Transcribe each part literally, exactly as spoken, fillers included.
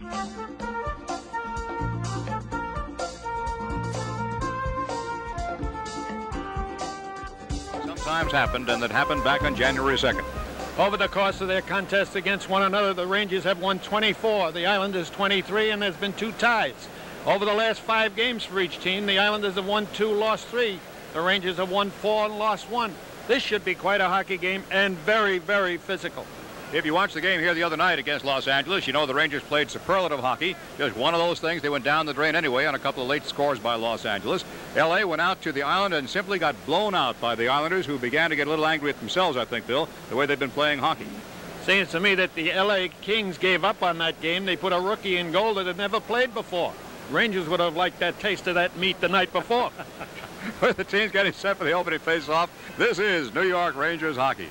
Sometimes happened, and that happened back on January second. Over the course of their contests against one another, the Rangers have won twenty-four, the Islanders twenty-three, and there's been two ties. Over the last five games for each team, the Islanders have won two, lost three. The Rangers have won four and lost one. This should be quite a hockey game and very, very physical. If you watched the game here the other night against Los Angeles, you know the Rangers played superlative hockey. Just one of those things. They went down the drain anyway on a couple of late scores by Los Angeles. L A went out to the island and simply got blown out by the Islanders, who began to get a little angry at themselves, I think, Bill, the way they've been playing hockey. Seems to me that the L A Kings gave up on that game. They put a rookie in goal that had never played before. Rangers would have liked that taste of that meat the night before. With the teams getting set for the opening face-off, this is New York Rangers hockey.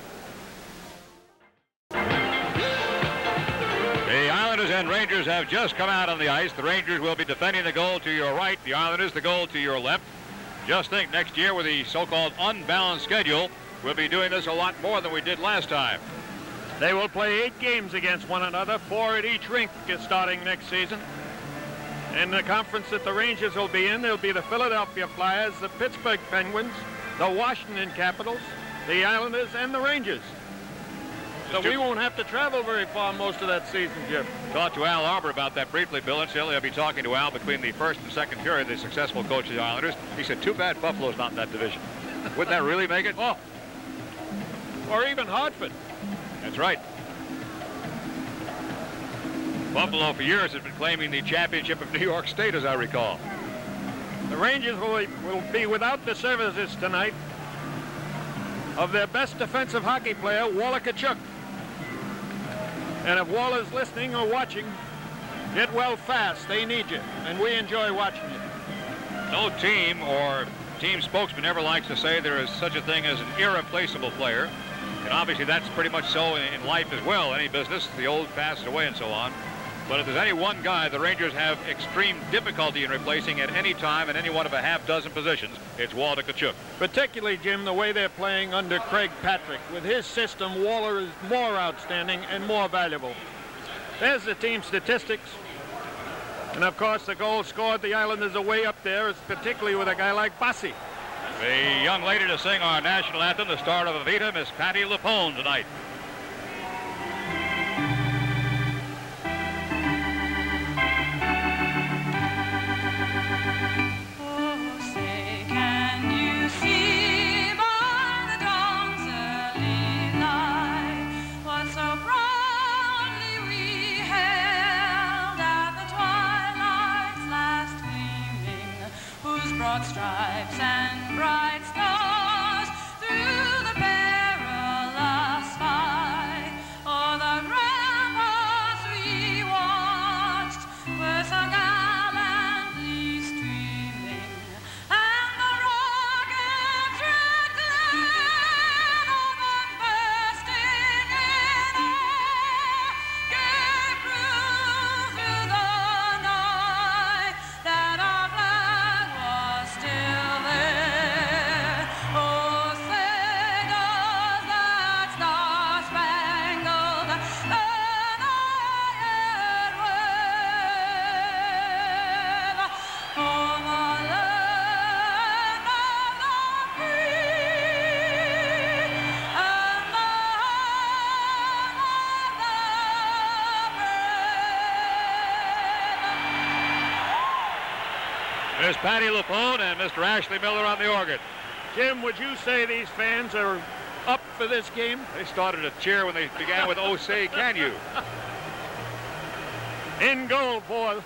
The Islanders and Rangers have just come out on the ice. The Rangers will be defending the goal to your right, the Islanders the goal to your left. Just think, next year with the so-called unbalanced schedule, we'll be doing this a lot more than we did last time. They will play eight games against one another, four at each rink starting next season. In the conference that the Rangers will be in, there'll be the Philadelphia Flyers, the Pittsburgh Penguins, the Washington Capitals, the Islanders, and the Rangers. So we won't have to travel very far most of that season, Jim. Talked to Al Arbor about that briefly, Bill. Incidentally, I'll be talking to Al between the first and second period, the successful coach of the Islanders. He said, too bad Buffalo's not in that division. Wouldn't that really make it? Oh. Or even Hartford. That's right. Buffalo for years has been claiming the championship of New York State, as I recall. The Rangers will, will be without the services tonight of their best defensive hockey player, Walla Tkachuk. And if Walla's listening or watching, get well fast. They need you, and we enjoy watching you. No team or team spokesman ever likes to say there is such a thing as an irreplaceable player. And obviously that's pretty much so in, in life as well, any business. The old passes away and so on. But if there's any one guy the Rangers have extreme difficulty in replacing at any time in any one of a half dozen positions, it's Walla Tkachuk. Particularly, Jim, the way they're playing under Craig Patrick. With his system, Waller is more outstanding and more valuable. There's the team statistics. And, of course, the goals scored, the Islanders are way up there, particularly with a guy like Bassi. The young lady to sing our national anthem, the star of Evita, Miss Patti LuPone tonight. Broad stripes and bright stars through the perilous fight, o'er the ramparts we watched were so gallantly streaming, and the rockets red glare of them bursting in air gave proof through the night that our flag was still there. Oh, say does that star-spangled banner yet wave o'er the land of the free and the home of the brave? Miss Patti LuPone and Mister Ashley Miller on the organ. Jim, would you say these fans are up for this game? They started a cheer when they began with "Oh Say Can You." In goal for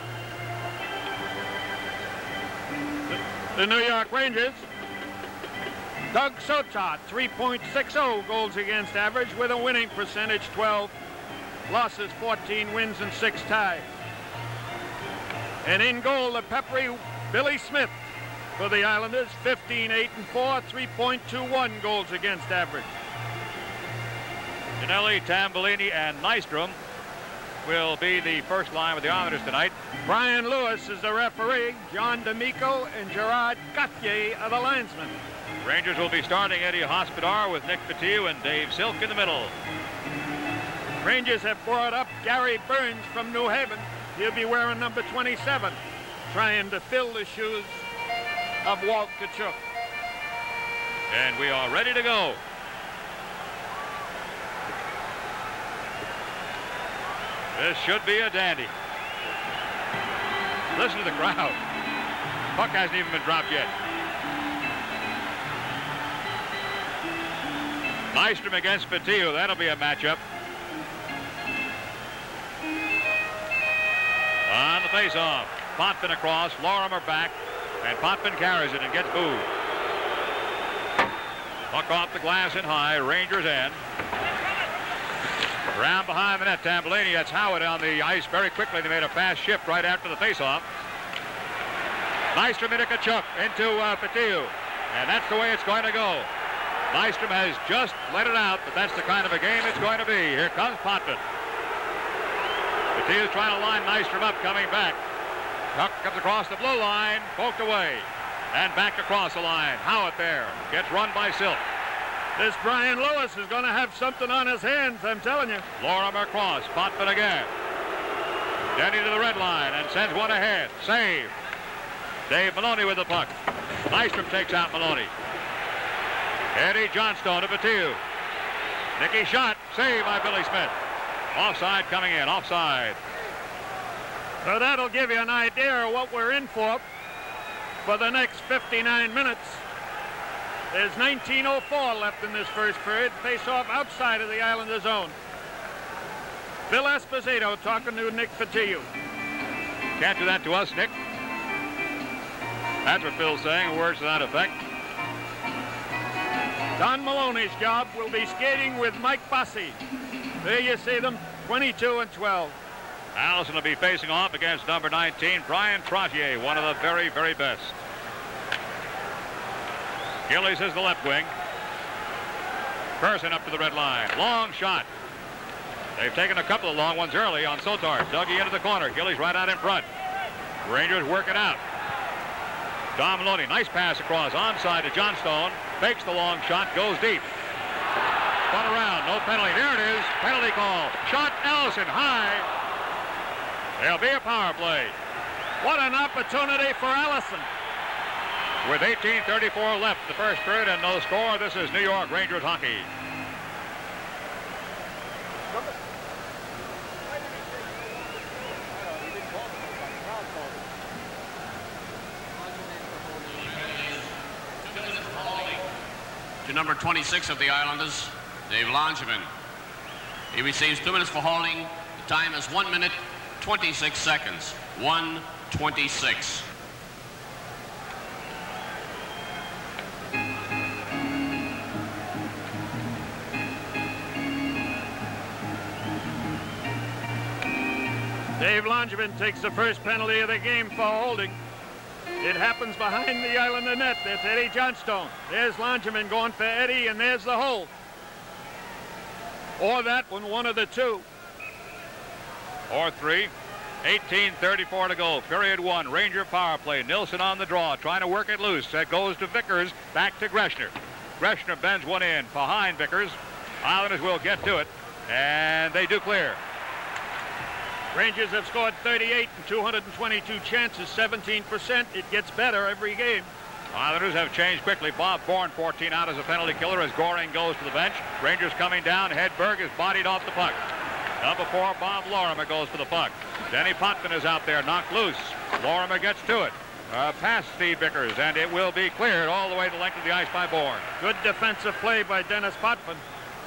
the, the New York Rangers, Doug Sotot, three point six oh goals against average with a winning percentage twelve, losses fourteen, wins and six ties. And in goal, the peppery Billy Smith for the Islanders, fifteen, eight and four, three point two one goals against average. Janelli, Tambellini, and Nystrom will be the first line with the Islanders tonight. Brian Lewis is the referee. John D'Amico and Gerard Gauthier are the linesmen. Rangers will be starting Eddie Hospodar with Nick Petiu and Dave Silk in the middle. Rangers have brought up Gary Burns from New Haven. He'll be wearing number twenty-seven, trying to fill the shoes of Walt Tkachuk. And we are ready to go. This should be a dandy. Listen to the crowd. Puck hasn't even been dropped yet. Nystrom against Patillo. That'll be a matchup. On the face-off. Potvin across. Lorimer back. And Potvin carries it and gets booed. Puck off the glass and high. Rangers end. Round behind the net. Tambellini. That's Howard on the ice very quickly. They made a fast shift right after the face-off. Nystrom into Tkachuk. Into uh, Patillo. And that's the way it's going to go. Nystrom has just let it out, but that's the kind of a game it's going to be. Here comes Potvin. Patillo's trying to line Nystrom up, coming back. Puck comes across the blue line, poked away, and back across the line. Howard there, gets run by Silk. This Brian Lewis is going to have something on his hands, I'm telling you. Lorimer across, Potvin again. Denny to the red line and sends one ahead. Save. Dave Maloney with the puck. Nystrom takes out Maloney. Eddie Johnstone to Patillo. Nicky shot. Save by Billy Smith. Offside coming in. Offside. So that'll give you an idea of what we're in for for the next fifty-nine minutes. There's nineteen oh four left in this first period. Face off outside of the Islander zone. Phil Esposito talking to Nick Patillo. Can't do that to us, Nick. That's what Phil's saying. Words to that effect. Don Maloney's job will be skating with Mike Bossy. There you see them, twenty-two and twelve. Allison will be facing off against number nineteen, Brian Trottier, one of the very, very best. Gillies is the left wing. Person up to the red line. Long shot. They've taken a couple of long ones early on Sotar. Dougie into the corner. Gillies right out in front. Rangers work it out. Don Maloney, nice pass across, onside to Johnstone. Fakes the long shot, goes deep. Spun around, no penalty. There it is, penalty call. Shot Ellison high. There'll be a power play. What an opportunity for Ellison. With eighteen thirty-four left in the first period and no score, this is New York Rangers hockey. To number twenty-six of the Islanders, Dave Langevin. He receives two minutes for holding. The time is one minute, twenty-six seconds. one twenty-six. Dave Langevin takes the first penalty of the game for holding. It happens behind the Islander net. That's Eddie Johnstone. There's Langevin going for Eddie, and there's the hold. Or that one, one of the two. Or three. eighteen thirty-four to go. Period one. Ranger power play. Nilsson on the draw, trying to work it loose. That goes to Vickers. Back to Greshner. Greshner bends one in behind Vickers. Islanders will get to it, and they do clear. Rangers have scored thirty-eight and two hundred twenty-two chances, seventeen percent. It gets better every game. Islanders have changed quickly. Bob Bourne, fourteen out as a penalty killer as Goring goes to the bench. Rangers coming down. Hedberg is bodied off the puck. Number four, Bob Lorimer goes for the puck. Denny Potvin is out there, knocked loose. Lorimer gets to it. Uh, past Steve Vickers, and it will be cleared all the way the length of the ice by Bourne. Good defensive play by Dennis Potvin.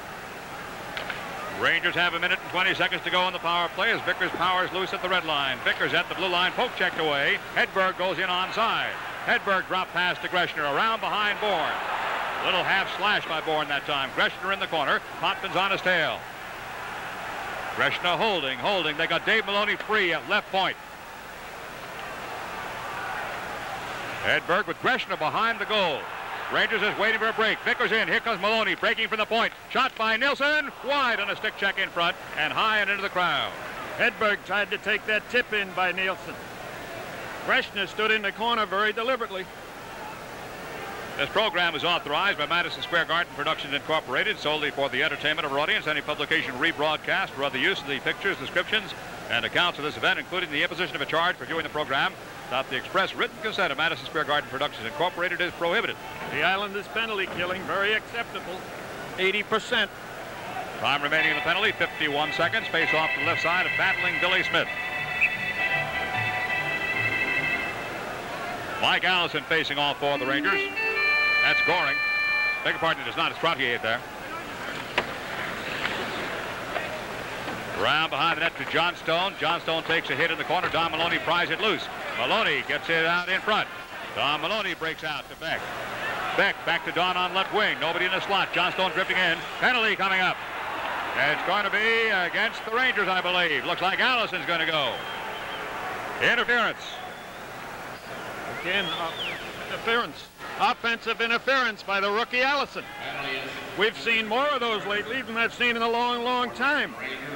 Rangers have a minute and twenty seconds to go on the power play as Vickers powers loose at the red line. Vickers at the blue line, poke checked away. Hedberg goes in onside. Hedberg dropped pass to Greshner, around behind Bourne. Little half slash by Bourne that time. Greshner in the corner. Potvin's on his tail. Greshner holding, holding. They got Dave Maloney free at left point. Hedberg with Greshner behind the goal. Rangers is waiting for a break. Vickers in. Here comes Maloney breaking from the point. Shot by Nilsson. Wide on a stick check in front and high and into the crowd. Hedberg tried to take that tip in by Nilsson. Greshner stood in the corner very deliberately. This program is authorized by Madison Square Garden Productions Incorporated solely for the entertainment of our audience. Any publication, rebroadcast, or other use of the pictures, descriptions, And accounts of this event, including the imposition of a charge for viewing the program, without the express written consent of Madison Square Garden Productions Incorporated, is prohibited. The Islanders penalty killing, very acceptable, eighty percent. Time remaining in the penalty, fifty-one seconds. Face off to the left side of battling Billy Smith. Mike Allison facing all four of the Rangers. That's Goring. Beg your pardon, it is not. It's Trottier there. Around behind the net to Johnstone. Johnstone takes a hit in the corner. Don Maloney pries it loose. Maloney gets it out in front. Don Maloney breaks out to Beck. Beck back to Don on left wing. Nobody in the slot. Johnstone drifting in. Penalty coming up. It's going to be against the Rangers, I believe. Looks like Allison's going to go. Interference. Again, uh, interference. Offensive interference by the rookie Allison. We've seen more of those lately than I've seen in a long, long time.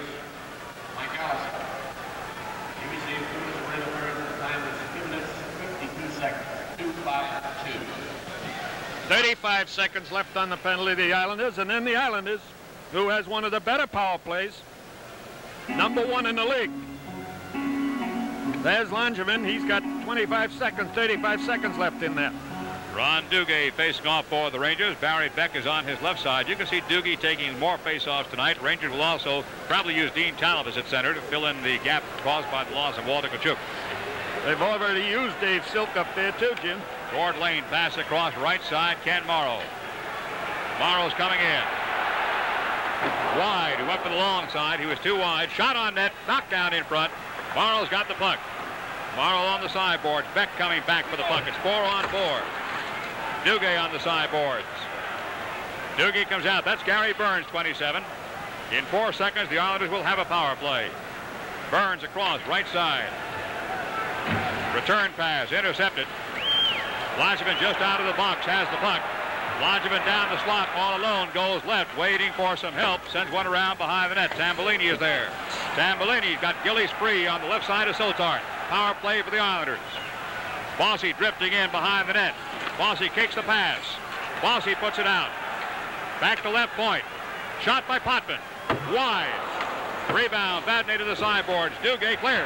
thirty-five seconds left on the penalty of the Islanders, and then the Islanders, who has one of the better power plays, number one in the league. There's Langevin. He's got twenty-five seconds, thirty-five seconds left in there. Ron Duguay facing off for the Rangers. Barry Beck is on his left side. You can see Duguay taking more face-offs tonight. Rangers will also probably use Dean Talib as at center to fill in the gap caused by the loss of Walter Kachuk. They've already used Dave Silk up there too, Jim. Toward lane, pass across right side, Ken Morrow. Morrow's coming in. Wide, he went for the long side. He was too wide. Shot on net, knocked down in front. Morrow's got the puck. Morrow on the sideboards. Beck coming back for the puck. It's four on four. Duguay on the sideboards. Duguay comes out. That's Gary Burns, twenty-seven. In four seconds, the Islanders will have a power play. Burns across, right side. Return pass, intercepted. Langevin just out of the box, has the puck. Langevin down the slot, all alone, goes left, waiting for some help. Sends one around behind the net. Tambellini is there. Tambellini's got Gillies free on the left side of Sotart. Power play for the Islanders. Bossy drifting in behind the net. Bossy kicks the pass. Bossy puts it out. Back to left point. Shot by Potvin. Wide. Rebound. Vadnais to the sideboards. Duguay cleared.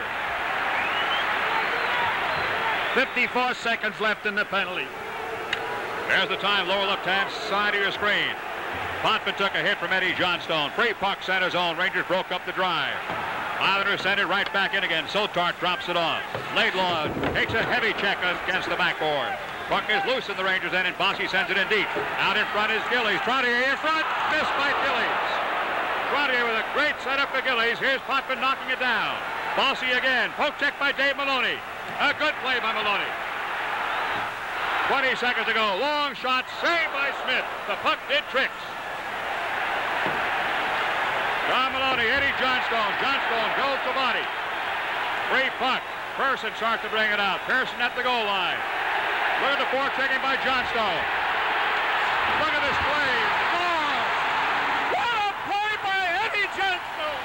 fifty-four seconds left in the penalty. There's the time. Lower left-hand side of your screen. Potvin took a hit from Eddie Johnstone. Free puck center zone. Rangers broke up the drive. Islanders send it right back in again. Sotart drops it off. Laidlaw takes a heavy check against the backboard. Puck is loose in the Rangers end, and Bossy sends it in deep. Out in front is Gillies. Trottier in front. Missed by Gillies. Trottier with a great setup for Gillies. Here's Potvin knocking it down. Bossy again. Poke check by Dave Maloney. A good play by Maloney. twenty seconds to go. Long shot. Saved by Smith. The puck did tricks. Don Maloney, Eddie Johnstone. Johnstone goes to body. Free puck. Pearson starts to bring it out. Pearson at the goal line. Look at the forechecking by Johnstone. Look at this play. Oh! What a play by Eddie Johnstone.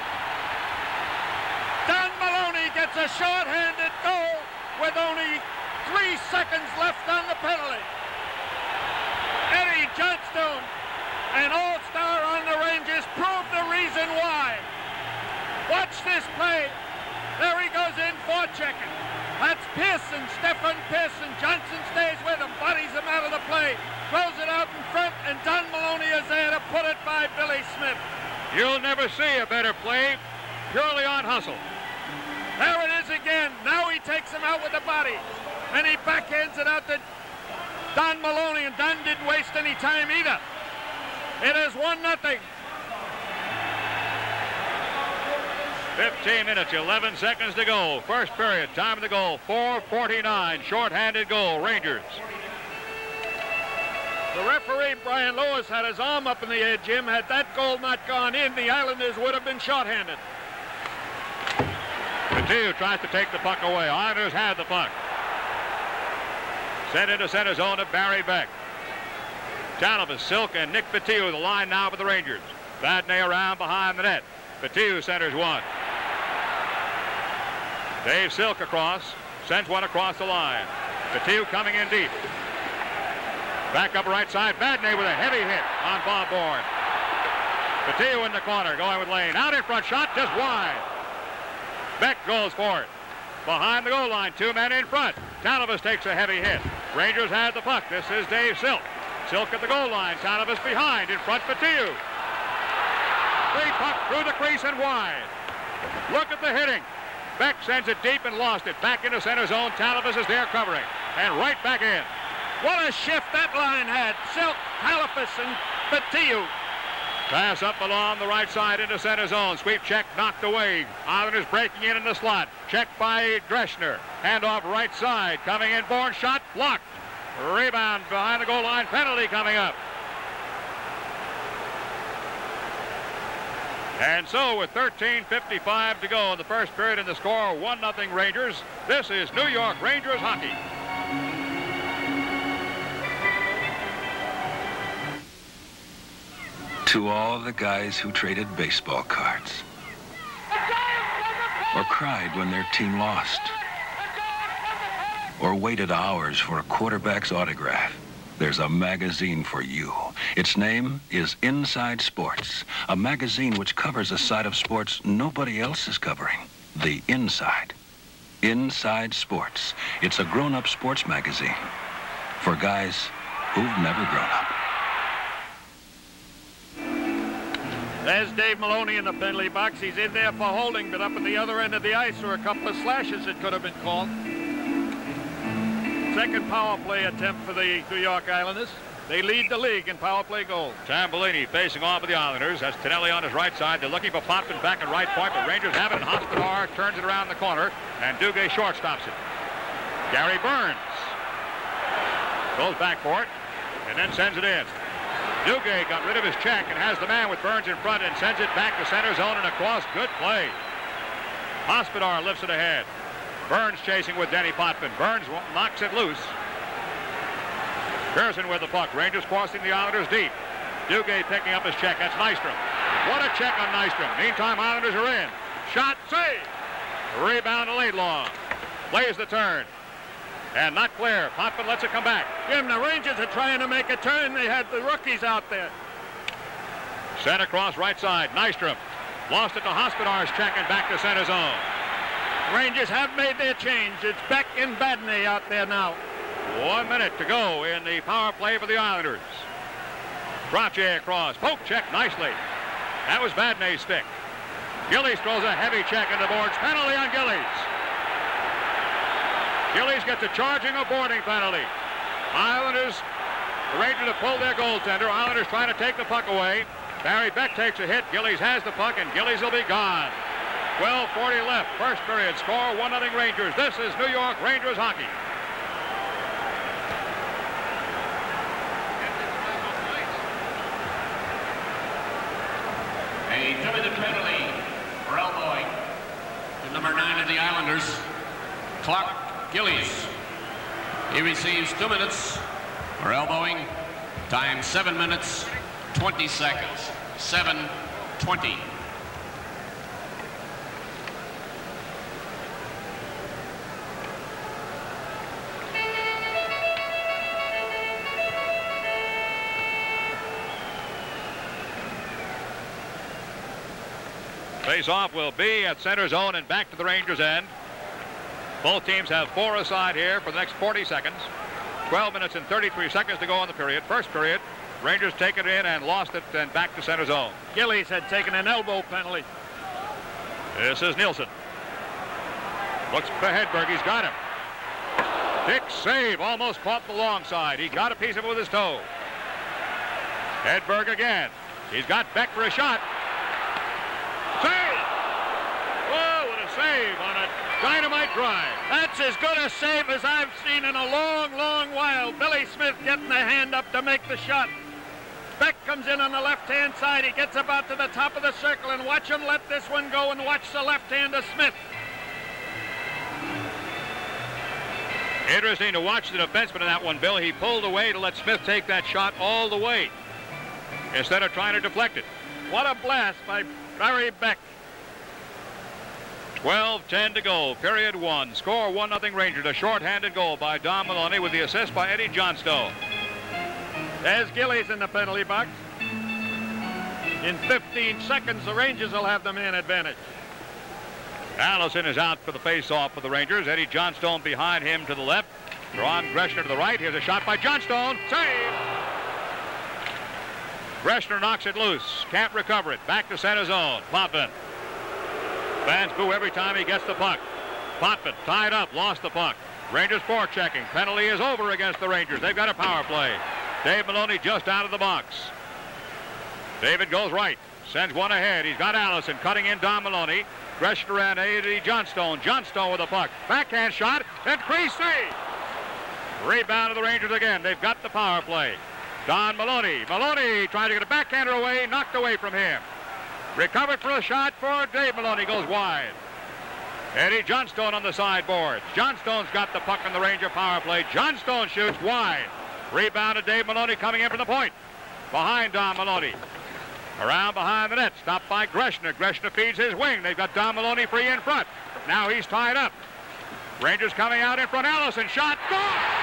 Don Maloney gets a short-handed goal with only three seconds left on the penalty. Eddie Johnstone, an all-star on the Rangers, proved the reason why. Watch this play. There he goes in forechecking. That's Pearson, Stefan Pearson. Johnson stays with him, bodies him out of the play, throws it out in front, and Don Maloney is there to put it by Billy Smith. You'll never see a better play, purely on hustle. There it is again. Now he takes him out with the body, and he backhands it out to Don Maloney, and Don didn't waste any time either. It is one nothing. fifteen minutes, eleven seconds to go. First period, time of the goal, four forty-nine. Short-handed goal, Rangers. The referee, Brian Lewis, had his arm up in the air, Jim. Had that goal not gone in, the Islanders would have been short-handed. Mathieu tries to take the puck away. Islanders have the puck. Sent into center zone to Barry Beck. Talib, Silk, and Nick Mathieu, the line now for the Rangers. Vadnais around behind the net. Mathieu centers one. Dave Silk across, sends one across the line. Mathieu coming in deep. Back up right side, Vadnais with a heavy hit on Bob Bourne. Mathieu in the corner, going with Lane. Out in front, shot just wide. Beck goes for it. Behind the goal line, two men in front. Tanavis takes a heavy hit. Rangers have the puck. This is Dave Silk. Silk at the goal line. Tanavis behind. In front for Tiu. Free puck through the crease and wide. Look at the hitting. Beck sends it deep and lost it. Back into center zone. Tanavis is there covering. And right back in. What a shift that line had. Silk, Halifus, and Batiu. Pass up along the right side into center zone. Sweep check knocked away. Islanders breaking in in the slot. Check by Dreschner. Hand off right side. Coming in, Bourne shot blocked. Rebound behind the goal line. Penalty coming up. And so with thirteen fifty-five to go in the first period in the score, one nothing Rangers. This is New York Rangers hockey. To all the guys who traded baseball cards or cried when their team lost or waited hours for a quarterback's autograph, there's a magazine for you. Its name is Inside Sports, a magazine which covers a side of sports nobody else is covering, the inside. Inside Sports. It's a grown-up sports magazine for guys who've never grown up. There's Dave Maloney in the penalty box. He's in there for holding, but up at the other end of the ice were a couple of slashes that could have been called. Second power play attempt for the New York Islanders. They lead the league in power play goals. Tambellini facing off with the Islanders. That's Tonelli on his right side. They're looking for Potvin back at right point, but Rangers have it. And Hospodar turns it around the corner, and Duguay short stops it. Gary Burns goes back for it, and then sends it in. Duguay got rid of his check and has the man with Burns in front and sends it back to center zone and across. Good play. Hospodar lifts it ahead. Burns chasing with Denny Potvin. Burns knocks it loose. Pearson with the puck. Rangers crossing the Islanders deep. Duguay picking up his check. That's Nystrom. What a check on Nystrom. Meantime, Islanders are in. Shot, save. Rebound to Laidlaw. Plays the turn. And not clear. Potvin lets it come back. Jim, the Rangers are trying to make a turn. They had the rookies out there. Sent across right side. Nystrom lost it to Hospodar's check and back to center zone. Rangers have made their change. It's Beck and Badney out there now. One minute to go in the power play for the Islanders. Trache across. Poke check nicely. That was Badney's stick. Gillies throws a heavy check into the boards. Penalty on Gillies. Gillies gets a charging or boarding penalty. Islanders, the Rangers have pulled their goaltender. Islanders trying to take the puck away. Barry Beck takes a hit. Gillies has the puck, and Gillies will be gone. twelve forty left. First period. Score one nothing Rangers. This is New York Rangers hockey. A two-minute penalty for elbowing to number nine of the Islanders, Clark Gillies. He receives two minutes for elbowing. Time seven minutes, twenty seconds. seven twenty. Face-off will be at center zone and back to the Rangers' end. Both teams have four aside here for the next forty seconds. twelve minutes and thirty-three seconds to go in the period. First period, Rangers take it in and lost it and back to center zone. Gillies had taken an elbow penalty. This is Nielsen. Looks for Hedberg. He's got him. Big save. Almost caught the long side. He got a piece of it with his toe. Hedberg again. He's got Beck for a shot. Save! Whoa, what a save on a dynamite drive. That's as good a save as I've seen in a long, long while. Billy Smith getting the hand up to make the shot. Beck comes in on the left-hand side. He gets about to the top of the circle, and watch him let this one go and watch the left hand of Smith. Interesting to watch the defenseman in that one, Bill. He pulled away to let Smith take that shot all the way instead of trying to deflect it. What a blast by Barry Beck. twelve ten to go, period one. Score one nothing Rangers. A short-handed goal by Don Maloney with the assist by Eddie Johnstone. There's Gillies in the penalty box. In fifteen seconds, the Rangers will have the man advantage. Allison is out for the face-off for the Rangers. Eddie Johnstone behind him to the left. Ron Greshner to the right. Here's a shot by Johnstone. Save! Greshner knocks it loose. Can't recover it. Back to center zone. Potvin. Fans boo every time he gets the puck. Potvin tied up. Lost the puck. Rangers forechecking. Penalty is over against the Rangers. They've got a power play. Dave Maloney just out of the box. David goes right. Sends one ahead. He's got Allison cutting in Don Maloney. Greshner and Eddie Johnstone. Johnstone with the puck. Backhand shot. And crease save. Rebound of the Rangers again. They've got the power play. Don Maloney. Maloney trying to get a backhander away. Knocked away from him. Recovered for a shot for Dave Maloney. Goes wide. Eddie Johnstone on the sideboard. Johnstone's got the puck in the Ranger power play. Johnstone shoots wide. Rebound of Dave Maloney coming in from the point. Behind Don Maloney. Around behind the net. Stopped by Greshner. Greshner feeds his wing. They've got Don Maloney free in front. Now he's tied up. Rangers coming out in front. Allison shot. Goal!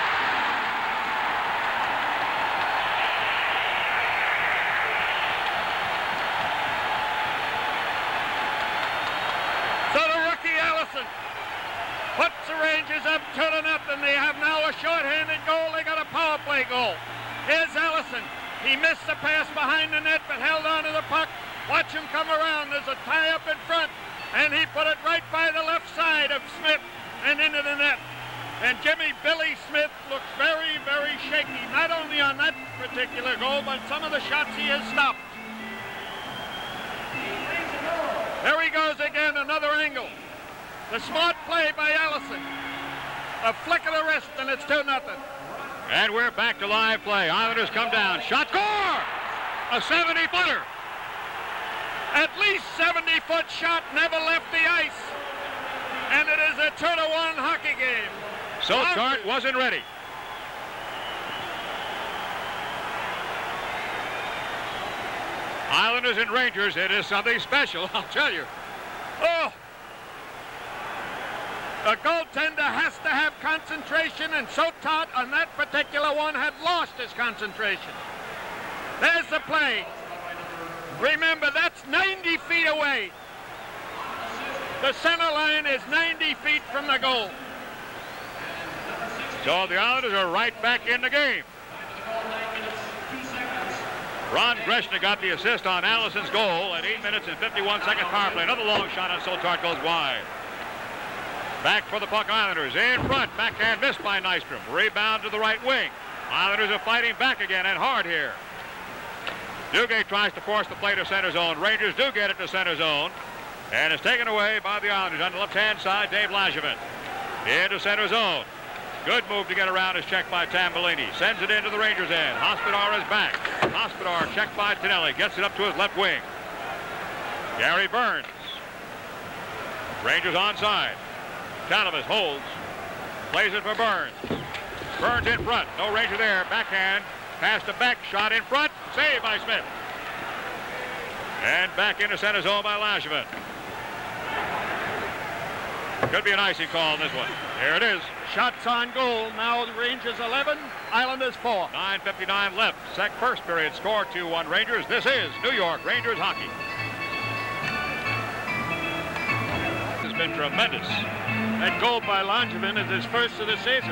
So the rookie Allison puts the Rangers up two to nothing. They have now a short-handed goal. They got a power play goal. Here's Allison. He missed the pass behind the net, but held on to the puck. Watch him come around. There's a tie-up in front, and he put it right by the left side of Smith and into the net. And Jimmy Billy Smith looks very, very shaky, not only on that particular goal, but some of the shots he has stopped. There he goes again, another angle. The smart play by Allison. A flick of the wrist, and it's two nothing. And we're back to live play. Islanders come down. Shot, score! A seventy-footer. At least seventy-foot shot, never left the ice. And it is a two to one hockey game. Sotart wasn't ready. Islanders and Rangers, it is something special, I'll tell you. Oh! A goaltender has to have concentration, and Sotart on that particular one had lost his concentration. There's the play. Remember, that's ninety feet away. The center line is ninety feet from the goal. So the Islanders are right back in the game. Ron Greshner got the assist on Allison's goal at eight minutes and fifty-one second power play. Another long shot on Sotart goes wide. Back for the puck, Islanders in front. Backhand missed by Nystrom. Rebound to the right wing. Islanders are fighting back again and hard here. Duguay tries to force the play to center zone. Rangers do get it to center zone. And it's taken away by the Islanders. On the left-hand side, Dave Langevin. Into center zone. Good move to get around is checked by Tambellini. Sends it into the Rangers' end. Hospodar is back. Hospodar checked by Tonelli. Gets it up to his left wing. Gary Burns. Rangers onside. Calamus holds. Plays it for Burns. Burns in front. No Ranger there. Backhand. Pass to Beck. Shot in front. Saved by Smith. And back into center zone by Langevin. Could be an icing call in this one. Here it is. Shots on goal. Now the Rangers eleven, Islanders four. nine fifty-nine left. Sec first period. Score two one Rangers. This is New York Rangers hockey. It's been tremendous. That goal by Langevin is his first of the season.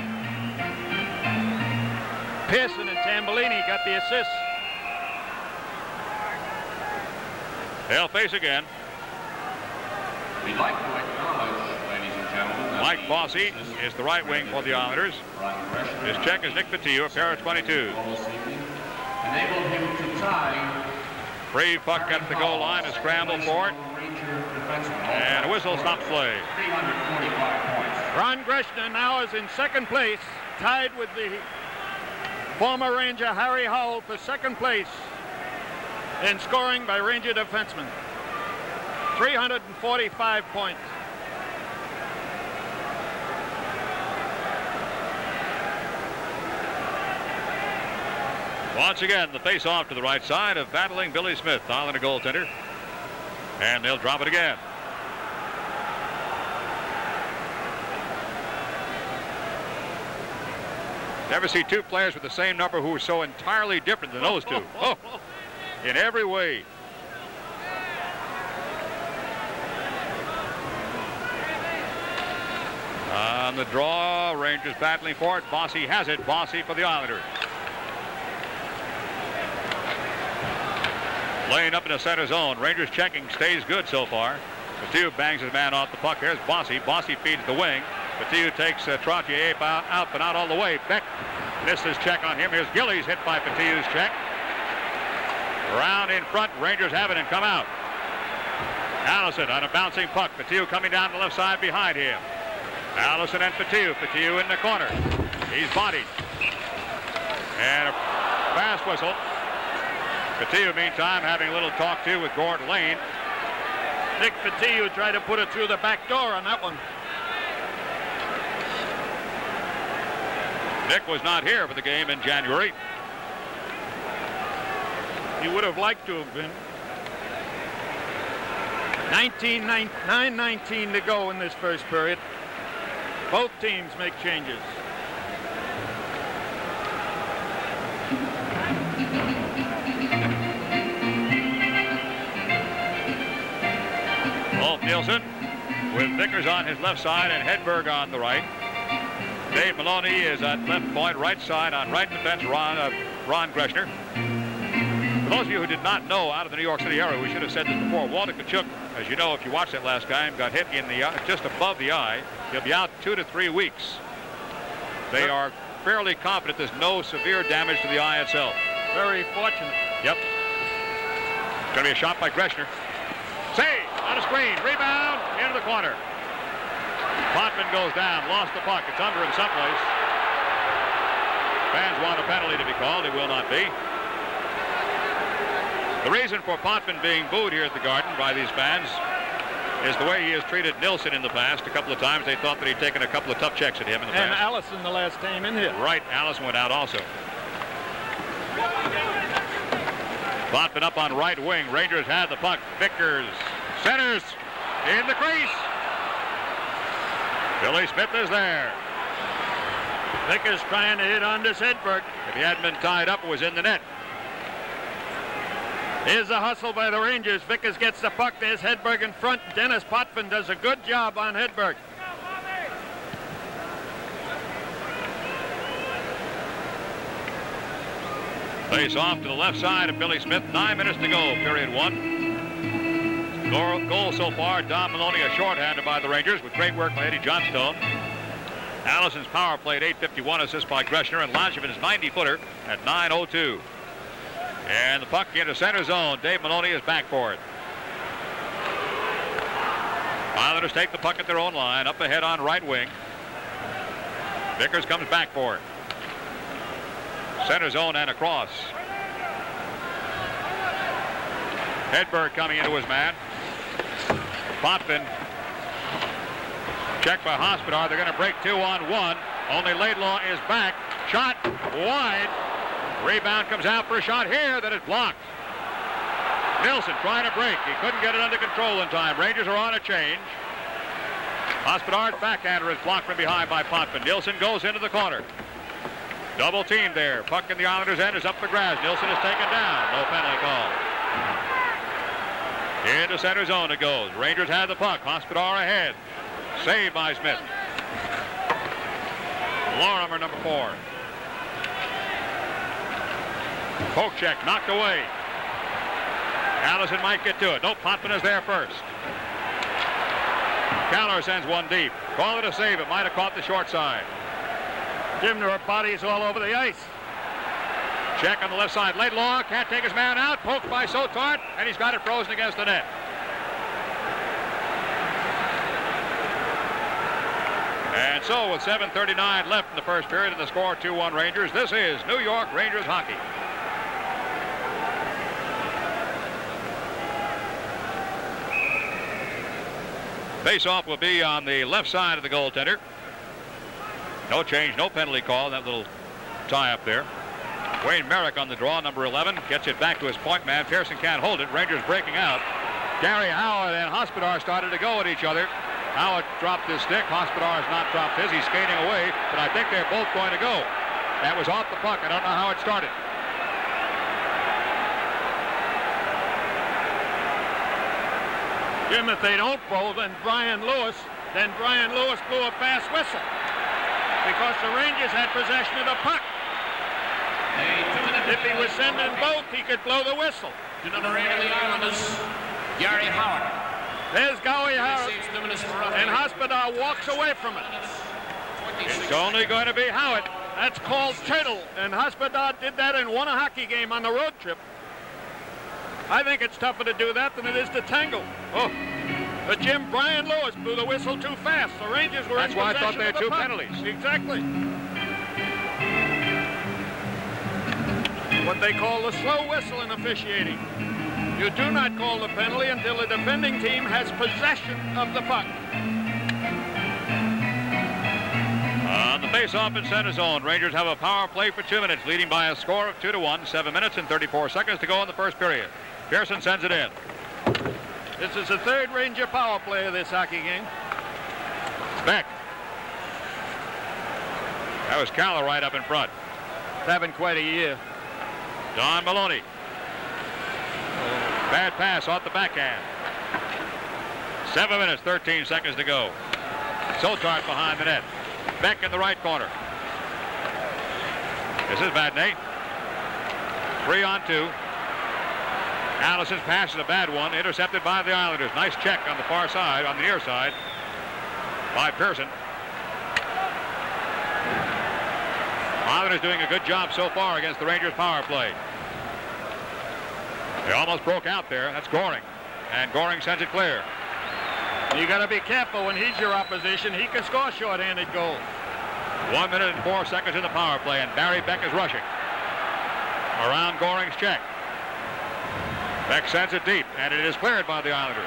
Pearson and Tambellini got the assist. They'll face again. We'd like to acknowledge, ladies and gentlemen, Mike Fossey is the right wing for the Islanders. His check is Nick Pettiu, a pair of twenty-two. enabled him to tie. Free puck at the goal line, a scramble for it. And a whistle stops play. three hundred forty-five points. Ron Greshner now is in second place, tied with the former Ranger Harry Howell for second place in scoring by Ranger defensemen. three hundred forty-five points. Once again, the face-off to the right side of battling Billy Smith, Islander goaltender. And they'll drop it again. Never see two players with the same number who are so entirely different than those two. Oh, in every way. On the draw, Rangers battling for it. Bossy has it. Bossy for the Islanders. Laying up in the center zone. Rangers checking. Stays good so far. Mathieu bangs his man off the puck. There's Bossy. Bossy feeds the wing. Mathieu takes uh, Trottier out, out, but not all the way. Beck misses check on him. Here's Gillies hit by Mathieu's check. Round in front. Rangers have it and come out. Allison on a bouncing puck. Mathieu coming down the left side behind him. Allison and Mathieu. Mathieu in the corner. He's bodied. And a fast whistle. Mathieu, meantime, having a little talk to with Gord Lane. Nick Mathieu tried to put it through the back door on that one. Nick was not here for the game in January. He would have liked to have been. nine nineteen to go in this first period. Both teams make changes. Wolf Nielsen with Vickers on his left side and Hedberg on the right. Dave Maloney is at left point, right side on right defense, Ron, uh, Ron Greschner. For those of you who did not know out of the New York City area, we should have said this before, Walter Tkachuk, as you know, if you watched that last game, got hit in the uh, just above the eye. He'll be out two to three weeks. They are fairly confident there's no severe damage to the eye itself. Very fortunate. Yep. Going to be a shot by Greschner. Save on a screen. Rebound into the corner. Potvin goes down. Lost the puck. It's under him someplace. Fans want a penalty to be called. It will not be. The reason for Potvin being booed here at the Garden by these fans is the way he has treated Nilsson in the past. A couple of times they thought that he'd taken a couple of tough checks at him in the and past. And Allison the last time in here. Right. Allison went out also. Potvin up on right wing. Rangers had the puck. Vickers centers in the crease. Billy Smith is there. Vickers trying to hit on this Hedberg. If he hadn't been tied up, it was in the net. Here's a hustle by the Rangers. Vickers gets the puck. There's Hedberg in front. Dennis Potvin does a good job on Hedberg. Face off to the left side of Billy Smith. Nine minutes to go, period one. Goal, goal so far, Don Maloney, a shorthander by the Rangers with great work by Eddie Johnstone. Allison's power play at eight fifty-one, assist by Greschner, and Langevin's ninety footer at nine oh two. And the puck into center zone. Dave Maloney is back for it. Islanders take the puck at their own line, up ahead on right wing. Vickers comes back for it. Center zone and across. Hedberg coming into his man. Potvin. Check by Hospodar. They're going to break two on one. Only Laidlaw is back. Shot wide. Rebound comes out for a shot here that is blocked. Nilsson trying to break. He couldn't get it under control in time. Rangers are on a change. Hospodar's backhander is blocked from behind by Potvin. Nilsson goes into the corner. Double team there. Puck in the Islanders' end is up for grabs. Nilsson is taken down. No penalty call. Into center zone it goes. Rangers have the puck. Hospodar ahead. Saved by Smith. Lorimer, number four. Poke check knocked away. Allison might get to it. Nope, Potvin is there first. Keller sends one deep. Call it a save. It might have caught the short side. Jim, there are bodies all over the ice. Check on the left side. Laidlaw can't take his man out. Poked by Sotart, and he's got it frozen against the net. And so with seven thirty-nine left in the first period and the score two one Rangers, this is New York Rangers hockey. Face-off will be on the left side of the goaltender. No change, no penalty call. That little tie up there. Wayne Merrick on the draw, number eleven, gets it back to his point man. Pearson can't hold it. Rangers breaking out. Gary Howard and Hospodar started to go at each other. Howard dropped his stick. Hospodar has not dropped his. He's skating away, but I think they're both going to go. That was off the puck. I don't know how it started. Jim, if they don't bowl, then Brian Lewis, Then Brian Lewis blew a fast whistle because the Rangers had possession of the puck. If he was sending both, he could blow the whistle. To number eight of the Islanders, Gary Howard. There's Gary Howard, and Hospodar walks away from it. It's only going to be Howard. That's called turtle, and Hospodar did that and won a hockey game on the road trip. I think it's tougher to do that than it is to tangle. Oh. But Jim, Brian Lewis blew the whistle too fast. The Rangers were That's in why I possession thought they had of the two puck. penalties. Exactly. What they call the slow whistle in officiating. You do not call the penalty until the defending team has possession of the puck. On the face-off in center zone, Rangers have a power play for two minutes, leading by a score of two to one. Seven minutes and thirty-four seconds to go in the first period. Pearson sends it in. This is the third Ranger power play of this hockey game. Beck. That was Calla right up in front. Having quite a year. Don Maloney. Bad pass off the backhand. Seven minutes, thirteen seconds to go. Sotart behind the net. Beck in the right corner. This is Vadnais. Three on two. Allison's pass is a bad one, intercepted by the Islanders. Nice check on the far side, on the near side, by Pearson. Islanders doing a good job so far against the Rangers power play. They almost broke out there. That's Goring. And Goring sends it clear. You got to be careful when he's your opposition. He can score short-handed goals. One minute and four seconds in the power play, and Barry Beck is rushing. Around Goring's check. Beck sends it deep, and it is cleared by the Islanders.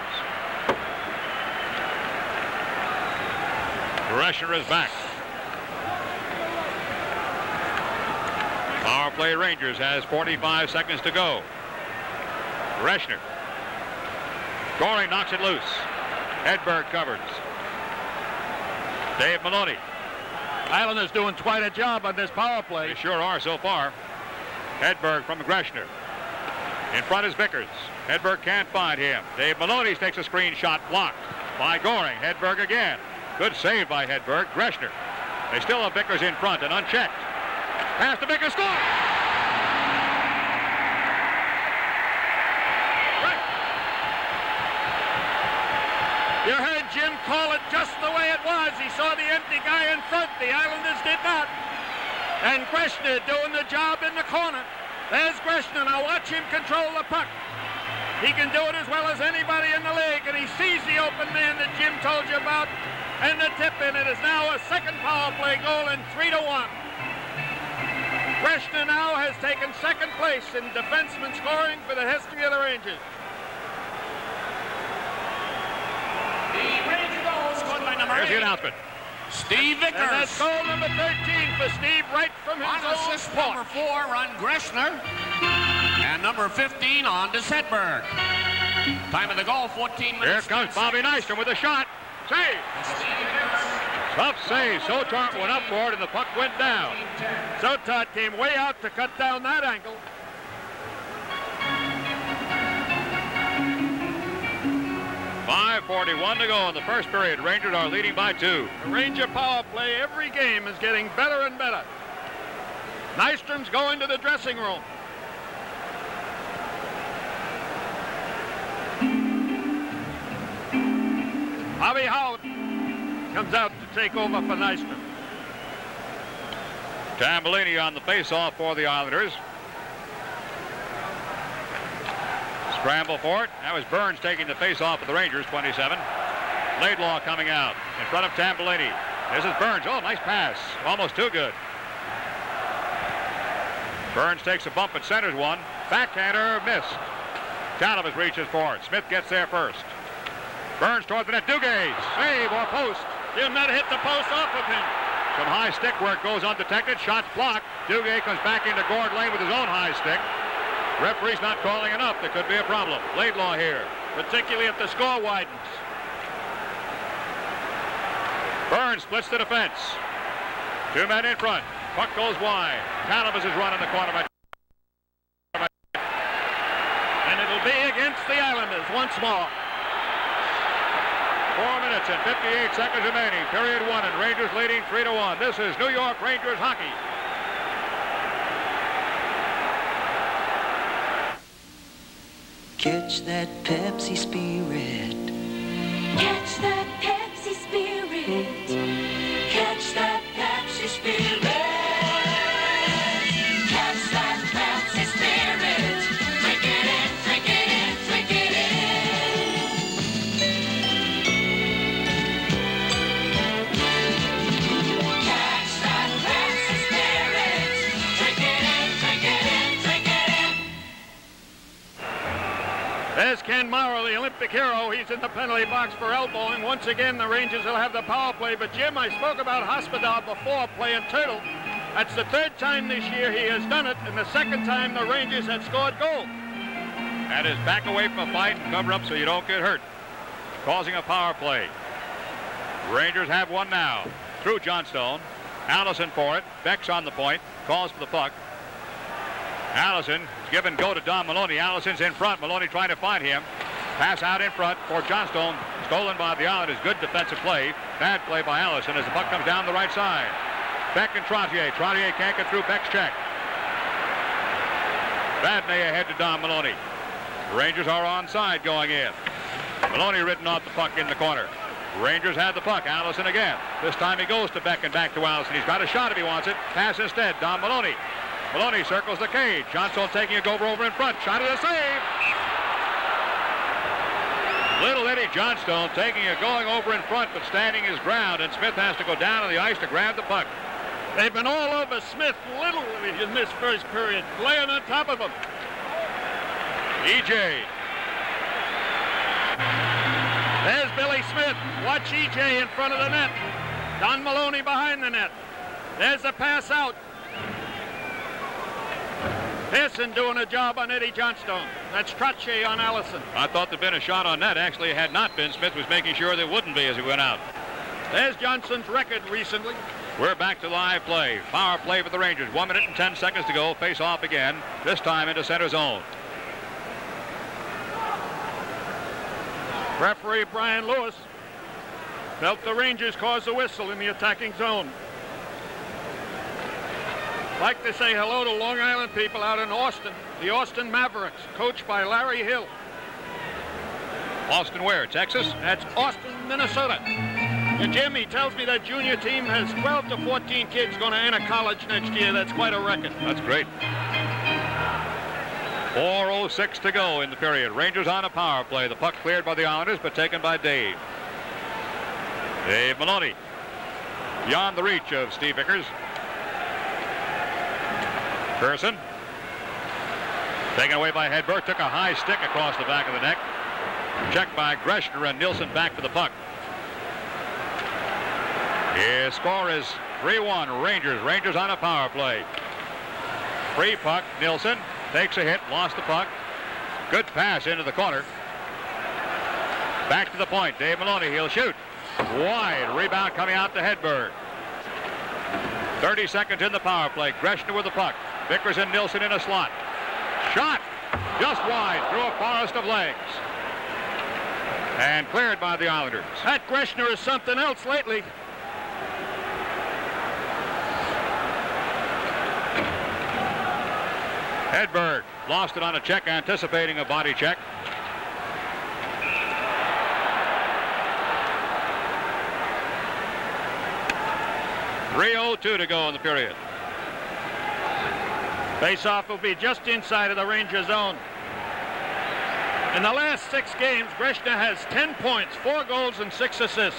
Resch is back. Power play Rangers has forty-five seconds to go. Resch. Goring knocks it loose. Hedberg covers. Dave Maloney. Islanders doing quite a job on this power play. They sure are so far. Hedberg from Greshner. In front is Vickers. Hedberg can't find him. Dave Maloney takes a screen shot blocked by Goring. Hedberg again. Good save by Hedberg. Greshner. They still have Vickers in front and unchecked. Pass to Vickers. Score! Right. You heard Jim call it just the way it was. He saw the empty guy in front. The Islanders did not. And Greshner doing the job in the corner. There's Greshner. Now watch him control the puck. He can do it as well as anybody in the league, and he sees the open man that Jim told you about. And the tip in it is now a second power play goal and three to one. Greshner now has taken second place in defenseman scoring for the history of the Rangers. The Ranger goal scored by number Here's the eight, announcement. Steve And that's Vickers. goal number thirteen for Steve, right from his On own assist number spot. four on Greshner. And number fifteen on to Sedberg. Time of the goal, fourteen Here minutes. comes Bobby Nystrom with a shot. Save. Tough save. Sotart went up for it, and the puck went down. Sotart came way out to cut down that angle. five forty-one to go in the first period. Rangers are leading by two. The Ranger power play every game is getting better and better. Nystrom's going to the dressing room. Bobby Howard comes out to take over for Nystrom. Tambellini on the face-off for the Islanders. Scramble for it. That was Burns taking the face-off of the Rangers, twenty-seven. Laidlaw coming out in front of Tambellini. This is Burns. Oh, nice pass. Almost too good. Burns takes a bump and centers one. Backhander missed. Talavas reaches for it. Smith gets there first. Burns toward the net. Duguay. Save or post. Did not hit the post off of him. Some high stick work goes undetected. Shots blocked. Duguay comes back into Gord Lane with his own high stick. Referee's not calling enough. There could be a problem. Laidlaw here. Particularly if the score widens. Burns splits the defense. Two men in front. Puck goes wide. Talavas is running the corner by. And it'll be against the Islanders once more. Four minutes and fifty-eight seconds remaining. Period one, and Rangers leading three to one. This is New York Rangers hockey. Catch that Pepsi spirit. Catch that Pepsi spirit. Catch that Pepsi spirit. Catch that Pepsi spirit. Drink it in, drink it in, drink it in. Catch that Pepsi spirit. Drink it in, drink it in, drink it in. There's Ken Morrow, the Olympic hero. He's in the penalty box for elbowing. Once again, the Rangers will have the power play. But, Jim, I spoke about Hospodar before playing Turtle. That's the third time this year he has done it, and the second time the Rangers have scored goals. That is back away from a fight and cover up so you don't get hurt. Causing a power play. Rangers have one now. Through Johnstone. Allison for it. Beck's on the point. Calls for the puck. Allison given go to Don Maloney. Allison's in front. Maloney trying to find him. Pass out in front for Johnstone. Stolen by the Islanders. Good defensive play. Bad play by Allison as the puck comes down the right side. Beck and Trottier. Trottier can't get through Beck's check. Vadnais ahead to Don Maloney. Rangers are onside going in. Maloney ridden off the puck in the corner. Rangers have the puck. Allison again. This time he goes to Beck and back to Allison. He's got a shot if he wants it. Pass instead. Don Maloney. Maloney circles the cage. Johnstone taking a go over in front. Shot at a save. Little Eddie Johnstone taking a going over in front but standing his ground, and Smith has to go down on the ice to grab the puck. They've been all over Smith literally in this first period, laying on top of him. E J. There's Billy Smith. Watch E J in front of the net. Don Maloney behind the net. There's the pass out. Pearson doing a job on Eddie Johnstone. That's Trottier on Allison. I thought there'd been a shot on net. Actually, it had not been. Smith was making sure there wouldn't be as he went out. There's Johnson's record recently. We're back to live play. Power play for the Rangers. One minute and ten seconds to go. Face off again. This time into center zone. Referee Brian Lewis felt the Rangers cause a whistle in the attacking zone. Like to say hello to Long Island people out in Austin, the Austin Mavericks, coached by Larry Hill. Austin where? Texas? That's Austin, Minnesota. And Jim, he tells me that junior team has twelve to fourteen kids going to enter college next year. That's quite a record. That's great. four oh six to go in the period. Rangers on a power play. The puck cleared by the Islanders, but taken by Dave. Dave Maloney. Beyond the reach of Steve Vickers. Pearson. Taken away by Hedberg. Took a high stick across the back of the neck. Checked by Greshner, and Nilsson back for the puck. His score is three one. Rangers. Rangers on a power play. Free puck. Nilsson takes a hit. Lost the puck. Good pass into the corner. Back to the point. Dave Maloney. He'll shoot. Wide. Rebound coming out to Hedberg. thirty seconds in the power play. Greshner with the puck. Vickers and Nilsson in a slot. Shot. Just wide through a forest of legs. And cleared by the Islanders. That Greshner is something else lately. Hedberg lost it on a check, anticipating a body check. three oh two to go in the period. Face-off will be just inside of the Ranger zone. In the last six games, Greshner has ten points, four goals, and six assists.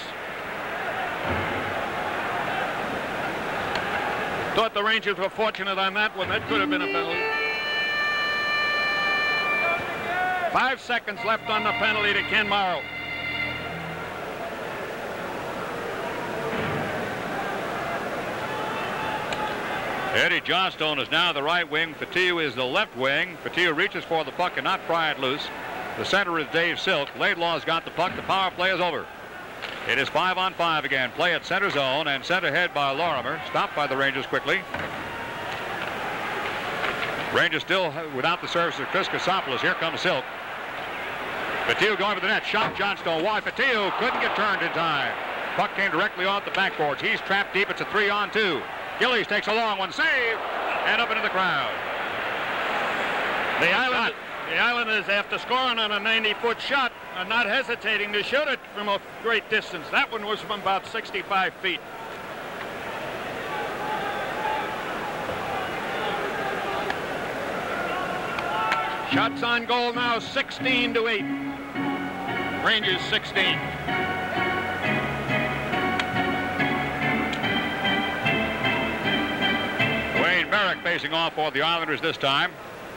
Thought the Rangers were fortunate on that one. That could have been a penalty. Five seconds left on the penalty to Ken Morrow. Eddie Johnstone is now the right wing. Fatiu is the left wing. Fatiu reaches for the puck and not pry it loose. The center is Dave Silk. Laidlaw's got the puck. The power play is over. It is five on five again. Play at center zone and sent ahead by Lorimer. Stopped by the Rangers quickly. Rangers still without the service of Chris Kasopoulos. Here comes Silk. Patillo going for the net. Shot Johnstone wide. Patillo couldn't get turned in time. Puck came directly off the backboards. He's trapped deep. It's a three on two. Gillies takes a long one. Save. And up into the crowd. The Islanders, the Islanders, after scoring on a ninety-foot shot, are not hesitating to shoot it from a great distance. That one was from about sixty-five feet. Shots on goal now, sixteen to eight. Rangers sixteen. Wayne Merrick facing off for the Islanders this time.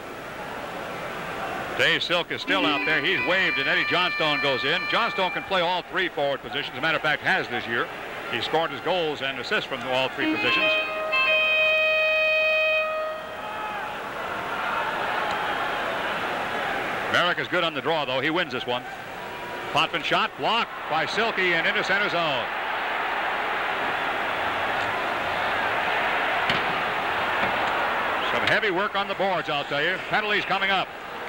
Dave Silk is still out there. He's waved, and Eddie Johnstone goes in. Johnstone can play all three forward positions. As a matter of fact, has this year. He scored his goals and assists from all three positions. Merrick is good on the draw, though. He wins this one. Potvin shot blocked by Silky and into center zone. Some heavy work on the boards, I'll tell you. Penalties coming up.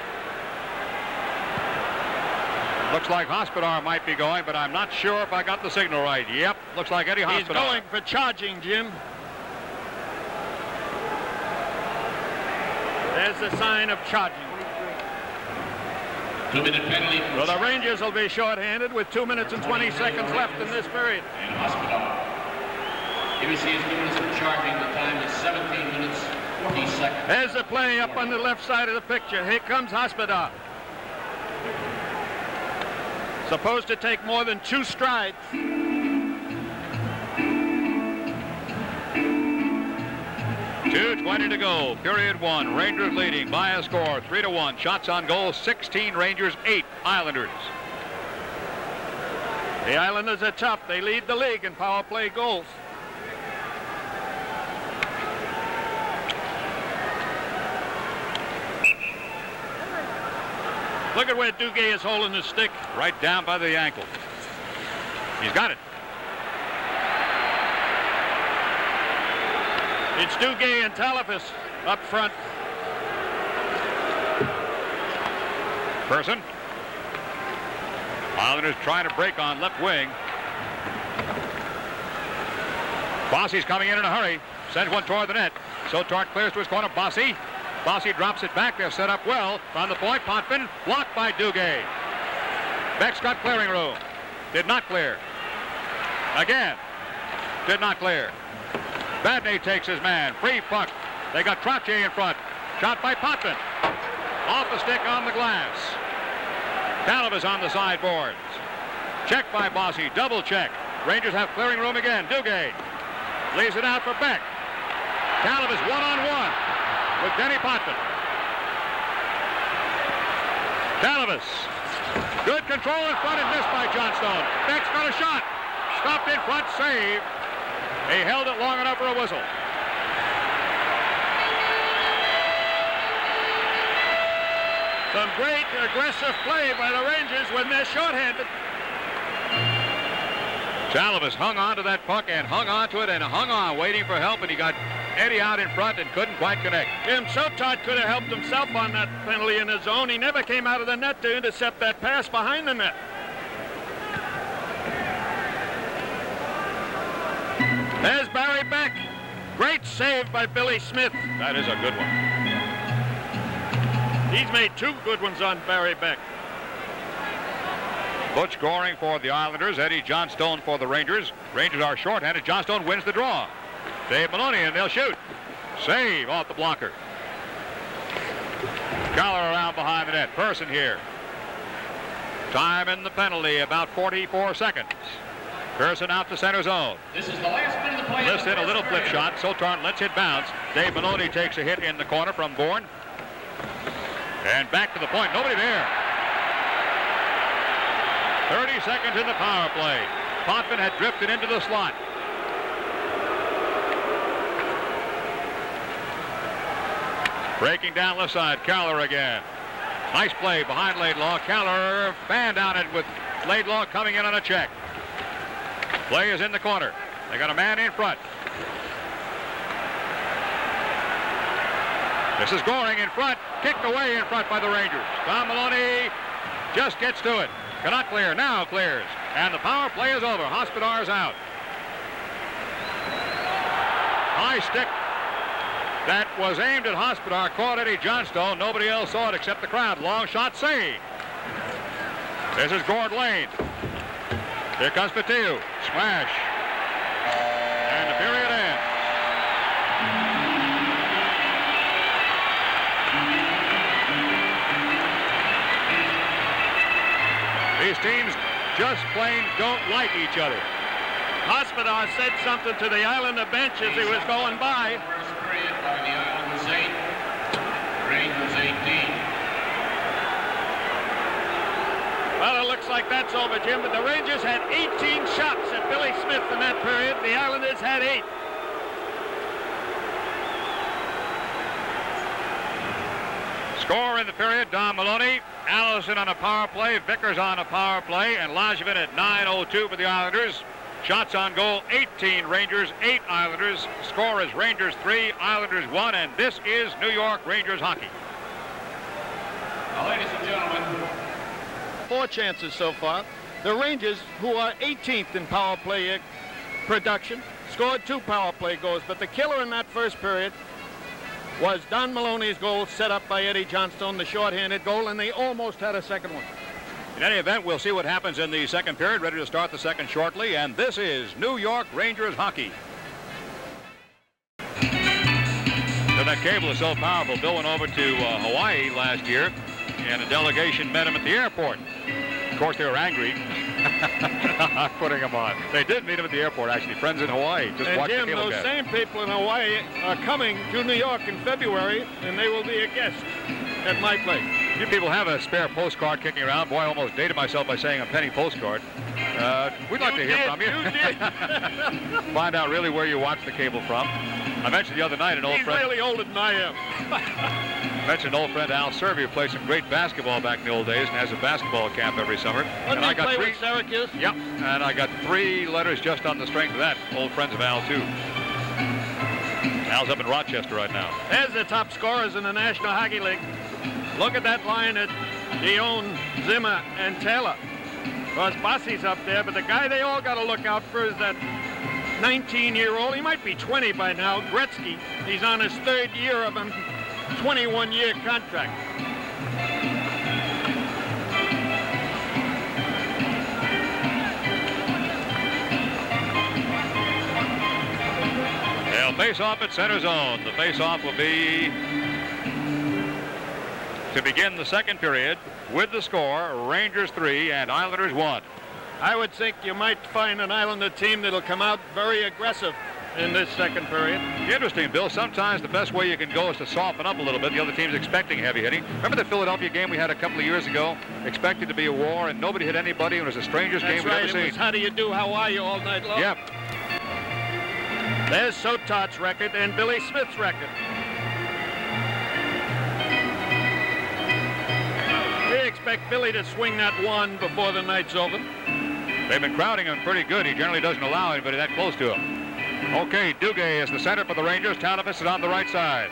Looks like Hospodar might be going, but I'm not sure if I got the signal right. Yep, looks like Eddie Hospodar. He's going for charging, Jim. There's the sign of charging. Two-minute penalty. So the Rangers will be shorthanded with two minutes and twenty seconds left in this period. And Hospodar. A B C is giving us a charging. The time is seventeen minutes, forty seconds. There's the play up on the left side of the picture. Here comes Hospodar. Supposed to take more than two strides. two twenty to go, period one. Rangers leading by a score, three to one. Shots on goal, sixteen Rangers, eight Islanders. The Islanders are tough. They lead the league in power play goals. Look at where Duguay is holding the stick. Right down by the ankle. He's got it. It's Duguay and Talafas up front. Person. Islanders trying to break on left wing. Bossy's coming in in a hurry. Sends one toward the net. Sotart clears to his corner. Bossy. Bossy drops it back. They're set up well. On the point, Potvin blocked by Duguay. Beck's got clearing room. Did not clear. Again. Did not clear. Badney takes his man. Free puck. They got Trottier in front. Shot by Potvin. Off the stick on the glass. Talavas on the sideboards. Check by Bossy. Double check. Rangers have clearing room again. Duguay leaves it out for Beck. Talavas one-on-one with Denny Potvin. Talavas. Good control in front and missed by Johnstone. Beck's got a shot. Stopped in front. Save. He held it long enough for a whistle. Some great aggressive play by the Rangers when they're shorthanded. Talavas hung on to that puck and hung on to it and hung on, waiting for help, and he got Eddie out in front and couldn't quite connect. Jim Sotart could have helped himself on that penalty in his own. He never came out of the net to intercept that pass behind the net. There's Barry Beck. Great save by Billy Smith. That is a good one. He's made two good ones on Barry Beck. Butch Goring for the Islanders, Eddie Johnstone for the Rangers. Rangers are shorthanded. Johnstone wins the draw. Dave Maloney, and they'll shoot. Save off the blocker. Collar around behind the net. Person here. Time in the penalty, about forty-four seconds. Pearson out to center zone. This is the last minute of the play. Lifts in a little flip shot. Sotart lets it bounce. Dave Maloney takes a hit in the corner from Bourne. And back to the point. Nobody there. thirty seconds in the power play. Potvin had drifted into the slot. Breaking down left side. Keller again. Nice play behind Laidlaw. Keller banned on it with Laidlaw coming in on a check. Play is in the corner. They got a man in front. This is Goring in front. Kicked away in front by the Rangers. Tom Maloney Just gets to it. Cannot clear. Now clears. And the power play is over. Hospodar's out. High stick that was aimed at Hospodar caught Eddie Johnstone. Nobody else saw it except the crowd. Long shot save. This is Gord Lane. Here comes Patiu. Smash. And the period ends. These teams just plain don't like each other. Hospodar said something to the Islander bench as he was going by. First period by the Islanders eight, Rangers eighteen. Well, it looks like that's over, Jim, but the Rangers had eighteen shots at Billy Smith in that period. The Islanders had eight. Score in the period, Don Maloney, Allison on a power play, Vickers on a power play, and Langevin at nine oh two for the Islanders. Shots on goal, eighteen Rangers, eight Islanders. Score is Rangers three, Islanders one, and this is New York Rangers hockey. Now, ladies and gentlemen, Four chances so far. The Rangers, who are eighteenth in power play uh, production, scored two power play goals, but the killer in that first period was Don Maloney's goal set up by Eddie Johnstone, the shorthanded goal, and they almost had a second one. In any event, we'll see what happens in the second period. Ready to start the second shortly, and this is New York Rangers hockey. So that cable is so powerful. Bill went over to uh, Hawaii last year, and a delegation met him at the airport. Of course, they were angry. I'm putting them on. They did meet him at the airport, actually. Friends in Hawaii. Just And watch Jim, the cable those guy. same people in Hawaii are coming to New York in February, and they will be a guest at my place. You people have a spare postcard kicking around. Boy, I almost dated myself by saying a penny postcard. Uh, we'd like You to hear did, from you. you did. Find out really where you watch the cable from. I mentioned the other night an old He's friend. really older than I am. mentioned an old friend Al Servi, who played some great basketball back in the old days and has a basketball camp every summer. Wasn't and I he got play three. with Syracuse? Yep, and I got three letters just on the strength of that. Old friends of Al too. Al's up in Rochester right now. There's the top scorers in the National Hockey League. Look at that line at Dion, Zimmer, and Taylor. Of course, Bossy's up there, but the guy they all got to look out for is that nineteen-year-old. He might be twenty by now, Gretzky. He's on his third year of a twenty-one-year contract. They'll face off at center zone. The face-off will be to begin the second period with the score, Rangers three and Islanders one. I would think you might find an Islander team that'll come out very aggressive in this second period. Interesting, Bill. Sometimes the best way you can go is to soften up a little bit. The other team's expecting heavy hitting. Remember the Philadelphia game we had a couple of years ago? Expected to be a war, and nobody hit anybody. It was the strangest That's game we've right. ever It seen. was how do you do, how are you all night long. Yep. There's Sotot's record and Billy Smith's record. We expect Billy to swing that one before the night's over. They've been crowding him pretty good. He generally doesn't allow anybody that close to him. Okay, Duguay is the center for the Rangers. Townevis is on the right side.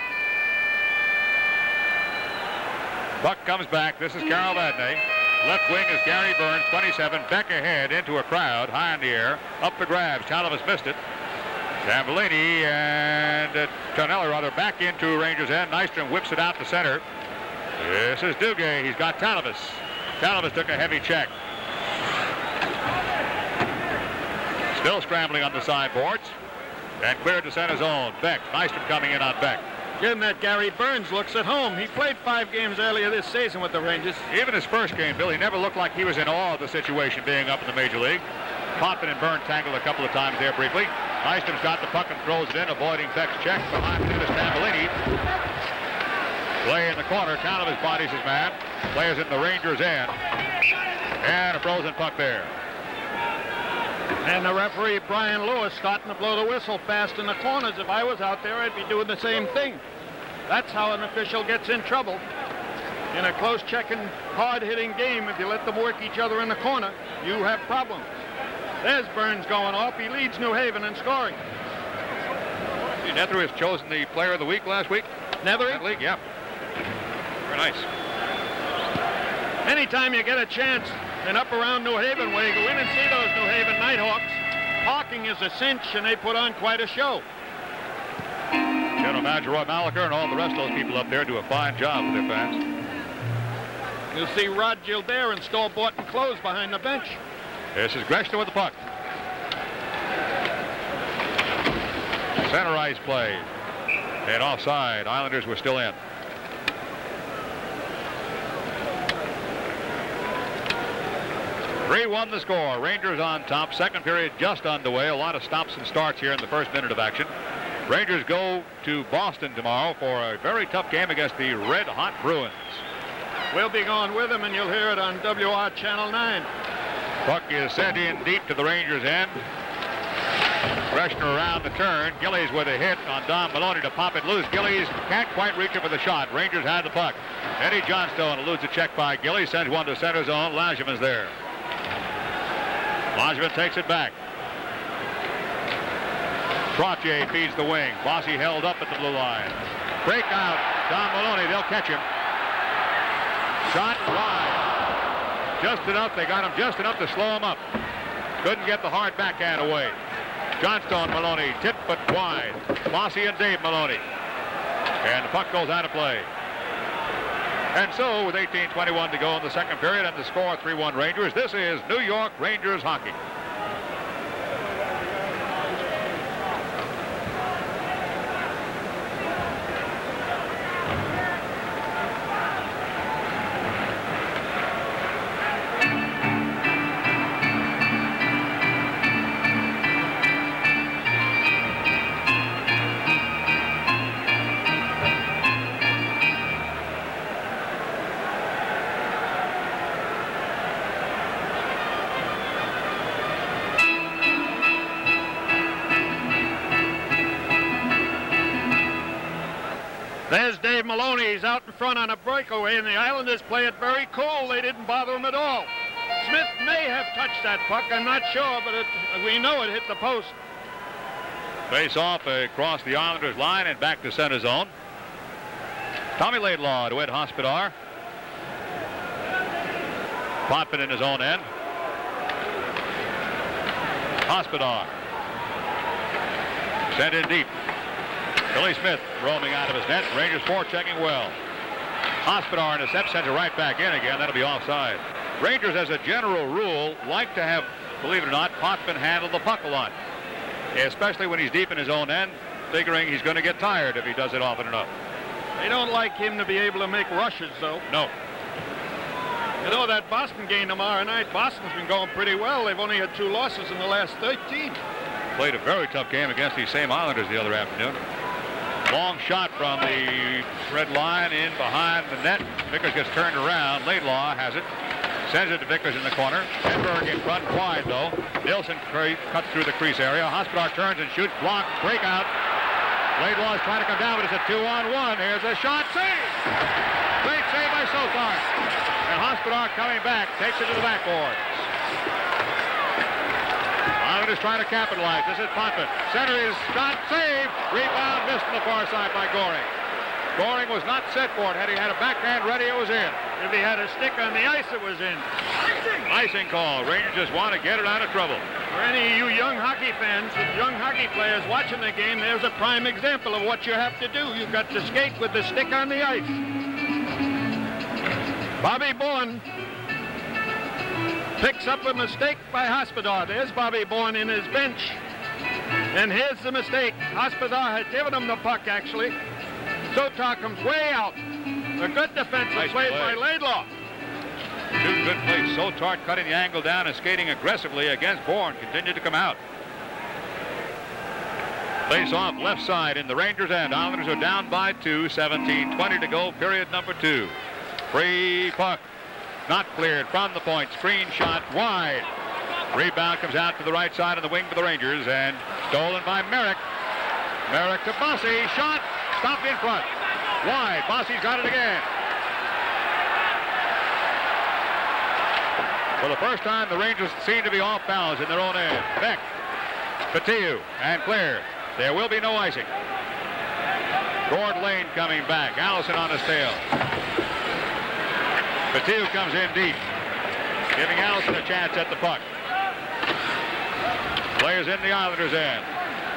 Buck comes back. This is Carol Vadney. Left wing is Gary Burns, twenty-seven. Beck ahead into a crowd, high in the air. Up the grabs. Townevis missed it. Tambellini and uh, Tonelli rather back into Rangers' end. Nystrom whips it out to center. This is Duguay. He's got Townevis. Townevis took a heavy check. Still scrambling on the sideboards. And cleared to center zone. Beck. Nystrom coming in on Beck. Jim, that Gary Burns looks at home. He played five games earlier this season with the Rangers. Even his first game, Bill, he never looked like he was in awe of the situation being up in the Major League. Potvin and Burns tangled a couple of times there briefly. Nystrom's got the puck and throws it in, avoiding Beck's check. Behind him is Tambellini. Play in the corner. Townevis bodies his man. Players in the Rangers' end. And a frozen puck there. And the referee, Brian Lewis, starting to blow the whistle fast in the corners. If I was out there, I'd be doing the same thing. That's how an official gets in trouble. In a close checking, hard-hitting game, if you let them work each other in the corner, you have problems. There's Burns going off. He leads New Haven in scoring. Nethery was chosen the player of the week last week. Nethery? That league, yeah. Very nice. Anytime you get a chance and up around New Haven way, go in and see those New Haven Nighthawks. Parking is a cinch, and they put on quite a show. General Manager Roy Malacher and all the rest of those people up there do a fine job with their fans. You'll see Rod Gilbert in store-bought clothes behind the bench. This is Greshner with the puck. Center ice play. And offside. Islanders were still in. three one the score. Rangers on top. Second period just underway. A lot of stops and starts here in the first minute of action. Rangers go to Boston tomorrow for a very tough game against the Red Hot Bruins. We'll be going with them, and you'll hear it on W R Channel nine. Puck is sent in deep to the Rangers' end. Reschner around the turn. Gillies with a hit on Don Maloney to pop it loose. Gillies can't quite reach it for the shot. Rangers had the puck. Eddie Johnstone eludes a check by Gillies. Sends one to center zone. Lageman's there. Lageman takes it back. Trottier feeds the wing. Bossy held up at the blue line. Break out. Don Maloney. They'll catch him. Shot wide. Just enough. They got him just enough to slow him up. Couldn't get the hard backhand away. Johnstone, Maloney, tip but wide. Bossy and Dave Maloney. And the puck goes out of play. And so, with eighteen twenty-one to go in the second period and the score three one Rangers, this is New York Rangers hockey. There's Dave Maloney. He's out in front on a breakaway, and the Islanders play it very cool. They didn't bother him at all. Smith may have touched that puck. I'm not sure, but it, we know it hit the post. Face off across the Islanders line and back to center zone. Tommy Laidlaw to Ed Hospodar. Potvin in his own end. Hospodar. Sent in deep. Billy Smith roaming out of his net. Rangers forechecking well. Hospodar intercepts, sends it right back in again. That'll be offside. Rangers, as a general rule, like to have, believe it or not, Potvin handle the puck a lot, especially when he's deep in his own end, figuring he's going to get tired if he does it often enough. They don't like him to be able to make rushes, though. No. You know, that Boston game tomorrow night, Boston's been going pretty well. They've only had two losses in the last thirteen. Played a very tough game against these same Islanders the other afternoon. Long shot from the red line in behind the net. Vickers gets turned around. Laidlaw has it. Sends it to Vickers in the corner. Hedberg in front, wide though. Nilsson cuts through the crease area. Hospodar turns and shoots. Blocked. Breakout. Laidlaw is trying to come down, but it's a two on one. Here's a shot. Save! Great save by Sothart. And Hospodar coming back. Takes it to the backboard. Islanders trying to capitalize. This is Potvin. Center is shot. Save. Rebound missed on the far side by Goring. Goring was not set for it. Had he had a backhand ready, it was in. If he had a stick on the ice, it was in. Icing call. Rangers just want to get it out of trouble. For any of you young hockey fans, young hockey players watching the game, there's a prime example of what you have to do. You've got to skate with the stick on the ice. Bobby Bourne picks up a mistake by Hospodar. There's Bobby Bourne in his bench. And here's the mistake. Hospodar had given him the puck, actually. Sothart comes way out. A good defensive Nice play play by Laidlaw. Two good plays. Sothart cutting the angle down and skating aggressively against Bourne. Continued to come out. Face off left side in the Rangers' end. Islanders are down by two. seventeen twenty to go. Period number two. Free puck. Not cleared from the point. Screen shot wide. Rebound comes out to the right side of the wing for the Rangers and stolen by Merrick. Merrick to Bossy. Shot. Stopped in front. Wide. Bossy's got it again. For the first time, the Rangers seem to be off balance in their own end. Beck. Patiu. And clear. There will be no icing. Gord Lane coming back. Allison on his tail. Mathieu comes in deep, giving Allison a chance at the puck. Players in the Islanders' end.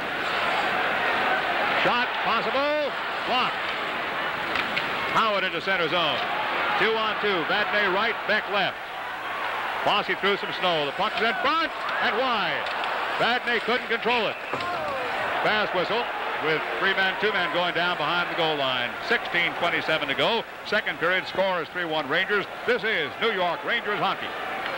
Shot possible. Blocked. Howard into center zone. Two on two. Vadnais right, Beck left. Fossey threw some snow. The puck's in front and wide. Vadnais couldn't control it. Pass whistle with three men, two men going down behind the goal line. sixteen twenty-seven to go. Second period. Score is three one Rangers. This is New York Rangers hockey.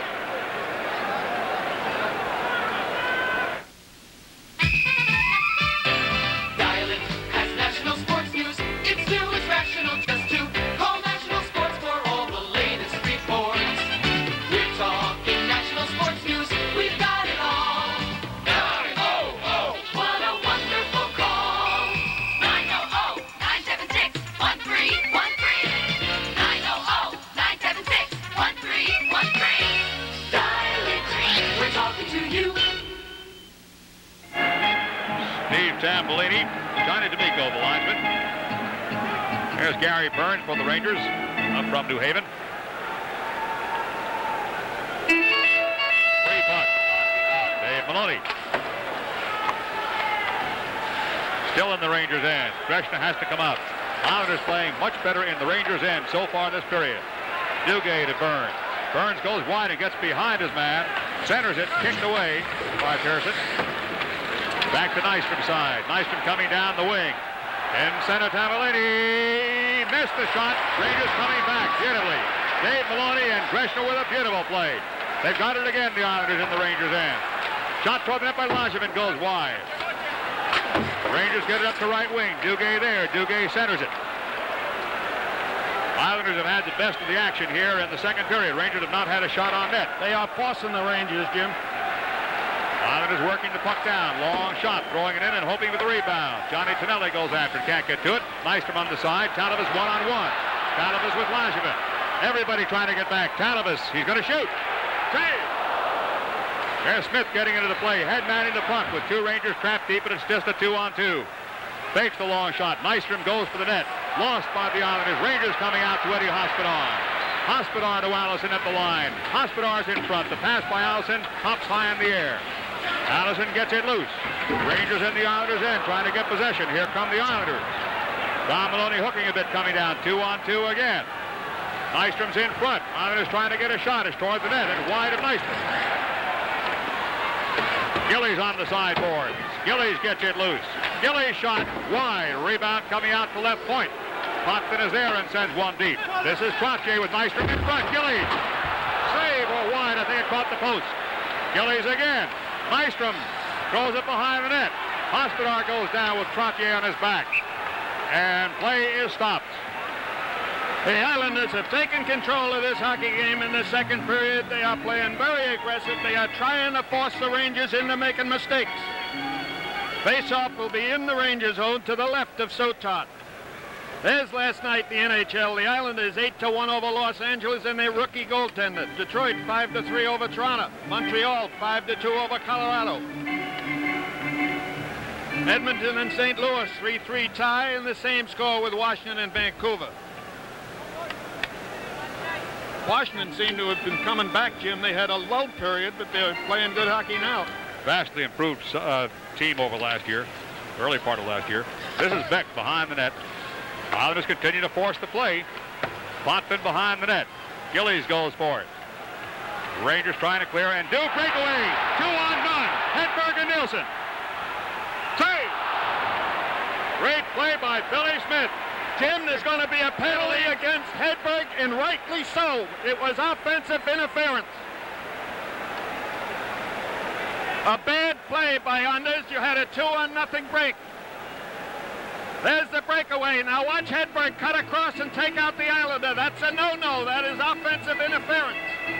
Maloney, Johnny D'Amico, the linesman. There's Gary Burns for the Rangers, up from New Haven. Free puck. Dave Maloney. Still in the Rangers' end. Resch has to come out. Islanders playing much better in the Rangers' end so far this period. Duguay to Burns. Burns goes wide and gets behind his man. Centers it, kicked away by Pearson. Back to Nystrom side. Nystrom coming down the wing. In center, Tavolini missed the shot. Rangers coming back beautifully. Dave Maloney and Greshner with a beautiful play. They've got it again, the Islanders in the Rangers' end. Shot toward the net by Langevin goes wide. Rangers get it up to right wing. Duguay there. Duguay centers it. Islanders have had the best of the action here in the second period. Rangers have not had a shot on net. They are forcing the Rangers, Jim. Islanders working the puck down. Long shot, throwing it in and hoping for the rebound. Johnny Tonelli goes after it, can't get to it. Nystrom on the side. Talavas one-on-one. Talavas with Langevin. Everybody trying to get back. Talavas, he's going to shoot. Save! There's Smith getting into the play. Head man in the puck with two Rangers trapped deep, and it's just a two-on-two. Fakes the long shot. Nystrom goes for the net. Lost by the Islanders. Rangers coming out to Eddie Hospodar. Hospodar to Allison at the line. Hospodar's in front. The pass by Allison hops high in the air. Allison gets it loose. Rangers in the Islanders' end trying to get possession. Here come the Islanders. Don Maloney hooking a bit coming down. Two on two again. Nystrom's in front. Islanders trying to get a shot. It's toward the net and wide of Nystrom. Gillies on the sideboard. Gillies gets it loose. Gillies shot wide. Rebound coming out to left point. Potvin is there and sends one deep. This is Trottier with Nystrom in front. Gillies. Save or wide. I think it caught the post. Gillies again. Nystrom throws it behind the net. Hospodar goes down with Trottier on his back. And play is stopped. The Islanders have taken control of this hockey game in the second period. They are playing very aggressive. They are trying to force the Rangers into making mistakes. Face-off will be in the Rangers' zone to the left of Sotot. There's last night the N H L. The Islanders eight to one over Los Angeles and their rookie goaltender. Detroit five to three over Toronto. Montreal five to two over Colorado. Edmonton and Saint Louis three three tie, and the same score with Washington and Vancouver. Washington seemed to have been coming back, Jim. They had a lull period, but they're playing good hockey now. Vastly improved uh, team over last year, early part of last year. This is Beck behind the net. Islanders continue to force the play. Potvin behind the net. Gillies goes for it. Rangers trying to clear and do breakaway. Two on none. Hedberg and Nielsen. Save. Great play by Billy Smith. Jim, there's going to be a penalty against Hedberg, and rightly so. It was offensive interference. A bad play by Anders. You had a two on nothing break. There's the breakaway. Now watch Hedberg cut across and take out the Islander. That's a no-no. That is offensive interference.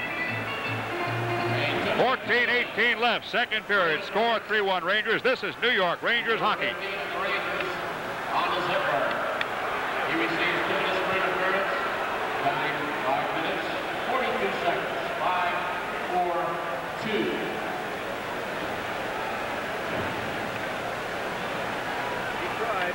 fourteen eighteen left. Second period. Score three one Rangers. This is New York Rangers hockey. He receives two minutes for interference. Having five minutes, forty-two seconds. Five, four, two. He tried.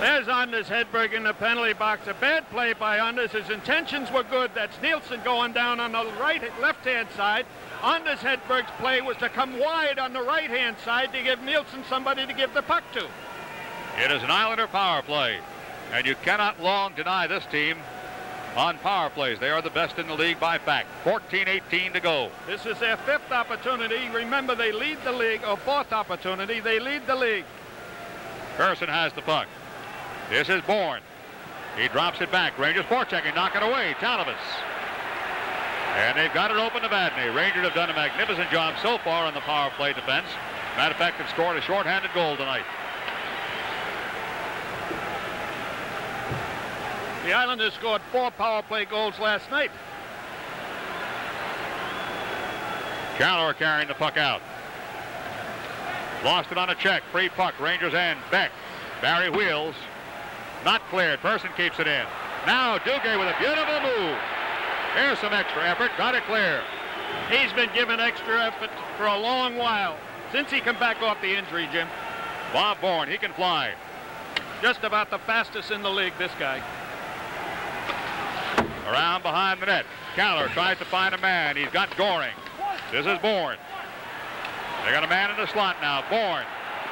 There's Anders Hedberg in the penalty box. A bad play by Anders. His intentions were good. That's Nielsen going down on the right, left-hand side. Anders Hedberg's play was to come wide on the right-hand side to give Nielsen somebody to give the puck to. It is an Islander power play, and you cannot long deny this team on power plays. They are the best in the league by fact. fourteen eighteen to go. This is their fifth opportunity. Remember, they lead the league, or fourth opportunity. They lead the league. Pearson has the puck. This is Bourne. He drops it back. Rangers forechecking, knock it away. Talibus. And they've got it open to Vadney. Rangers have done a magnificent job so far on the power play defense. Matter of fact, they've scored a shorthanded goal tonight. The Islanders scored four power play goals last night. Callor carrying the puck out. Lost it on a check. Free puck. Rangers end. Beck. Barry wheels. Not cleared. Person keeps it in. Now Duguay with a beautiful move. Here's some extra effort. Got it clear. He's been given extra effort for a long while. Since he come back off the injury, Jim. Bob Bourne, he can fly. Just about the fastest in the league, this guy. Around behind the net. Callor tries to find a man. He's got Goring. This is Bourne. They got a man in the slot now. Bourne.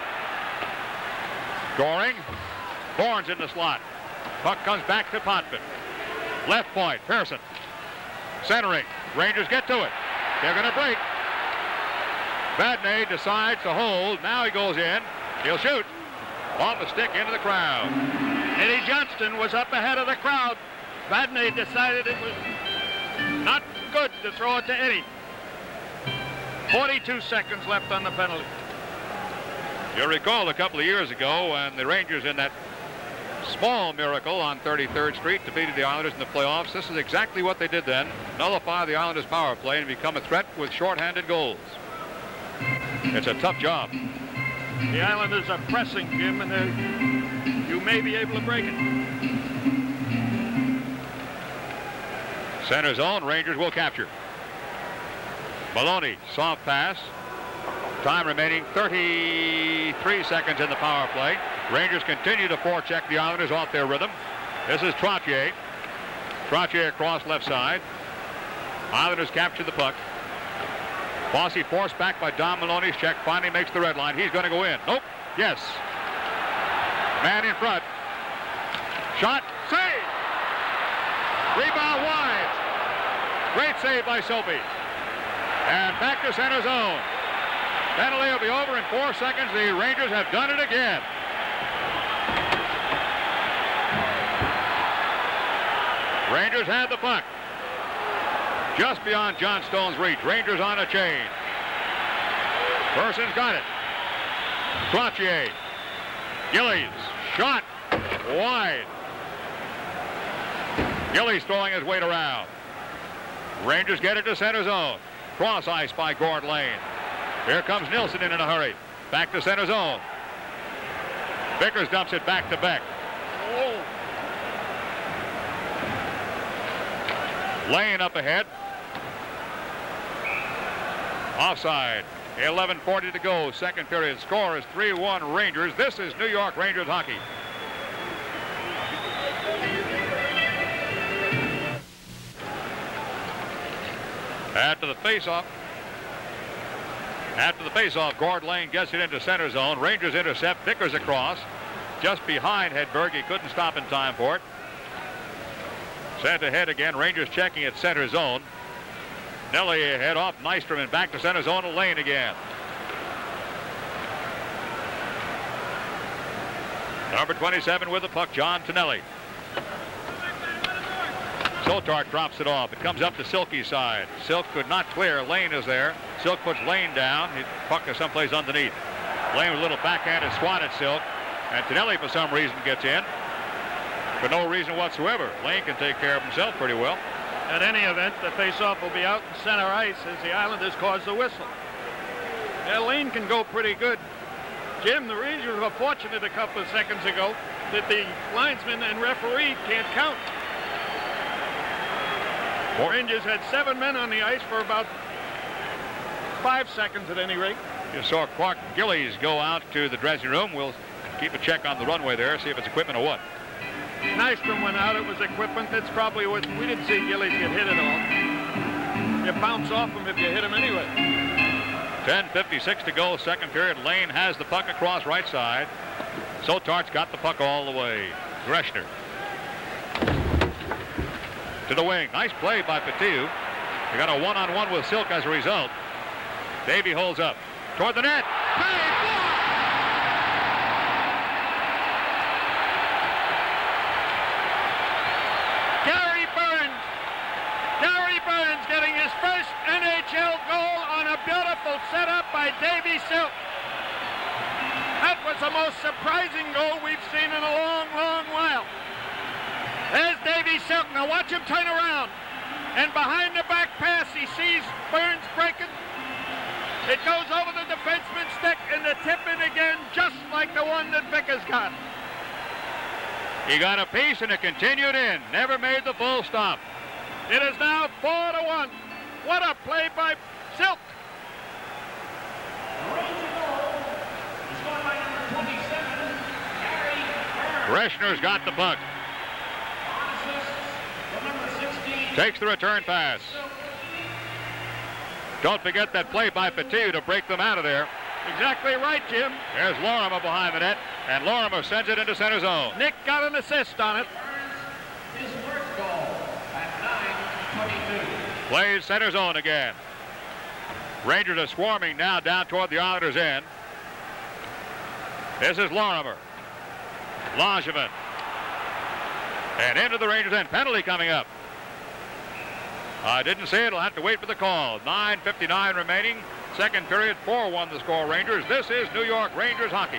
Goring. Bourne's in the slot. Puck comes back to Potvin. Left point. Pearson. Centering. Rangers get to it. They're going to break. Vadney decides to hold. Now he goes in. He'll shoot. Off the stick into the crowd. Eddie Johnston was up ahead of the crowd. Vadney decided it was not good to throw it to Eddie. forty-two seconds left on the penalty. You'll recall a couple of years ago when the Rangers in that small miracle on thirty-third Street defeated the Islanders in the playoffs. This is exactly what they did then. Nullify the Islanders' power play and become a threat with shorthanded goals. It's a tough job. The Islanders are pressing, Jim, and you may be able to break it. Center zone, Rangers will capture. Maloney, soft pass. Time remaining thirty-three seconds in the power play. Rangers continue to forecheck the Islanders off their rhythm. This is Trottier. Trottier across left side. Islanders capture the puck. Fossey forced back by Don Maloney's check. Finally makes the red line. He's going to go in. Nope. Yes. Man in front. Shot. Save. Rebound wide. Great save by Soapy. And back to center zone. Penalty will be over in four seconds. The Rangers have done it again. Rangers have the puck. Just beyond John Stone's reach. Rangers on a change. Person's got it. Trottier. Gillies. Shot. Wide. Gillies throwing his weight around. Rangers get it to center zone. Cross ice by Gord Lane. Here comes Nilsson in in a hurry. Back to center zone. Vickers dumps it back to Beck. Oh. Lane up ahead. Offside. eleven forty to go. Second period. Score is three one Rangers. This is New York Rangers hockey. After the faceoff. After the faceoff, Gord Lane gets it into center zone. Rangers intercept. Vickers across. Just behind Hedberg. He couldn't stop in time for it. Sent ahead again. Rangers checking at center zone. Nelly ahead off Nystrom and back to center zone. Lane again. Number twenty-seven with the puck, John Tonelli. Sotart drops it off. It comes up to Silky's side. Silk could not clear. Lane is there. Silk puts Lane down. His puck is someplace underneath. Lane with a little backhanded swat at Silk. And Tonelli, for some reason, gets in. For no reason whatsoever. Lane can take care of himself pretty well. At any event, the faceoff will be out in center ice as the Islanders cause the whistle. Yeah, Lane can go pretty good. Jim, the Rangers were fortunate a couple of seconds ago that the linesman and referee can't count. The Rangers had seven men on the ice for about five seconds at any rate. You saw Clark Gillies go out to the dressing room. We'll keep a check on the runway there, see if it's equipment or what. Nystrom went out. It was equipment. That's probably what we didn't see Gillies get hit at all. You bounce off him if you hit him anyway. ten fifty-six to go, second period. Lane has the puck across right side. Sotart's got the puck all the way. Greshner to the wing. Nice play by Petiou. They got a one-on-one with Silk as a result. Davey holds up toward the net. Hey, Gary Burns. Gary Burns getting his first N H L goal on a beautiful setup by Davey Silk. That was the most surprising goal we've seen in a long, long while. There's Davey Silk. Now watch him turn around. And behind the back pass, he sees Burns breaking. It goes over the defenseman's stick, and the tip in again, just like the one that Vickers got. he got a piece and it continued in. Never made the full stop. It is now four to one. What a play by Silk. Greshner's got the puck. Takes the return pass. Don't forget that play by Petiou to break them out of there. Exactly right, Jim. There's Lorimer behind the net, and Lorimer sends it into center zone. Nick got an assist on it. His first goal at nine twenty-two. Plays center zone again. Rangers are swarming now down toward the Islanders' end. This is Lorimer. Langevin. And into the Rangers' end. Penalty coming up. I didn't see it. I'll have to wait for the call. nine fifty-nine remaining. Second period, four one the score, Rangers. This is New York Rangers hockey.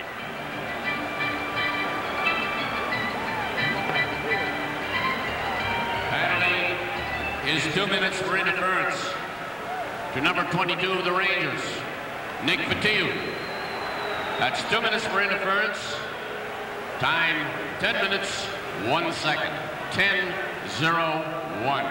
Penalty is two minutes for interference to number twenty-two of the Rangers, Nick Petiou. That's two minutes for interference. Time, ten minutes, one second. ten zero one.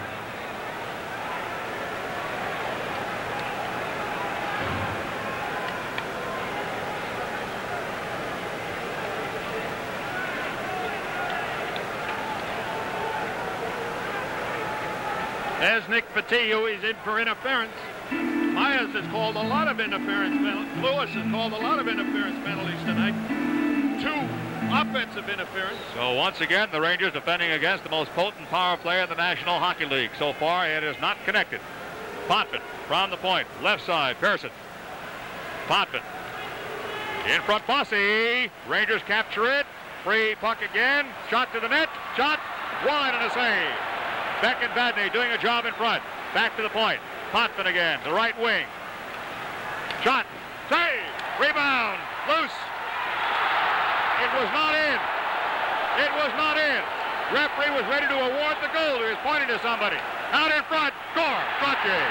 There's Nick Petiou. He's in for interference. Myers has called a lot of interference penalties. Lewis has called a lot of interference penalties tonight. Two offensive interference. So once again, the Rangers defending against the most potent power play in the National Hockey League. So far, it is not connected. Potvin from the point. Left side, Pearson. Potvin. In front, Bossy. Rangers capture it. Free puck again. Shot to the net. Shot. Wide and a save. Beck and Vadney doing a job in front. Back to the point. Potvin again, the right wing. Shot. Save. Rebound. Loose. It was not in. It was not in. Referee was ready to award the goal. He was pointing to somebody. Out in front. Score. Trottier.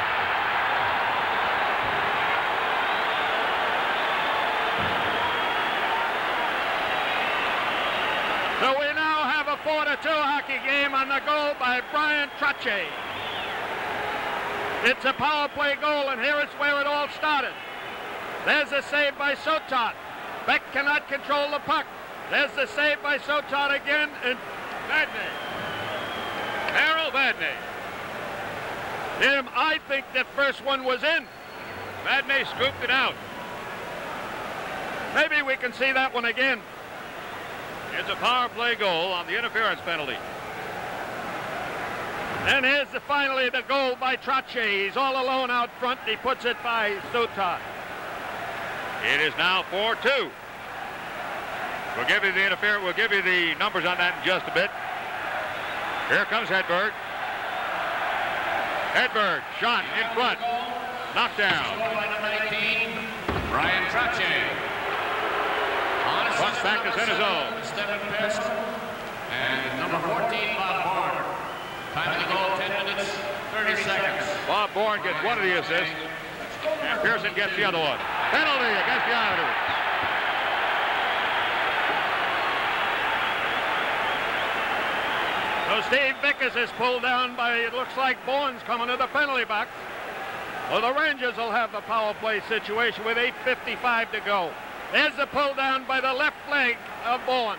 So we now have a four to two hockey game on the goal by Brian Trottier. It's a power play goal, and here is where it all started. There's a save by Sotot. Beck cannot control the puck. There's the save by Sotot again, and Vadney. Harold Vadney. Jim, I think that first one was in. Vadney scooped it out. Maybe we can see that one again. It's a power play goal on the interference penalty. And here's the, finally the goal by Trottier. He's all alone out front. He puts it by Sotot. It is now four two. We'll give you the interference. We'll give you the numbers on that in just a bit. Here comes Hedberg. Hedberg, shot in front. Knocked down. Brian Trottier. Puck back to center zone. And number fourteen, Bob Bourne. Time of the goal, ten minutes, thirty seconds. Bob Bourne gets one of the assists, and Pearson gets the other one. Penalty against the Islanders. So Steve Vickers is pulled down by, it looks like Bourne's coming to the penalty box. Well, the Rangers will have the power play situation with eight fifty-five to go. There's the pull down by the left leg of Bourne.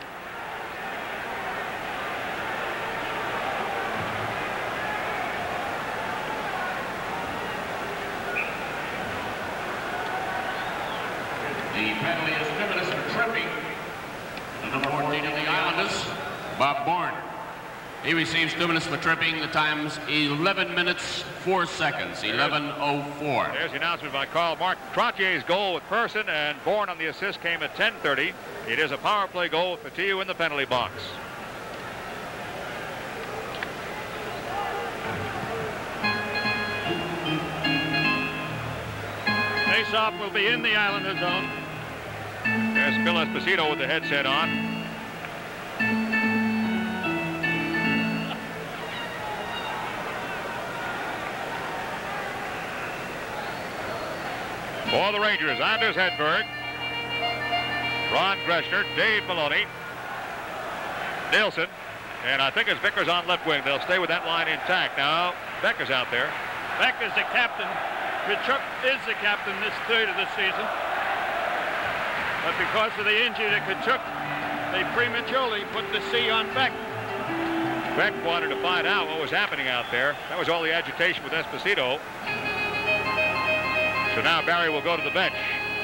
The penalty is given us for tripping. The number fourteen of the Islanders, Bob Bourne. He receives two minutes for tripping. The time's eleven minutes, four seconds, eleven oh four. There's the announcement by Carl Martin. Trottier's goal with Person, and Bourne on the assist came at ten thirty. It is a power play goal with Patillo in the penalty box. Face-off will be in the Islander zone. There's Phil Esposito with the headset on. For the Rangers, Anders Hedberg, Ron Greschner, Dave Maloney, Nielsen, and I think it's Vickers on left wing. They'll stay with that line intact. Now, Becker's out there. Beck is the captain. Kachuk is the captain this third of the season. But because of the injury to Kachuk, they prematurely put the C on Beck. Beck wanted to find out what was happening out there. That was all the agitation with Esposito. So now Barry will go to the bench.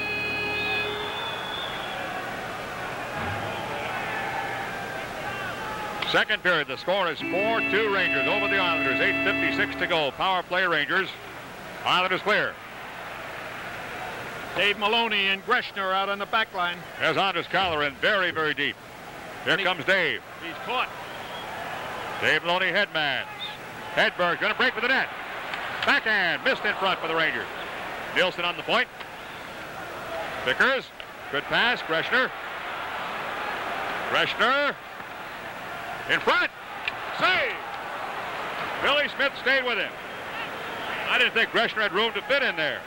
Second period, the score is four two Rangers over the Islanders. eight fifty-six to go. Power play Rangers. Islanders clear. Dave Maloney and Greschner out on the back line. There's Anders Kaller in very, very deep. Here he, comes Dave. He's caught. Dave Maloney headmans. Hedberg's going to break for the net. Backhand, missed in front for the Rangers. Nielsen on the point. Vickers, good pass. Greschner. Greschner in front. Save. Billy Smith stayed with him. I didn't think Greschner had room to fit in there.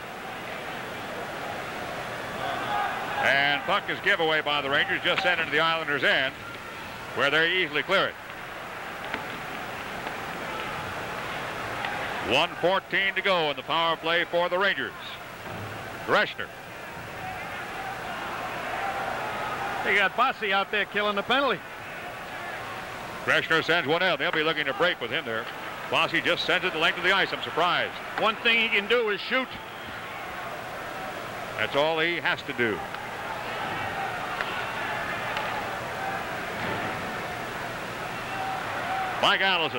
And puck is giveaway by the Rangers, just sent into the Islanders' end, where they easily clear it. one fourteen to go in the power play for the Rangers. Greschner. They got Bossy out there killing the penalty. Greschner sends one out. They'll be looking to break with him there. Bossy just sends it the length of the ice. I'm surprised. One thing he can do is shoot. That's all he has to do. Mike Allison.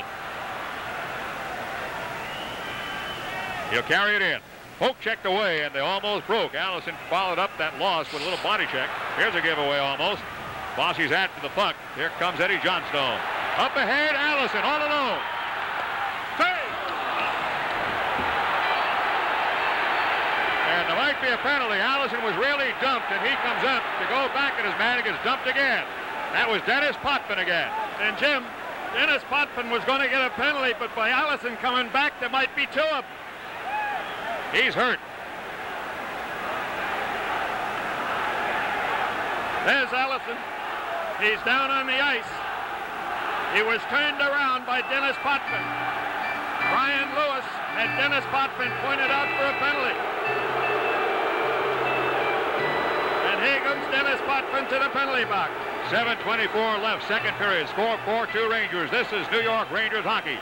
He'll carry it in. Poke checked away, and they almost broke. Allison followed up that loss with a little body check. Here's a giveaway almost. Bossy's after the puck. Here comes Eddie Johnstone. Up ahead, Allison all alone. Save! And there might be a penalty. Allison was really dumped, and he comes up to go back, and his man gets dumped again. That was Dennis Potvin again. And Jim, Dennis Potvin was going to get a penalty, but by Allison coming back, there might be two of them. He's hurt. There's Allison. He's down on the ice. He was turned around by Dennis Potvin. Brian Lewis had Dennis Potvin pointed out for a penalty. And here comes Dennis Potvin to the penalty box. seven twenty-four left, second period. Score four two Rangers. This is New York Rangers hockey.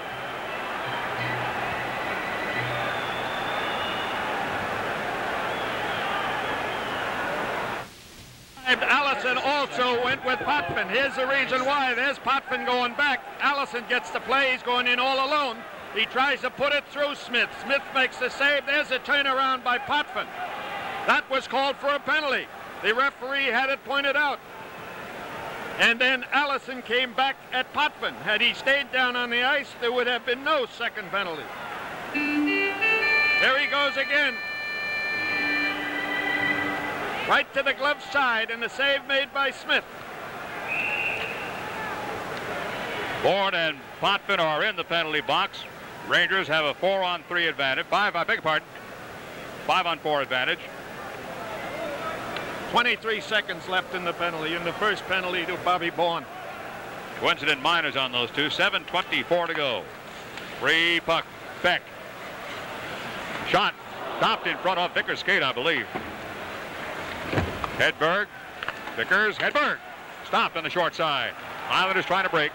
Allison also went with Potvin. Here's the reason why. There's Potvin going back. Allison gets the play. He's going in all alone. He tries to put it through Smith. Smith makes the save. There's a turnaround by Potvin. That was called for a penalty. The referee had it pointed out. And then Allison came back at Potvin. Had he stayed down on the ice, there would have been no second penalty. There he goes again. Right to the glove side, and the save made by Smith. Bourne and Potvin are in the penalty box. Rangers have a four on three advantage. Five, I beg your pardon. Five on four advantage. twenty-three seconds left in the penalty, in the first penalty to Bobby Bourne. Coincident minors on those two. seven twenty-four to go. Free puck. Beck. Shot. Stopped in front of Vickers' skate, I believe. Hedberg. Vickers. Hedberg. Stopped on the short side. Islanders trying to break.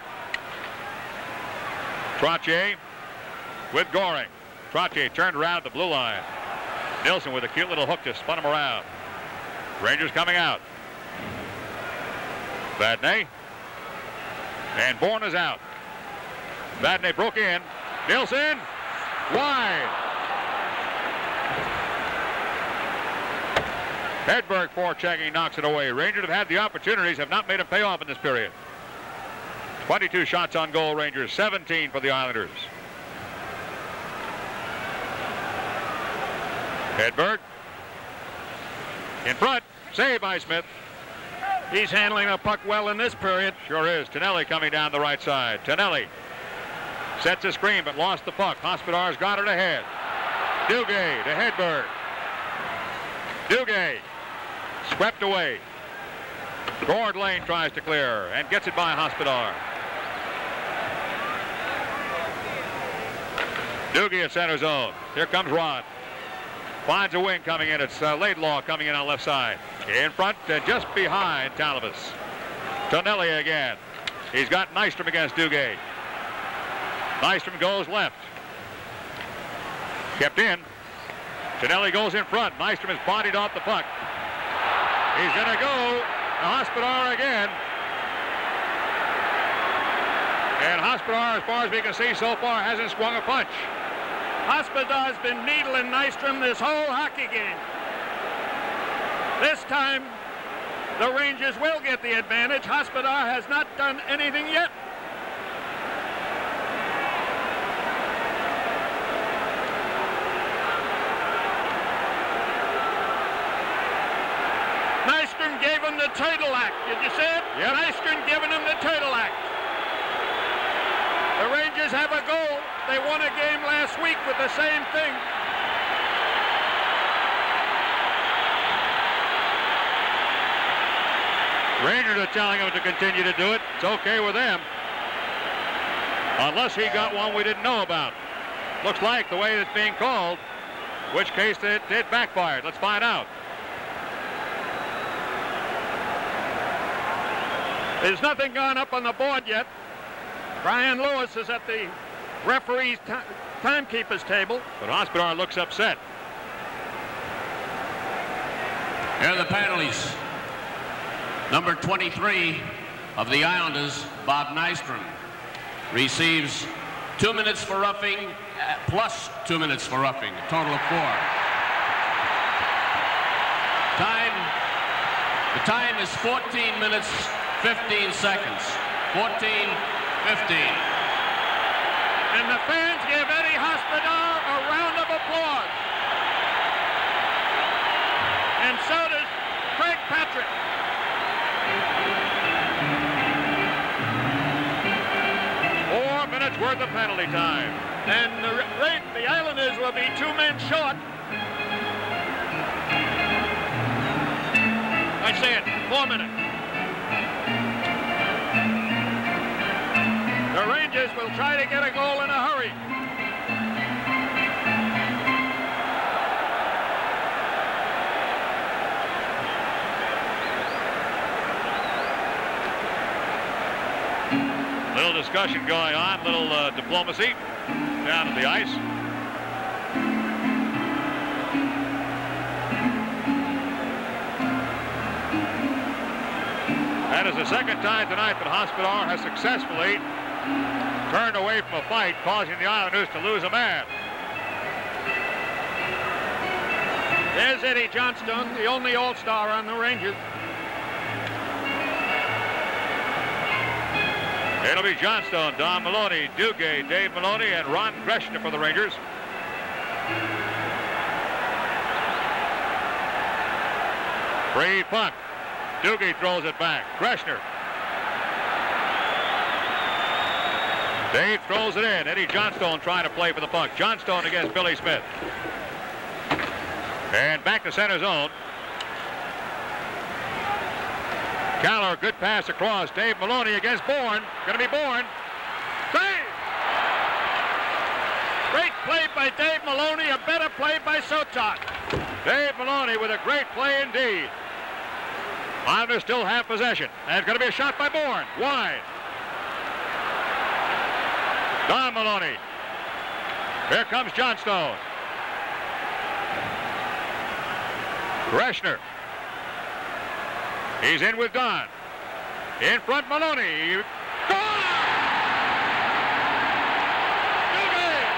Trottier with Goring. Trottier turned around at the blue line. Nilsson with a cute little hook to spun him around. Rangers coming out. Vadnais. And Bourne is out. Vadnais broke in. Nilsson. Wide. Hedberg forechecking, knocks it away. Rangers have had the opportunities, have not made them pay off in this period. twenty-two shots on goal, Rangers, seventeen for the Islanders. Hedberg. In front. Saved by Smith. He's handling the puck well in this period. Sure is. Tonelli coming down the right side. Tonelli sets a screen but lost the puck. Hospodar's got it ahead. Duguay to Hedberg. Duguay swept away. Gord Lane tries to clear and gets it by Hospodar. Duguay at center zone. Here comes Rod. Finds a wing coming in. It's uh, Laidlaw coming in on left side. In front, uh, just behind Talabas. Tonelli again. He's got Nystrom against Duguay. Nystrom goes left. Kept in. Tonelli goes in front. Nystrom is bodied off the puck. He's going to go to Hospodar again. And Hospodar, as far as we can see so far, hasn't swung a punch. Hospodar's been needling Nystrom this whole hockey game. This time, the Rangers will get the advantage. Hospodar has not done anything yet. Nystrom gave him the turtle act. Did you see it? Yep. Nystrom giving him the turtle act. The Rangers have a goal. They won a game last week with the same thing. Rangers are telling him to continue to do it. It's okay with them. Unless he got one we didn't know about. Looks like the way it's being called, which case it, it backfired. Let's find out. There's nothing gone up on the board yet. Brian Lewis is at the referee's timekeeper's table. But Hospodar looks upset. Here are the penalties. Number twenty-three of the Islanders, Bob Nystrom, receives two minutes for roughing, uh, plus two minutes for roughing, a total of four. Time, the time is fourteen minutes, fifteen seconds. fourteen, fifteen. And the fans give Eddie Hospodar a round of applause. And so does Craig Patrick. Four minutes worth of penalty time. And the, the Islanders will be two men short. I say it, four minutes. The Rangers will try to get a goal in a hurry. Little discussion going on, little uh, diplomacy down at the ice. That is the second time tonight that Hospodar has successfully turned away from a fight, causing the Islanders to lose a man. There's Eddie Johnstone, the only All-Star on the Rangers. It'll be Johnstone, Don Maloney, Duguay, Dave Maloney, and Ron Greshner for the Rangers. Free puck. Duguay throws it back. Greshner. Dave throws it in. Eddie Johnstone trying to play for the puck. Johnstone against Billy Smith. And back to center zone. Caller, good pass across. Dave Maloney against Bourne. Going to be Bourne. Save! Great play by Dave Maloney, a better play by Sotot. Dave Maloney with a great play indeed. Islanders still have possession. There's going to be a shot by Bourne. Wide. Don Maloney. Here comes Johnstone. Greshner. He's in with Don. In front, Maloney. Gone! New game!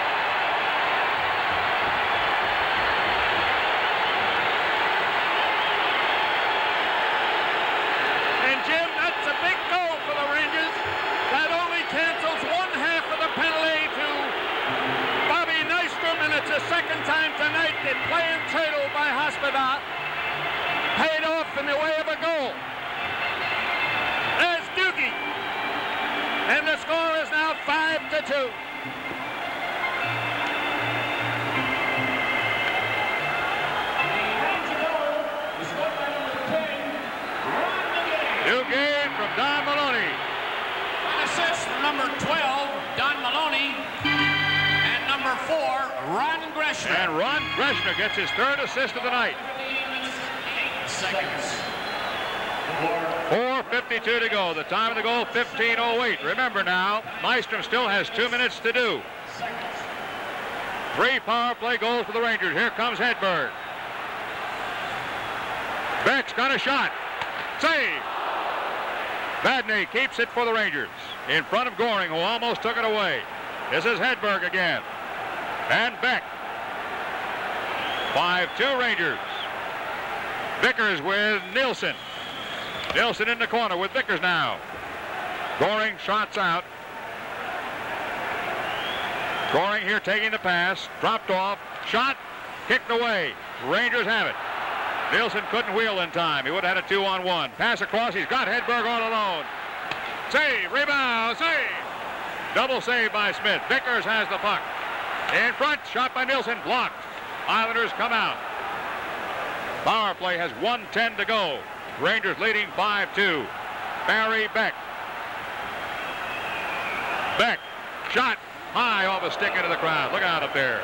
And Jim, that's a big goal for the Rangers. That only cancels one half of the penalty to Bobby Nystrom, and it's the second time tonight that playing turtle by Hospodar paid off in the way of a goal. There's Doogie. And the score is now five to two. New game from Don Maloney. An assist from number twelve, Don Maloney. And number four, Ron Greshner. And Ron Greshner gets his third assist of the night. Seconds. four fifty-two to go. The time of the goal, fifteen oh eight. Remember now, Nystrom still has two minutes to do. Three power play goals for the Rangers. Here comes Hedberg. Beck's got a shot. Save. Badney keeps it for the Rangers. In front of Goring, who almost took it away. This is Hedberg again. And Beck. five two Rangers. Vickers with Nielsen. Nielsen in the corner with Vickers now. Goring shots out. Goring here taking the pass. Dropped off. Shot. Kicked away. Rangers have it. Nielsen couldn't wheel in time. He would have had a two on one. Pass across. He's got Hedberg all alone. Save. Rebound. Save. Double save by Smith. Vickers has the puck. In front. Shot by Nielsen. Blocked. Islanders come out. Power play has one ten to go. Rangers leading five two. Barry Beck. Beck. Shot high off a stick into the crowd. Look out up there.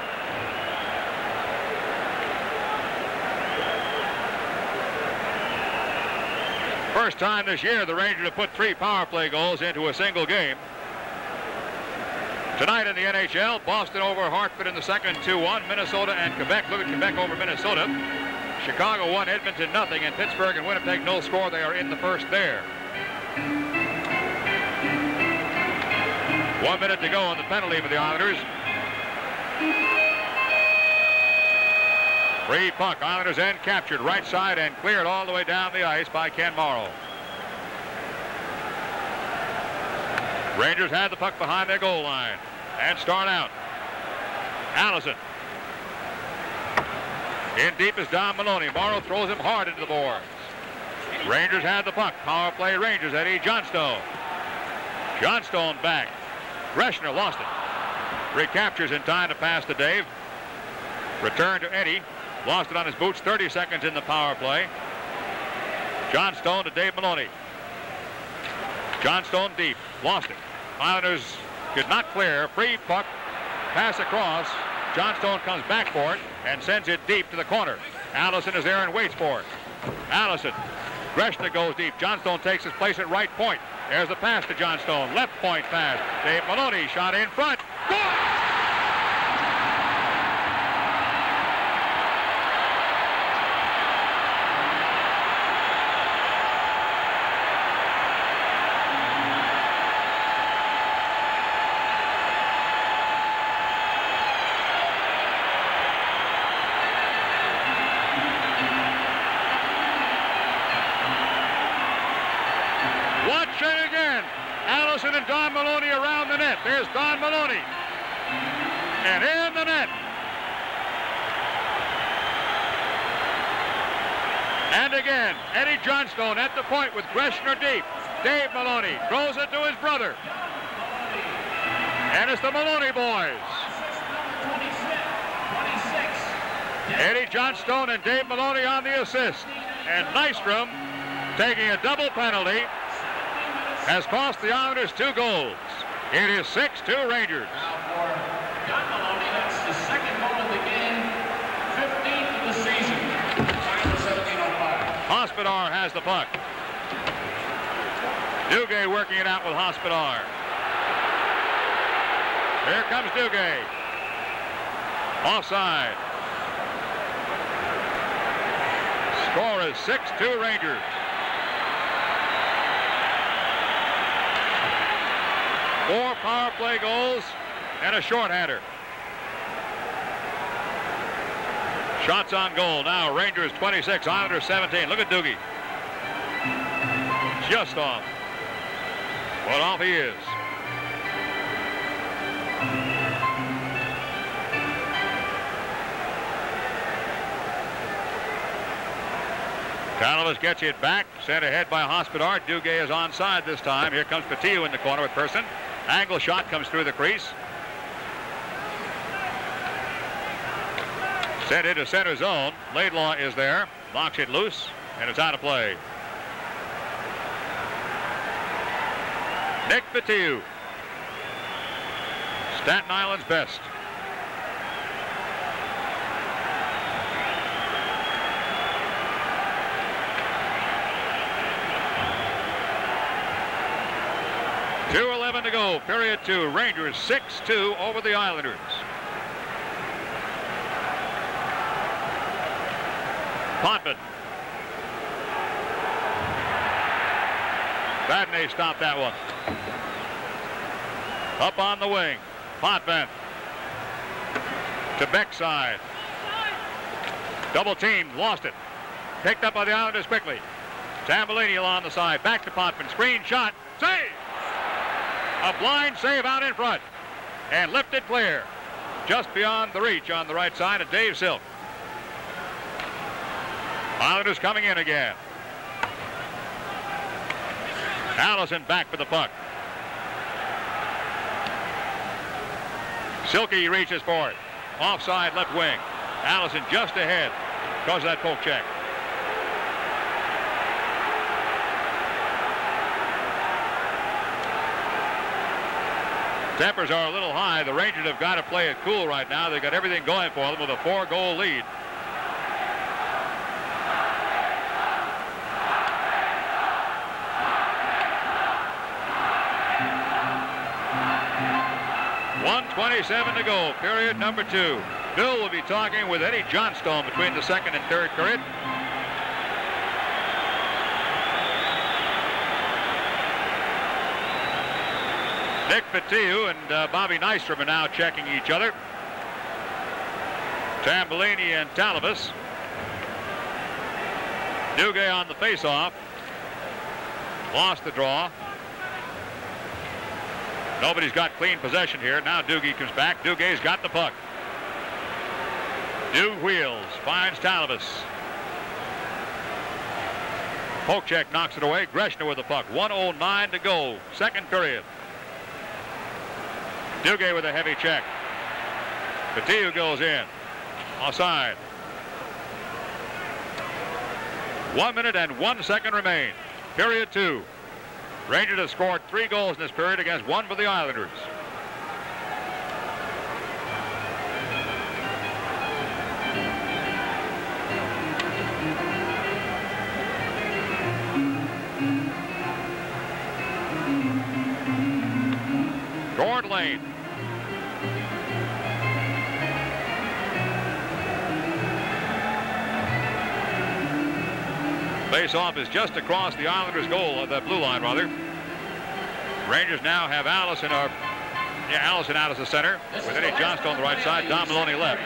First time this year the Rangers have put three power play goals into a single game. Tonight in the N H L, Boston over Hartford in the second, two one. Minnesota and Quebec. Look at Quebec over Minnesota. Chicago won, Edmonton nothing, and Pittsburgh and Winnipeg no score. They are in the first there. One minute to go on the penalty for the Islanders. Free puck. Islanders end captured right side and cleared all the way down the ice by Ken Morrow. Rangers had the puck behind their goal line and start out. Allison. In deep is Don Maloney. Morrow throws him hard into the boards. Rangers had the puck. Power play Rangers. Eddie Johnstone. Johnstone back. Greshner lost it. Recaptures in time to pass to Dave. Return to Eddie. Lost it on his boots. thirty seconds in the power play. Johnstone to Dave Maloney. Johnstone deep. Lost it. Islanders could not clear. Free puck. Pass across. Johnstone comes back for it and sends it deep to the corner. Allison is there and waits for it. Allison. Greshner goes deep. Johnstone takes his place at right point. There's the pass to Johnstone. Left point pass. Dave Maloney shot in front. Goal! And Don Maloney around the net. There's Don Maloney. And in the net. And again, Eddie Johnstone at the point with Greshner deep. Dave Maloney throws it to his brother. And it's the Maloney boys. Eddie Johnstone and Dave Maloney on the assist. And Nystrom taking a double penalty has cost the Islanders two goals. It is six two Rangers. Now for Don Maloney, that's the second goal of the game, fifteenth of the season. Time seventeen oh five. Hospodar has the puck. Duguay working it out with Hospodar. Here comes Duguay. Offside. Score is six two Rangers. Four power play goals and a shorthander. Shots on goal. Now Rangers twenty-six, Islanders seventeen. Look at Doogie. Just off. What off he is. Talavas gets it back, sent ahead by Hospodar. Duguay is onside this time. Here comes Patillo in the corner with Person. Angle shot comes through the crease. Sent into center zone. Laidlaw is there, knocks it loose, and it's out of play. Nick Patillo, Staten Island's best. two eleven to go, period two. Rangers six two over the Islanders. Potvin. Vadnais stopped that one. Up on the wing. Potvin. To Beck's side. Double team, lost it. Picked up by the Islanders quickly. Tambellini along the side. Back to Potvin. Screen shot. Save! A blind save out in front. And lifted clear. Just beyond the reach on the right side of Dave Silk. Islanders coming in again. Allison back for the puck. Silky reaches for it. Offside left wing. Allison just ahead because of that poke check. Tempers are a little high. The Rangers have got to play it cool right now. They've got everything going for them with a four-goal lead. one twenty-seven to go, period number two. Bill will be talking with Eddie Johnstone between the second and third period. Nick Patillo and uh, Bobby Nystrom are now checking each other. Tambellini and Talavas. Duguay on the faceoff. Lost the draw. Nobody's got clean possession here. Now Duguay comes back. Dugay's got the puck. Dug wheels, finds Talavas. Poke check knocks it away. Greshner with the puck. one oh nine to go. Second period. Duguay with a heavy check. Patillo goes in. Offside. One minute and one second remain. Period two. Rangers have scored three goals in this period against one for the Islanders. Gord Lane. Face-off is just across the Islanders' goal, the blue line, rather. Rangers now have Allison, or yeah, Allison out as the center, with Eddie Johnstone on the right side, Don Maloney left.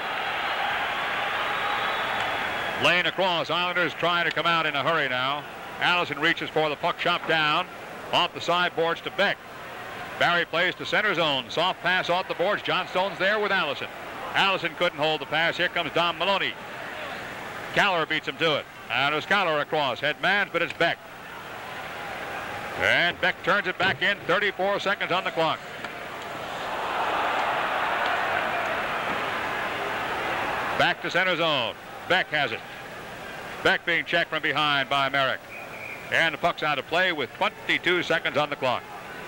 Lane across. Islanders trying to come out in a hurry now. Allison reaches for the puck, chopped down off the sideboards to Beck. Barry plays to center zone. Soft pass off the boards. Johnstone's there with Allison. Allison couldn't hold the pass. Here comes Don Maloney. Caller beats him to it. And it's Caller across. Head man, but it's Beck. And Beck turns it back in. thirty-four seconds on the clock. Back to center zone. Beck has it. Beck being checked from behind by Merrick. And the puck's out of play with twenty-two seconds on the clock.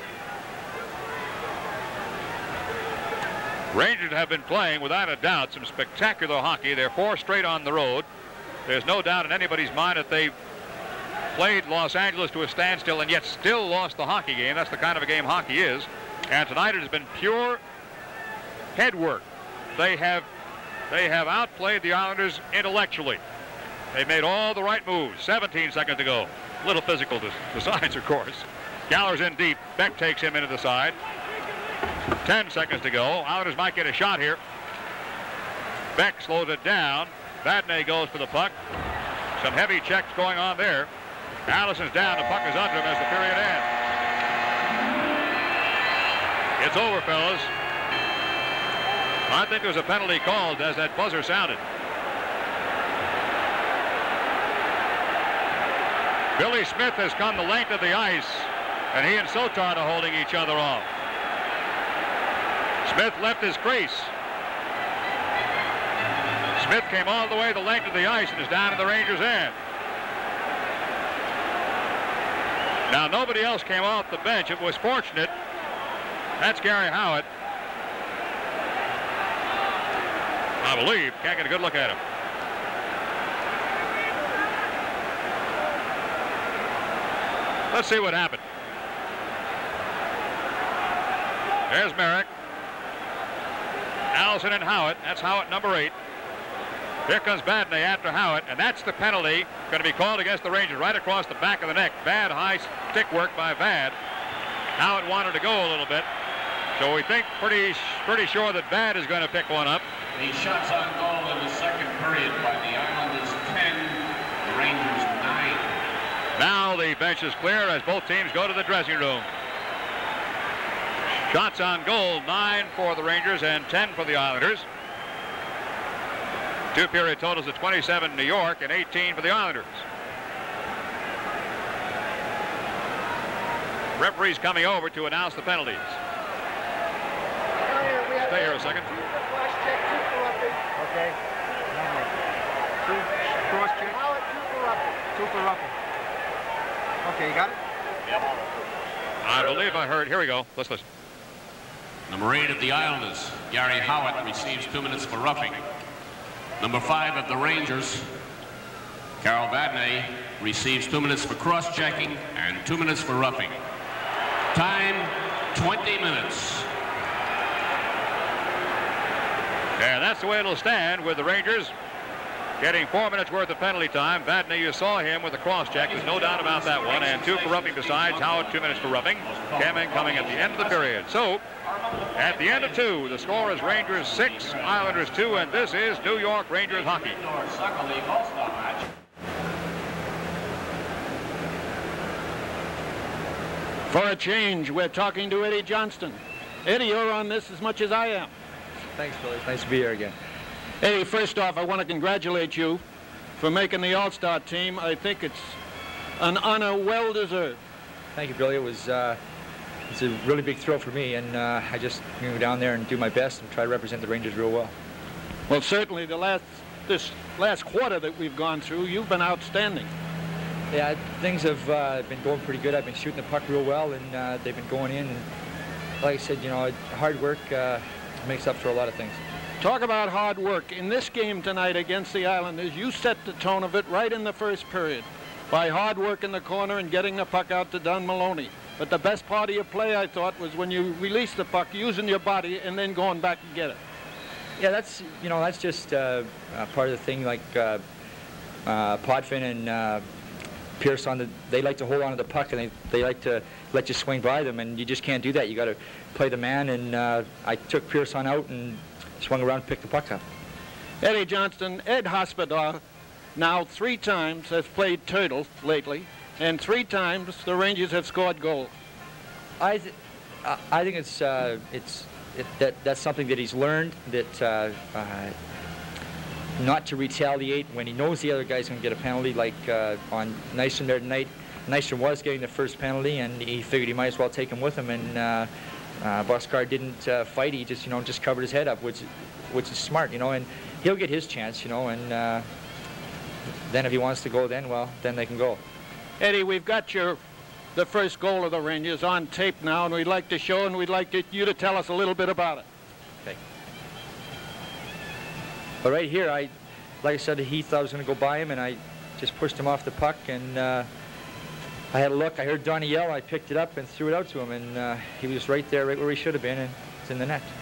Rangers have been playing, without a doubt, some spectacular hockey. They're four straight on the road. There's no doubt in anybody's mind that they played Los Angeles to a standstill and yet still lost the hockey game. That's the kind of a game hockey is. And tonight it has been pure head work. They have, they have outplayed the Islanders intellectually. They made all the right moves. seventeen seconds to go. A little physical to the sides, of course. Galler's in deep. Beck takes him into the side. ten seconds to go. Islanders might get a shot here. Beck slows it down. Vadnais goes for the puck. Some heavy checks going on there. Allison's down. The puck is under him as the period ends. It's over, fellas. I think there was a penalty called as that buzzer sounded. Billy Smith has come the length of the ice, and he and Sotan are holding each other off. Smith left his crease. Smith came all the way the length of the ice and is down in the Rangers' end. Now, nobody else came off the bench. It was fortunate. That's Gary Howard. I believe. Can't get a good look at him. Let's see what happened. There's Merrick. Allison and Howard. That's Howard, number eight. Here comes Vadnais after Howard, and that's the penalty going to be called against the Rangers right across the back of the neck. Bad high stick work by Vad. Howard wanted to go a little bit, so we think pretty pretty sure that Vad is going to pick one up. The shots on goal in the second period by the Islanders ten, the Rangers nine. Now the bench is clear as both teams go to the dressing room. Shots on goal, nine for the Rangers and ten for the Islanders. Two period totals of twenty-seven New York and eighteen for the Islanders. Referee's coming over to announce the penalties. Stay here a second. Okay. Two cross check. Two for roughing. Okay, you got it? Yep. I believe I heard. Here we go. Let's listen. Number eight of the Islanders, Gary Howard, receives two minutes for roughing. Number five of the Rangers, Carol Vadnais, receives two minutes for cross-checking and two minutes for roughing. Time, twenty minutes. Yeah, that's the way it'll stand with the Rangers getting four minutes worth of penalty time. Vadnais, you saw him with the cross-check. There's no doubt about that one. And two for roughing besides. Howard, two minutes for roughing. Kamen coming at the end of the period. So, at the end of two, the score is Rangers six, Islanders two, and this is New York Rangers hockey. For a change, we're talking to Eddie Johnston. Eddie, you're on this as much as I am. Thanks, Billy. It's nice to be here again. Eddie, first off, I want to congratulate you for making the All-Star team. I think it's an honor well deserved. Thank you, Billy. It was uh, it's a really big thrill for me, and uh, I just go down there and do my best and try to represent the Rangers real well. Well, certainly the last this last quarter that we've gone through, you've been outstanding. Yeah, things have uh, been going pretty good. I've been shooting the puck real well, and uh, they've been going in. And like I said, you know, hard work uh, makes up for a lot of things. Talk about hard work. In this game tonight against the Islanders, you set the tone of it right in the first period by hard work in the corner and getting the puck out to Don Maloney. But the best part of your play, I thought, was when you released the puck, using your body and then going back and get it. Yeah, that's, you know, that's just uh, uh, part of the thing. Like uh, uh, Potvin and uh, Pierce, on the, they like to hold on to the puck, and they, they like to let you swing by them, and you just can't do that. You got to play the man, and uh, I took Pierce on out and swung around and picked the puck up. Eddie Johnston, Ed Hospodar, now three times has played Turtle lately, and three times the Rangers have scored goals. I, th uh, I think it's uh, it's it, that that's something that he's learned, that uh, uh, not to retaliate when he knows the other guy's going to get a penalty. Like uh, on Nystrom there tonight, Nystrom was getting the first penalty, and he figured he might as well take him with him. And uh, uh, Boskar didn't uh, fight; he just you know just covered his head up, which which is smart, you know. And he'll get his chance, you know. And uh, then if he wants to go, then well, then they can go. Eddie, we've got your the first goal of the Rangers on tape now, and we'd like to show, and we'd like to, you to tell us a little bit about it. Okay. But right here, I, like I said, he thought I was going to go by him, and I just pushed him off the puck, and uh, I had a look. I heard Donnie yell. I picked it up and threw it out to him, and uh, he was right there, right where he should have been, and it's in the net.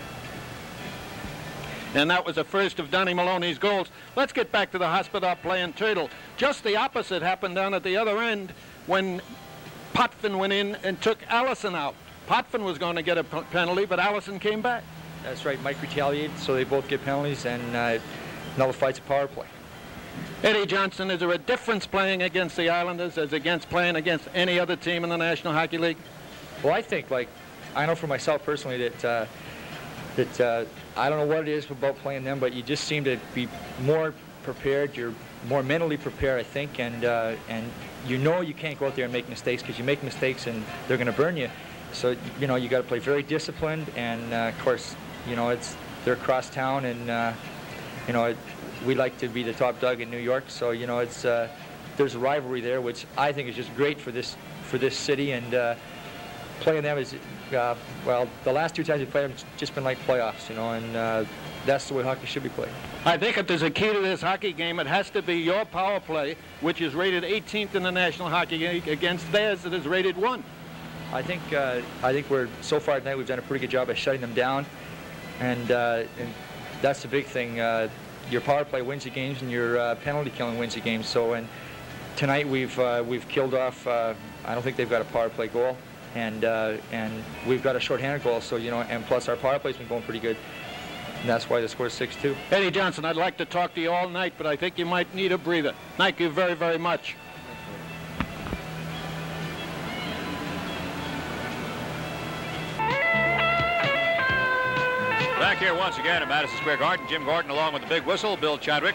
And that was the first of Donnie Maloney's goals. Let's get back to the hospital play in Turtle. Just the opposite happened down at the other end when Potvin went in and took Allison out. Potvin was going to get a penalty, but Allison came back. That's right. Mike retaliated, so they both get penalties, and uh, nullifies a power play. Eddie Johnson, is there a difference playing against the Islanders as against playing against any other team in the National Hockey League? Well, I think, like, I know for myself personally that uh, that uh, I don't know what it is about playing them, but you just seem to be more prepared. You're more mentally prepared, I think, and uh, and you know you can't go out there and make mistakes, because you make mistakes and they're going to burn you. So you know you got to play very disciplined, and uh, of course, you know it's they're across town, and uh, you know. It, we like to be the top dog in New York, so you know it's uh, there's a rivalry there, which I think is just great for this for this city, and uh, playing them is uh, well, the last two times we played them, it's just been like playoffs, you know, and uh, that's the way hockey should be played. I think if there's a key to this hockey game, it has to be your power play, which is rated eighteenth in the National Hockey League, against theirs that is rated one. I think uh, I think we're so far tonight we've done a pretty good job of shutting them down, and, uh, and that's the big thing. Uh, Your power play wins you games, and your uh, penalty killing wins you games. So, and tonight we've uh, we've killed off. Uh, I don't think they've got a power play goal, and uh, and we've got a shorthanded goal. So you know, and plus our power play's been going pretty good, and that's why the score's six two. Eddie Johnson, I'd like to talk to you all night, but I think you might need a breather. Thank you very, very much. Back here once again at Madison Square Garden, Jim Gordon along with the big whistle, Bill Chadwick.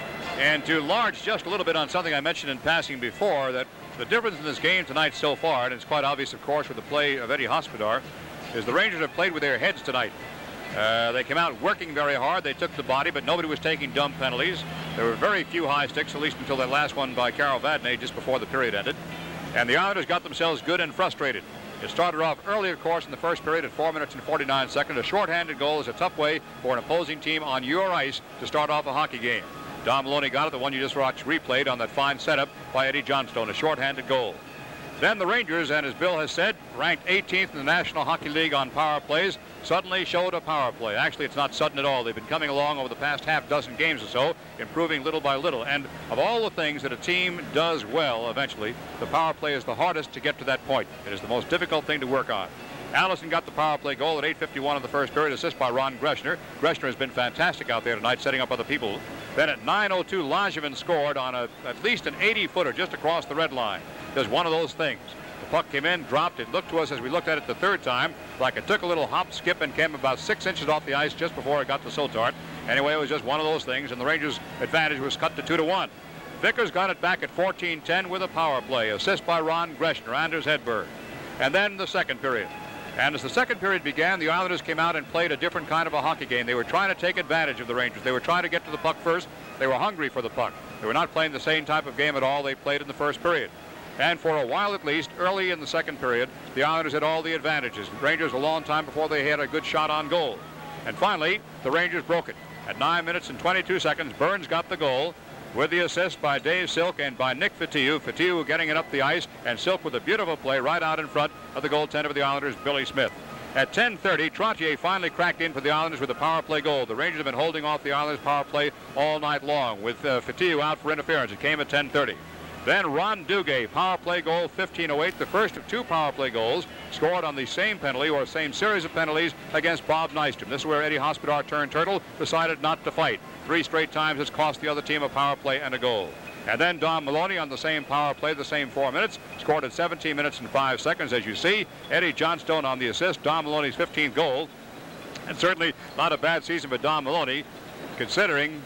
And to enlarge just a little bit on something I mentioned in passing before, that the difference in this game tonight so far, and it's quite obvious, of course, with the play of Eddie Hospodar, is the Rangers have played with their heads tonight. Uh, they came out working very hard. They took the body, but nobody was taking dumb penalties. There were very few high sticks, at least until that last one by Carol Vadnais just before the period ended. And the Islanders got themselves good and frustrated. It started off early, of course, in the first period at four minutes and forty-nine seconds. A shorthanded goal is a tough way for an opposing team on your ice to start off a hockey game. Don Maloney got it, the one you just watched replayed on that fine setup by Eddie Johnstone, a shorthanded goal. Then the Rangers, and as Bill has said, ranked eighteenth in the National Hockey League on power plays, suddenly showed a power play. Actually, it's not sudden at all. They've been coming along over the past half dozen games or so, improving little by little. And of all the things that a team does well eventually, the power play is the hardest to get to that point. It is the most difficult thing to work on. Allison got the power play goal at eight fifty-one of the first period, assist by Ron Greschner. Greschner has been fantastic out there tonight, setting up other people. Then at nine oh two, Langevin scored on a, at least an eighty footer just across the red line. Does one of those things. The puck came in, dropped. It looked to us as we looked at it the third time like it took a little hop, skip, and came about six inches off the ice just before it got to Sotart. Anyway, it was just one of those things, and the Rangers' advantage was cut to two to one. Vickers got it back at fourteen ten with a power play. Assist by Ron Greschner, Anders Hedberg. And then the second period. And as the second period began, the Islanders came out and played a different kind of a hockey game. They were trying to take advantage of the Rangers. They were trying to get to the puck first. They were hungry for the puck. They were not playing the same type of game at all they played in the first period. And for a while at least, early in the second period, the Islanders had all the advantages. The Rangers a long time before they had a good shot on goal. And finally, the Rangers broke it. At nine minutes and twenty-two seconds, Burns got the goal with the assist by Dave Silk and by Nick Fatiou. Fatiou getting it up the ice, and Silk with a beautiful play right out in front of the goaltender of the Islanders, Billy Smith. At ten thirty, Trottier finally cracked in for the Islanders with a power play goal. The Rangers have been holding off the Islanders' power play all night long with uh, Fatiou out for interference. It came at ten thirty. Then Ron Duguay, power play goal fifteen oh eight, the first of two power play goals scored on the same penalty or same series of penalties against Bob Nystrom. This is where Eddie Hospodar turned turtle, decided not to fight. Three straight times it's cost the other team a power play and a goal. And then Don Maloney on the same power play, the same four minutes, scored at seventeen minutes and five seconds, as you see. Eddie Johnstone on the assist, Don Maloney's fifteenth goal. And certainly not a bad season for Don Maloney, considering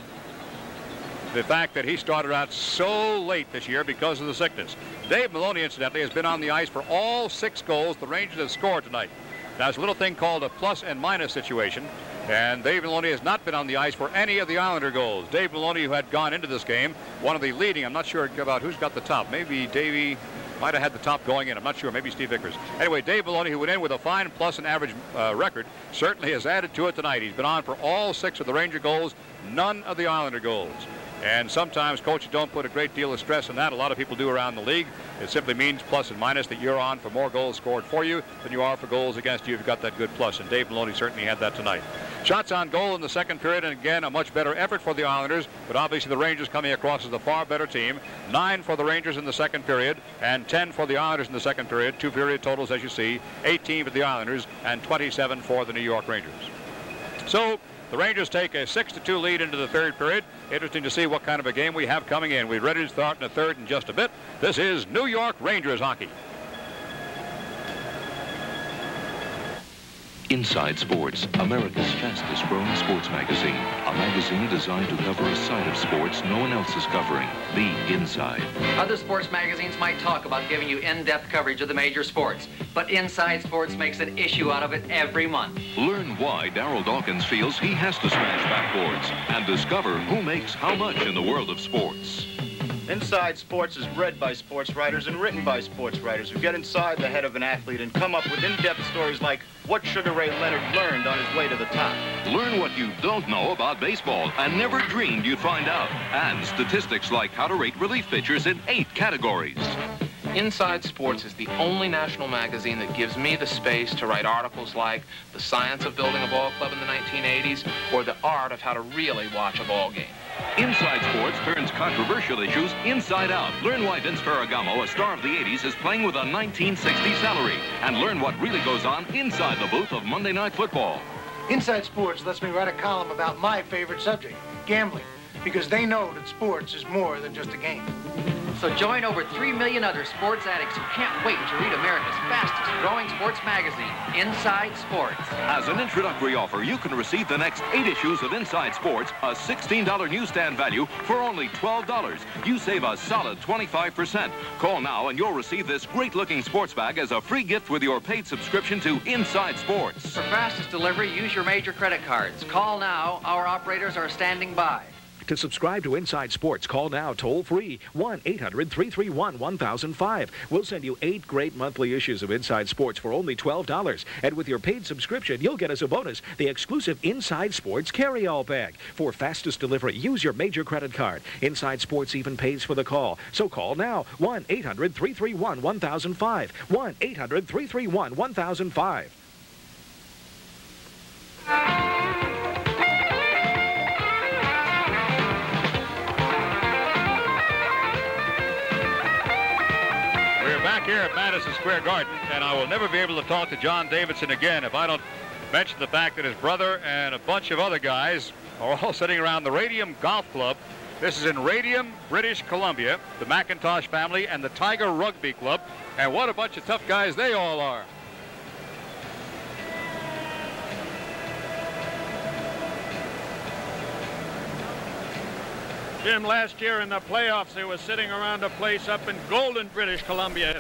the fact that he started out so late this year because of the sickness. Dave Maloney, incidentally, has been on the ice for all six goals the Rangers have scored tonight. Now, it's a little thing called a plus and minus situation, and Dave Maloney has not been on the ice for any of the Islander goals. Dave Maloney, who had gone into this game, one of the leading, I'm not sure about who's got the top. Maybe Davey might have had the top going in. I'm not sure. Maybe Steve Vickers. Anyway, Dave Maloney, who went in with a fine plus and average uh, record, certainly has added to it tonight. He's been on for all six of the Ranger goals none of the Islander goals. And sometimes coaches don't put a great deal of stress on that. A lot of people do around the league. It simply means plus and minus that you're on for more goals scored for you than you are for goals against you. You've got that good plus, and Dave Maloney certainly had that tonight. Shots on goal in the second period, and again, a much better effort for the Islanders, but obviously the Rangers coming across as the far better team. Nine for the Rangers in the second period, and ten for the Islanders in the second period. Two period totals, as you see, eighteen for the Islanders, and twenty-seven for the New York Rangers. So, the Rangers take a six to two lead into the third period. Interesting to see what kind of a game we have coming in. We're ready to start in the third in just a bit. This is New York Rangers hockey. Inside Sports, America's fastest growing sports magazine. A magazine designed to cover a side of sports no one else is covering, the inside. Other sports magazines might talk about giving you in-depth coverage of the major sports, but Inside Sports makes an issue out of it every month. Learn why Darryl Dawkins feels he has to smash backboards and discover who makes how much in the world of sports. Inside Sports is read by sports writers and written by sports writers who get inside the head of an athlete and come up with in-depth stories like what Sugar Ray Leonard learned on his way to the top. Learn what you don't know about baseball and never dreamed you'd find out. And statistics like how to rate relief pitchers in eight categories. Inside Sports is the only national magazine that gives me the space to write articles like The Science of Building a Ball Club in the nineteen eighties or The Art of How to Really Watch a Ball Game. Inside Sports turns controversial issues inside out. Learn why Vince Ferragamo, a star of the eighties, is playing with a nineteen sixty salary. And learn what really goes on inside the booth of Monday Night Football. Inside Sports lets me write a column about my favorite subject, gambling, because they know that sports is more than just a game. So join over three million other sports addicts who can't wait to read America's fastest growing sports magazine, Inside Sports. As an introductory offer, you can receive the next eight issues of Inside Sports, a sixteen dollar newsstand value, for only twelve dollars. You save a solid twenty-five percent. Call now and you'll receive this great-looking sports bag as a free gift with your paid subscription to Inside Sports. For fastest delivery, use your major credit cards. Call now. Our operators are standing by. To subscribe to Inside Sports, call now toll-free, one eight hundred, three three one, one thousand five. We'll send you eight great monthly issues of Inside Sports for only twelve dollars. And with your paid subscription, you'll get as a bonus the exclusive Inside Sports carry-all bag. For fastest delivery, use your major credit card. Inside Sports even pays for the call. So call now, one eight hundred, three three one, one thousand five, one eight hundred, three three one, one thousand five. Back here at Madison Square Garden, and I will never be able to talk to John Davidson again if I don't mention the fact that his brother and a bunch of other guys are all sitting around the Radium Golf Club. This is in Radium, British Columbia, the McIntosh family and the Tiger Rugby Club, and what a bunch of tough guys they all are. Jim, last year in the playoffs, they were sitting around a place up in Golden, British Columbia.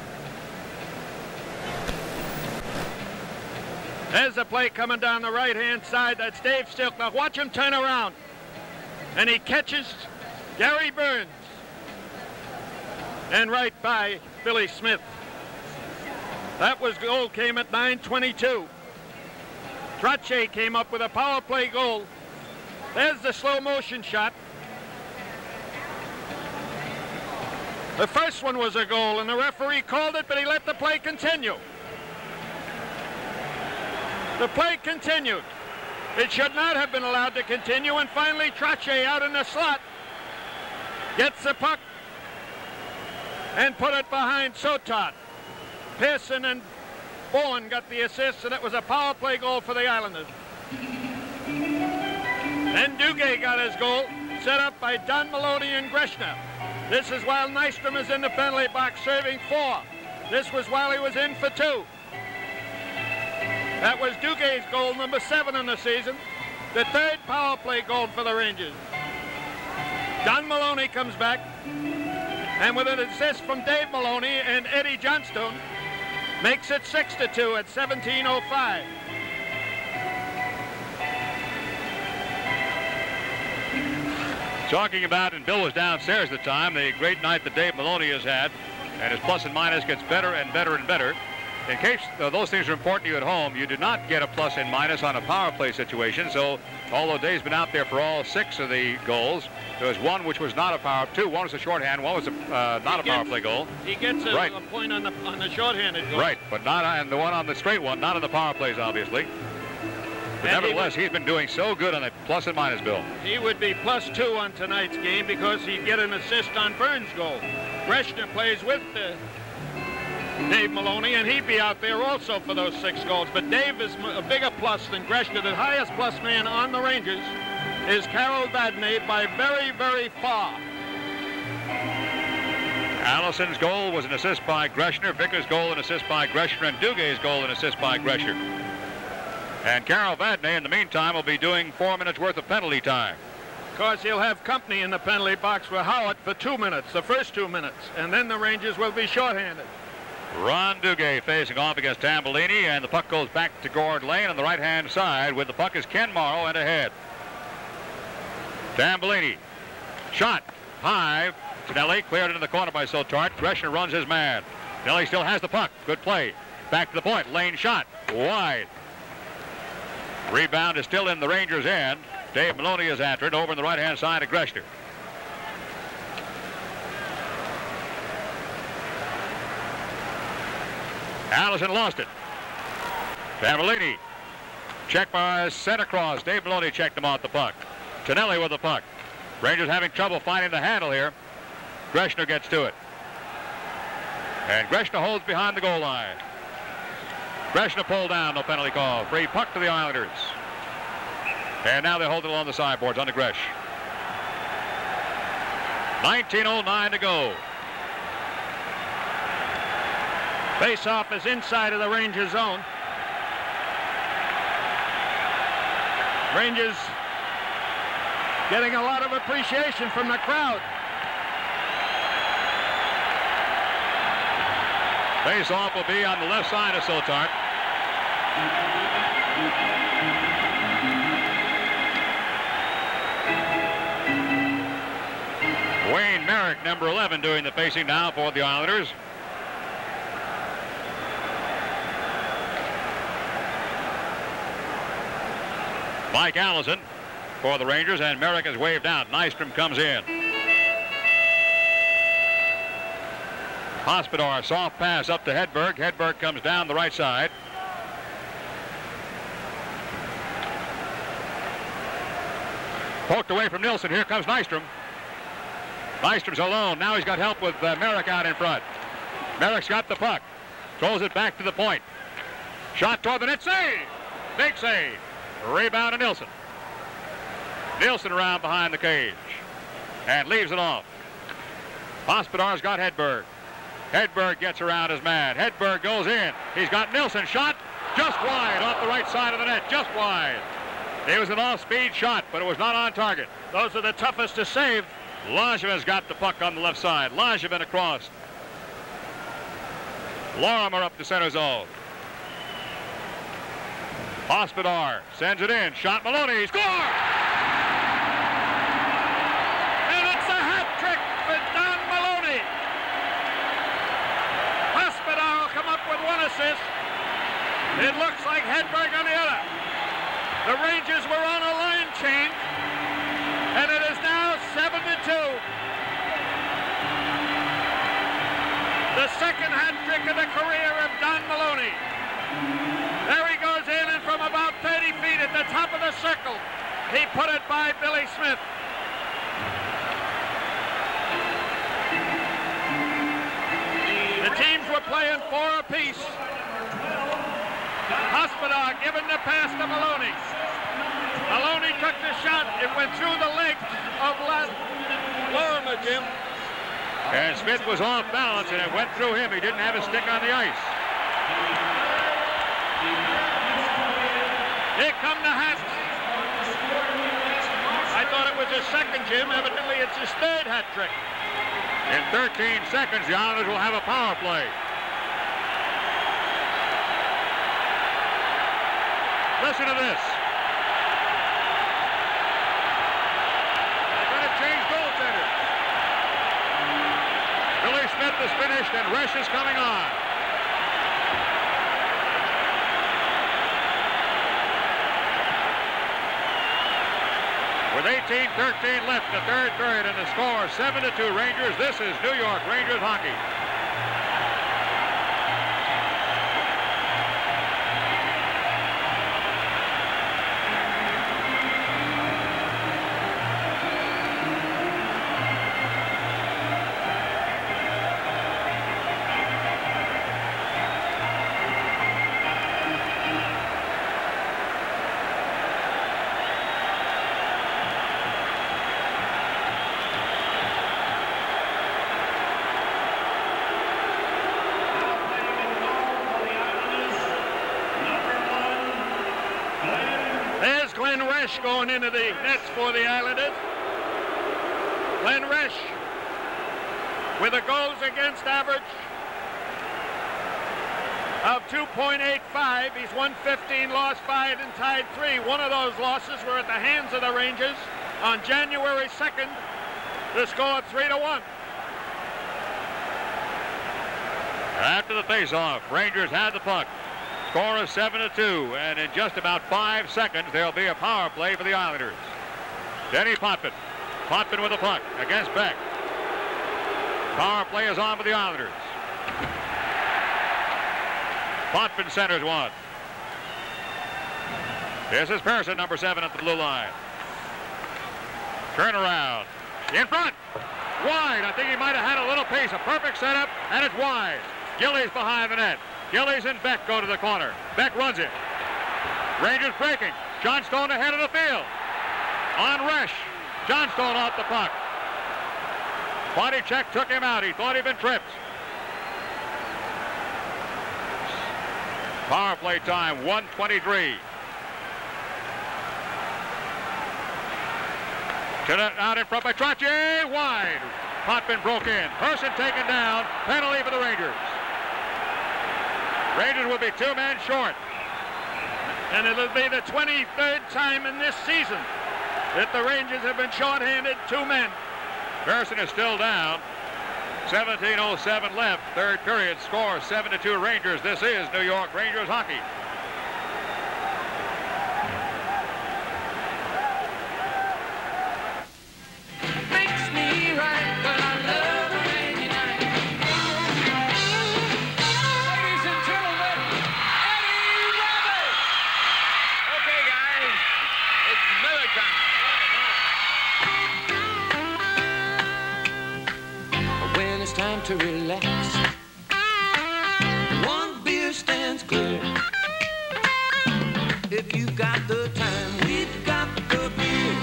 There's the play coming down the right-hand side. That's Dave Stilk. Now watch him turn around. And he catches Gary Burns. And right by Billy Smith. That was goal, came at nine twenty-two. Trottier came up with a power play goal. There's the slow motion shot. The first one was a goal, and the referee called it, but he let the play continue. The play continued. It should not have been allowed to continue, and finally Trottier out in the slot gets the puck and put it behind Sotot. Pearson and Bowen got the assist, and it was a power play goal for the Islanders. Then Duguay got his goal, set up by Don Maloney and Greshner. This is while Nystrom is in the penalty box serving four. This was while he was in for two. That was Duguay's goal, number seven in the season. The third power play goal for the Rangers. Don Maloney comes back, and with an assist from Dave Maloney and Eddie Johnstone, makes it six to two at seventeen oh five. Talking about, and Bill was downstairs at the time, the great night that Dave Maloney has had, and his plus and minus gets better and better and better. in case uh, those things are important to you at home, you did not get a plus and minus on a power play situation. So although Dave's been out there for all six of the goals, there was one which was not a power, two, one was a shorthand, one was a, uh, not He a power gets- play goal. He gets a, Right. a point on the on the shorthanded goal. Right, but not on the one on the straight one, not on the power plays, obviously. But And he nevertheless, he's been doing so good on the plus and minus bill. He would be plus two on tonight's game because he'd get an assist on Burns' goal. Reschner plays with uh, Dave Maloney, and he'd be out there also for those six goals. But Dave is m- a bigger plus than Greshner. The highest plus man on the Rangers is Carol Vadnais by very, very far. Allison's goal was an assist by Greshner. Vickers' goal an assist by Greshner. And Duguay's goal an assist by Greshner. And Carol Vadnais, in the meantime, will be doing four minutes worth of penalty time. Of course, he'll have company in the penalty box for Howard for two minutes, the first two minutes. And then the Rangers will be shorthanded. Ron Duguay facing off against Tambellini, and the puck goes back to Gord Lane on the right-hand side. With the puck is Ken Morrow and ahead. Tambellini, shot, high. Nelly cleared into the corner by Sotart. Greshner runs his man. Nelly still has the puck. Good play. Back to the point. Lane shot, wide. Rebound is still in the Rangers' end. Dave Maloney is after it over on the right-hand side of Greshner. Allison lost it. Tambellini. Check by center cross. Dave Maloney checked him off the puck. Tonelli with the puck. Rangers having trouble finding the handle here. Greshner gets to it. And Greshner holds behind the goal line. Greshner pulled down, no penalty call. Free puck to the Islanders. And now they hold it along the sideboards on the Gresh. nineteen oh nine to go. Face-off is inside of the Rangers zone. Rangers getting a lot of appreciation from the crowd. Face-off will be on the left side of Sotart. Wayne Merrick, number eleven, doing the facing now for the Islanders. Mike Allison for the Rangers, and Merrick is waved out. Nystrom comes in. Hospodar, soft pass up to Hedberg. Hedberg comes down the right side. Poked away from Nilsson. Here comes Nystrom. Nystrom's alone. Now he's got help with uh, Merrick out in front. Merrick's got the puck. Throws it back to the point. Shot toward the net. Save! Big save. Rebound to Nilsson. Nilsson around behind the cage and leaves it off. Hospodar's got Hedberg. Hedberg gets around his man. Hedberg goes in. He's got Nilsson. Shot just wide off the right side of the net. Just wide. It was an off-speed shot, but it was not on target. Those are the toughest to save. Langevin's got the puck on the left side. Langevin across. Lorimer up the center zone. Hospodar sends it in. Shot Maloney. Score! And it's a hat trick for Don Maloney. Hospodar will come up with one assist. It looks like Hedberg on the other. The Rangers were on a line change, and it is now seven to two. The second hat trick of the career of Don Maloney. There he goes in, and from about thirty feet at the top of the circle, he put it by Billy Smith. The teams were playing four apiece. Hospodar giving the pass to Maloney. Maloney took the shot. It went through the legs of Lorimer, Jim. And Smith was off balance, and it went through him. He didn't have his stick on the ice. Here come the hats. I thought it was his second, Jim. Evidently, it's his third hat trick. In thirteen seconds, the Islanders will have a power play. Listen to this. They're going to change goaltenders. Billy Smith is finished, and Resch is coming on. With eighteen thirteen left in the third period and the score seven to two Rangers. This is New York Rangers hockey. Glen Resch going into the nets for the Islanders. Glen Resch with a goals against average of two point eight five. He's won fifteen, lost five, and tied three. One of those losses were at the hands of the Rangers on January second. The score three to one. After the face-off, Rangers had the puck. Score is seven to two, and in just about five seconds, there'll be a power play for the Islanders. Denny Potvin. Potvin with the puck against Beck. Power play is on for the Islanders. Potvin centers one. This is Pearson, number seven at the blue line. Turnaround. In front. Wide. I think he might have had a little pace. A perfect setup, and it's wide. Gillies behind the net. Gillies and Beck go to the corner. Beck runs it. Rangers breaking. Johnstone ahead of the field. On Resch. Johnstone off the puck. Body check took him out. He thought he'd been tripped. Power play time, one twenty-three. Out in front by Trottier. Wide. Potvin broke in. Person taken down. Penalty for the Rangers. Rangers will be two men short. And it'll be the twenty-third time in this season that the Rangers have been shorthanded two men. Pearson is still down. seventeen oh seven left. Third period score seven to two Rangers. This is New York Rangers hockey. Makes me right, but I love a rainy night. Ladies and gentlemen, Eddie Rabbit! Okay, guys, it's Miller time. When it's time to relax, one beer stands clear. If you've got the time, we've got the beer.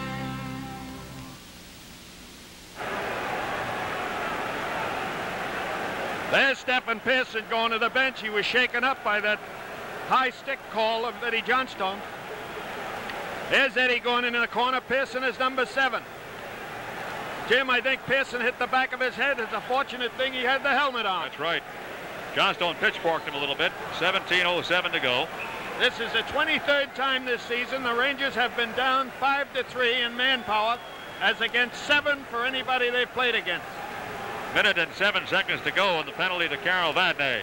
There's Stephen Pearson going to the bench. He was shaken up by that high stick call of Eddie Johnstone. There's Eddie going into the corner. Pearson is number seven. Jim, I think Pearson hit the back of his head. It's a fortunate thing he had the helmet on. That's right. Johnstone pitchforked him a little bit. seventeen oh seven to go. This is the twenty-third time this season the Rangers have been down five to three in manpower, as against seven for anybody they've played against. Minute and seven seconds to go, and the penalty to Carol Vadnais.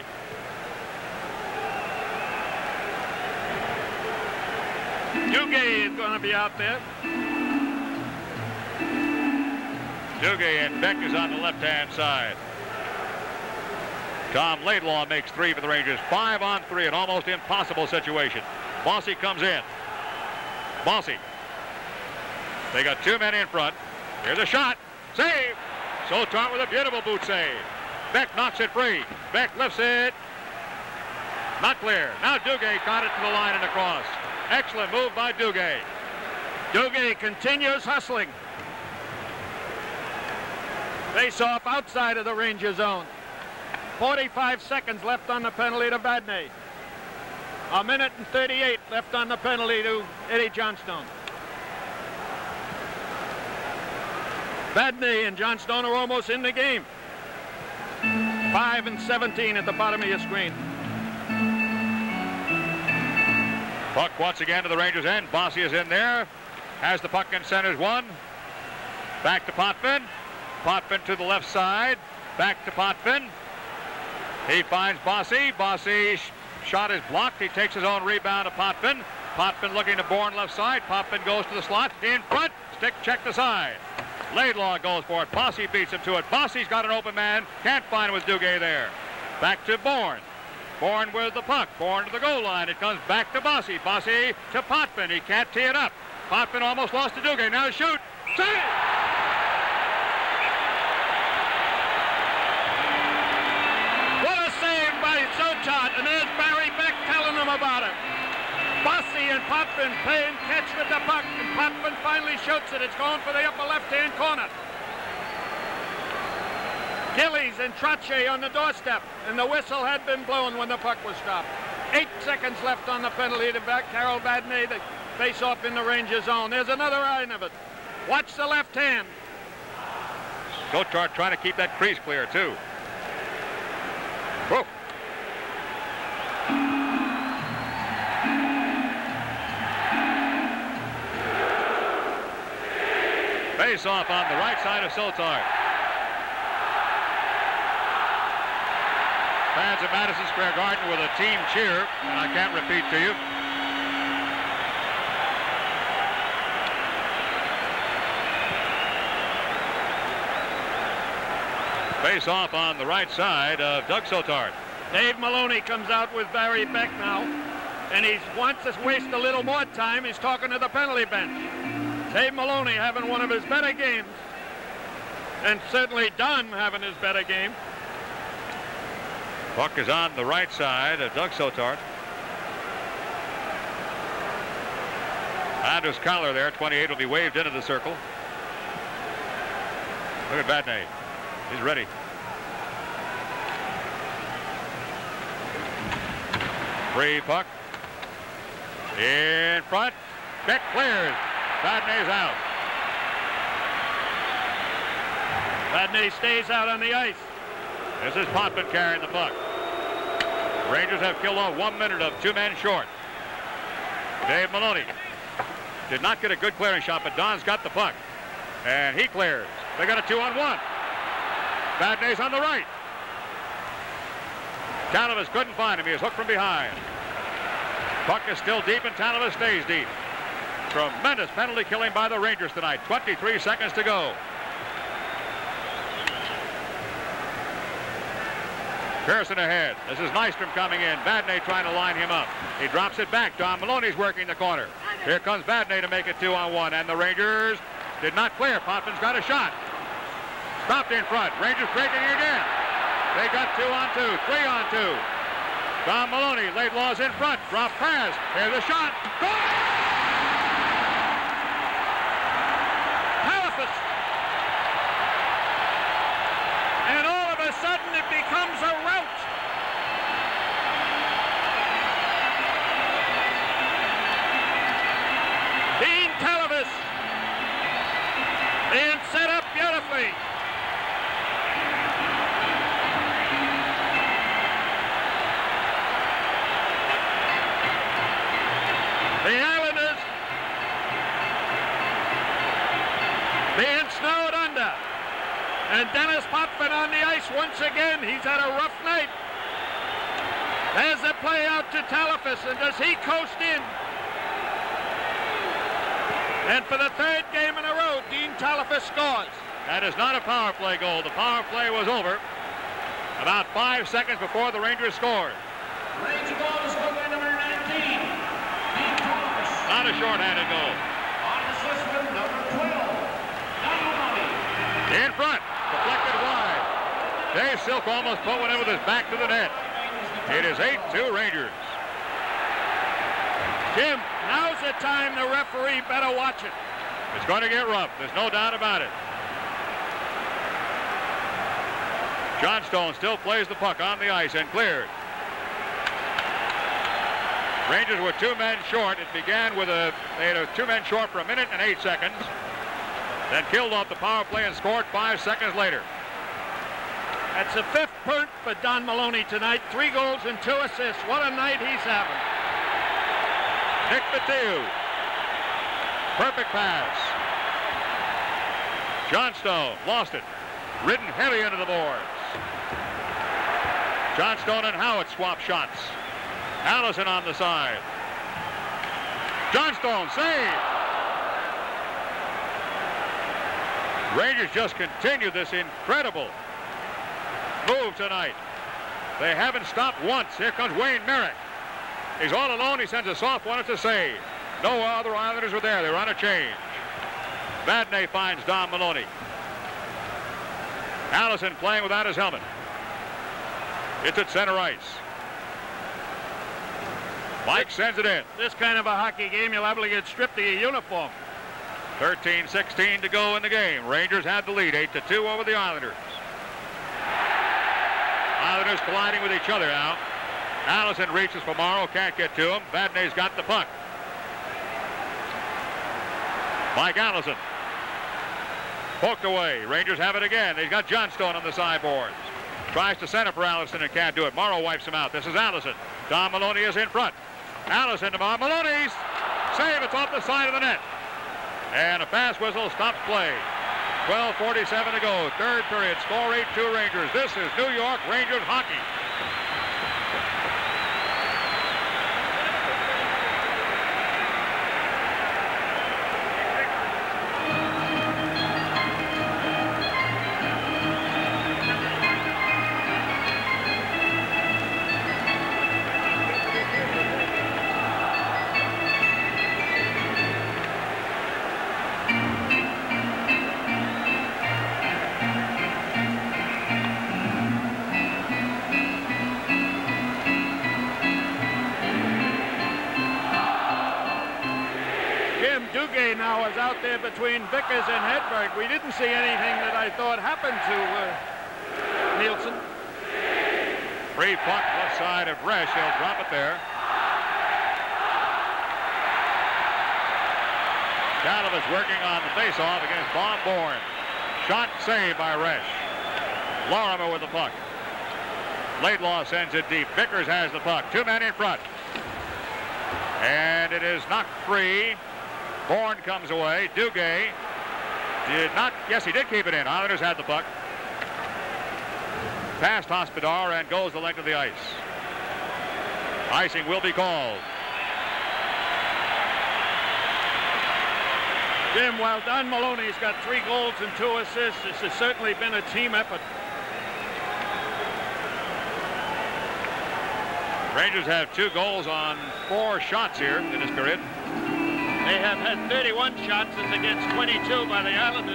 Duguay is going to be out there. Duguay and Beck is on the left-hand side. Tom Laidlaw makes three for the Rangers. Five on three, an almost impossible situation. Bossy comes in. Bossy. They got two men in front. Here's a shot. Save. Sotar with a beautiful boot save. Beck knocks it free. Beck lifts it. Not clear. Now Duguay got it to the line and across. Excellent move by Duguay. Duguay continues hustling. Face off outside of the Ranger zone. forty-five seconds left on the penalty to Vadnais. A minute and thirty-eight left on the penalty to Eddie Johnstone. Vadnais and Johnstone are almost in the game. five and seventeen at the bottom of your screen. Puck once again to the Rangers' end. Bossy is in there. Has the puck in centers one. Back to Potvin. Potvin to the left side. Back to Potvin. He finds Bossy. Bossy's shot is blocked. He takes his own rebound to Potvin. Potvin looking to Bourne left side. Potvin goes to the slot. In front. stick, check the side. Laidlaw goes for it. Bossy beats him to it. Bossy's got an open man. Can't find him with Duguay there. Back to Bourne. Bourne with the puck. Bourne to the goal line. It comes back to Bossy. Bossy to Potvin. He can't tee it up. Potvin almost lost to Duguay. Now shoot. Save! What a save by Sotot. And there's Barry Beck telling them about it. Bossy and Potvin playing catch with the puck, and Potvin finally shoots it. It's going for the upper left-hand corner. Gillies and Trottier on the doorstep, and the whistle had been blown when the puck was stopped. Eight seconds left on the penalty to back Carol Badney, the face-off in the Ranger zone. There's another line of it. Watch the left hand. Gotard trying to keep that crease clear, too. Whoa. Face off on the right side of Sotar. Fans at Madison Square Garden with a team cheer, and I can't repeat to you. Face off on the right side of Doug Sotar. Dave Maloney comes out with Barry Beck now, and he wants to waste a little more time. He's talking to the penalty bench. Dave Maloney having one of his better games, and certainly Dunn having his better game. Puck is on the right side of Doug Sotar. Anders Collar there, twenty-eight, will be waved into the circle. Look at Badney. He's ready. Free puck. In front. Beck clears. Badney's out. Badney stays out on the ice. This is Potvin carrying the puck. Rangers have killed off one minute of two men short. Dave Maloney did not get a good clearing shot, but Don's got the puck. And he clears. They got a two on one. Badney's on the right. Talavas couldn't find him. He was hooked from behind. Puck is still deep, and Talavas stays deep. Tremendous penalty killing by the Rangers tonight. twenty-three seconds to go. Pearson ahead. This is Nystrom coming in. Badney trying to line him up. He drops it back. Don Maloney's working the corner. Here comes Badney to make it two on one, and the Rangers did not clear. Potvin's got a shot. Stopped in front. Rangers breaking again. They got two on two, three on two. Don Maloney, Laidlaw's in front. Drop pass. Here's the shot. Goal! And all of a sudden it becomes a rout. Dean Talavas being set up beautifully. The Islanders being snowed under. And Dennis Potvin on the ice once again. He's had a rough night. There's the play out to Talavas, and does he coast in? And for the third game in a row, Dean Talavas scores. That is not a power play goal. The power play was over about five seconds before the Rangers scored. Ranger goal is scored by number nineteen. Dean Talavas. Not a shorthanded goal. On the assessment, number twelve. In front. Deflected wide. Dave Silk almost put one in with his back to the net. It is eight two Rangers. Jim, now's the time the referee better watch it. It's going to get rough. There's no doubt about it. Johnstone still plays the puck on the ice and cleared. Rangers were two men short. It began with a, they had a two men short for a minute and eight seconds. Then killed off the power play and scored five seconds later. That's the fifth point for Don Maloney tonight. Three goals and two assists. What a night he's having. Nick Mathieu. Perfect pass. Johnstone lost it. Ridden heavy into the boards. Johnstone and Howard swap shots. Allison on the side. Johnstone save. Rangers just continue this incredible move tonight. They haven't stopped once. Here comes Wayne Merrick. He's all alone. He sends a soft one. It's a save. No other Islanders were there. They were on a change. Vadnais finds Don Maloney. Allison playing without his helmet. It's at center ice. Mike sends it in. This kind of a hockey game, you're liable to get stripped of your uniform. thirteen sixteen to go in the game. Rangers have the lead, eight to two over the Islanders. Islanders colliding with each other now. Allison reaches for Morrow, can't get to him. Vadnais got the puck. Mike Allison. Poked away. Rangers have it again. They've got Johnstone on the sideboards. Tries to center for Allison and can't do it. Morrow wipes him out. This is Allison. Don Maloney is in front. Allison to Morrow. Maloney's save. It's off the side of the net. And a fast whistle stops play. twelve forty-seven to go. Third period. Score eight two Rangers. This is New York Rangers hockey. Now is out there between Vickers and Hedberg. We didn't see anything that I thought happened to uh, Nielsen. Free puck left side of Resch. He'll drop it there. Chadwick working on the faceoff against Bob Bourne. Shot saved by Resch. Lorimer with the puck. Laidlaw sends it deep. Vickers has the puck. Two men in front. And it is knocked free. Bourne comes away. Duguay did not. Yes, he did keep it in. Islanders had the puck. Past Hospodar and goes the length of the ice. Icing will be called. Jim, while Don Maloney's got three goals and two assists, this has certainly been a team effort. Rangers have two goals on four shots here in this period. They have had thirty-one shots as against twenty-two by the Islanders.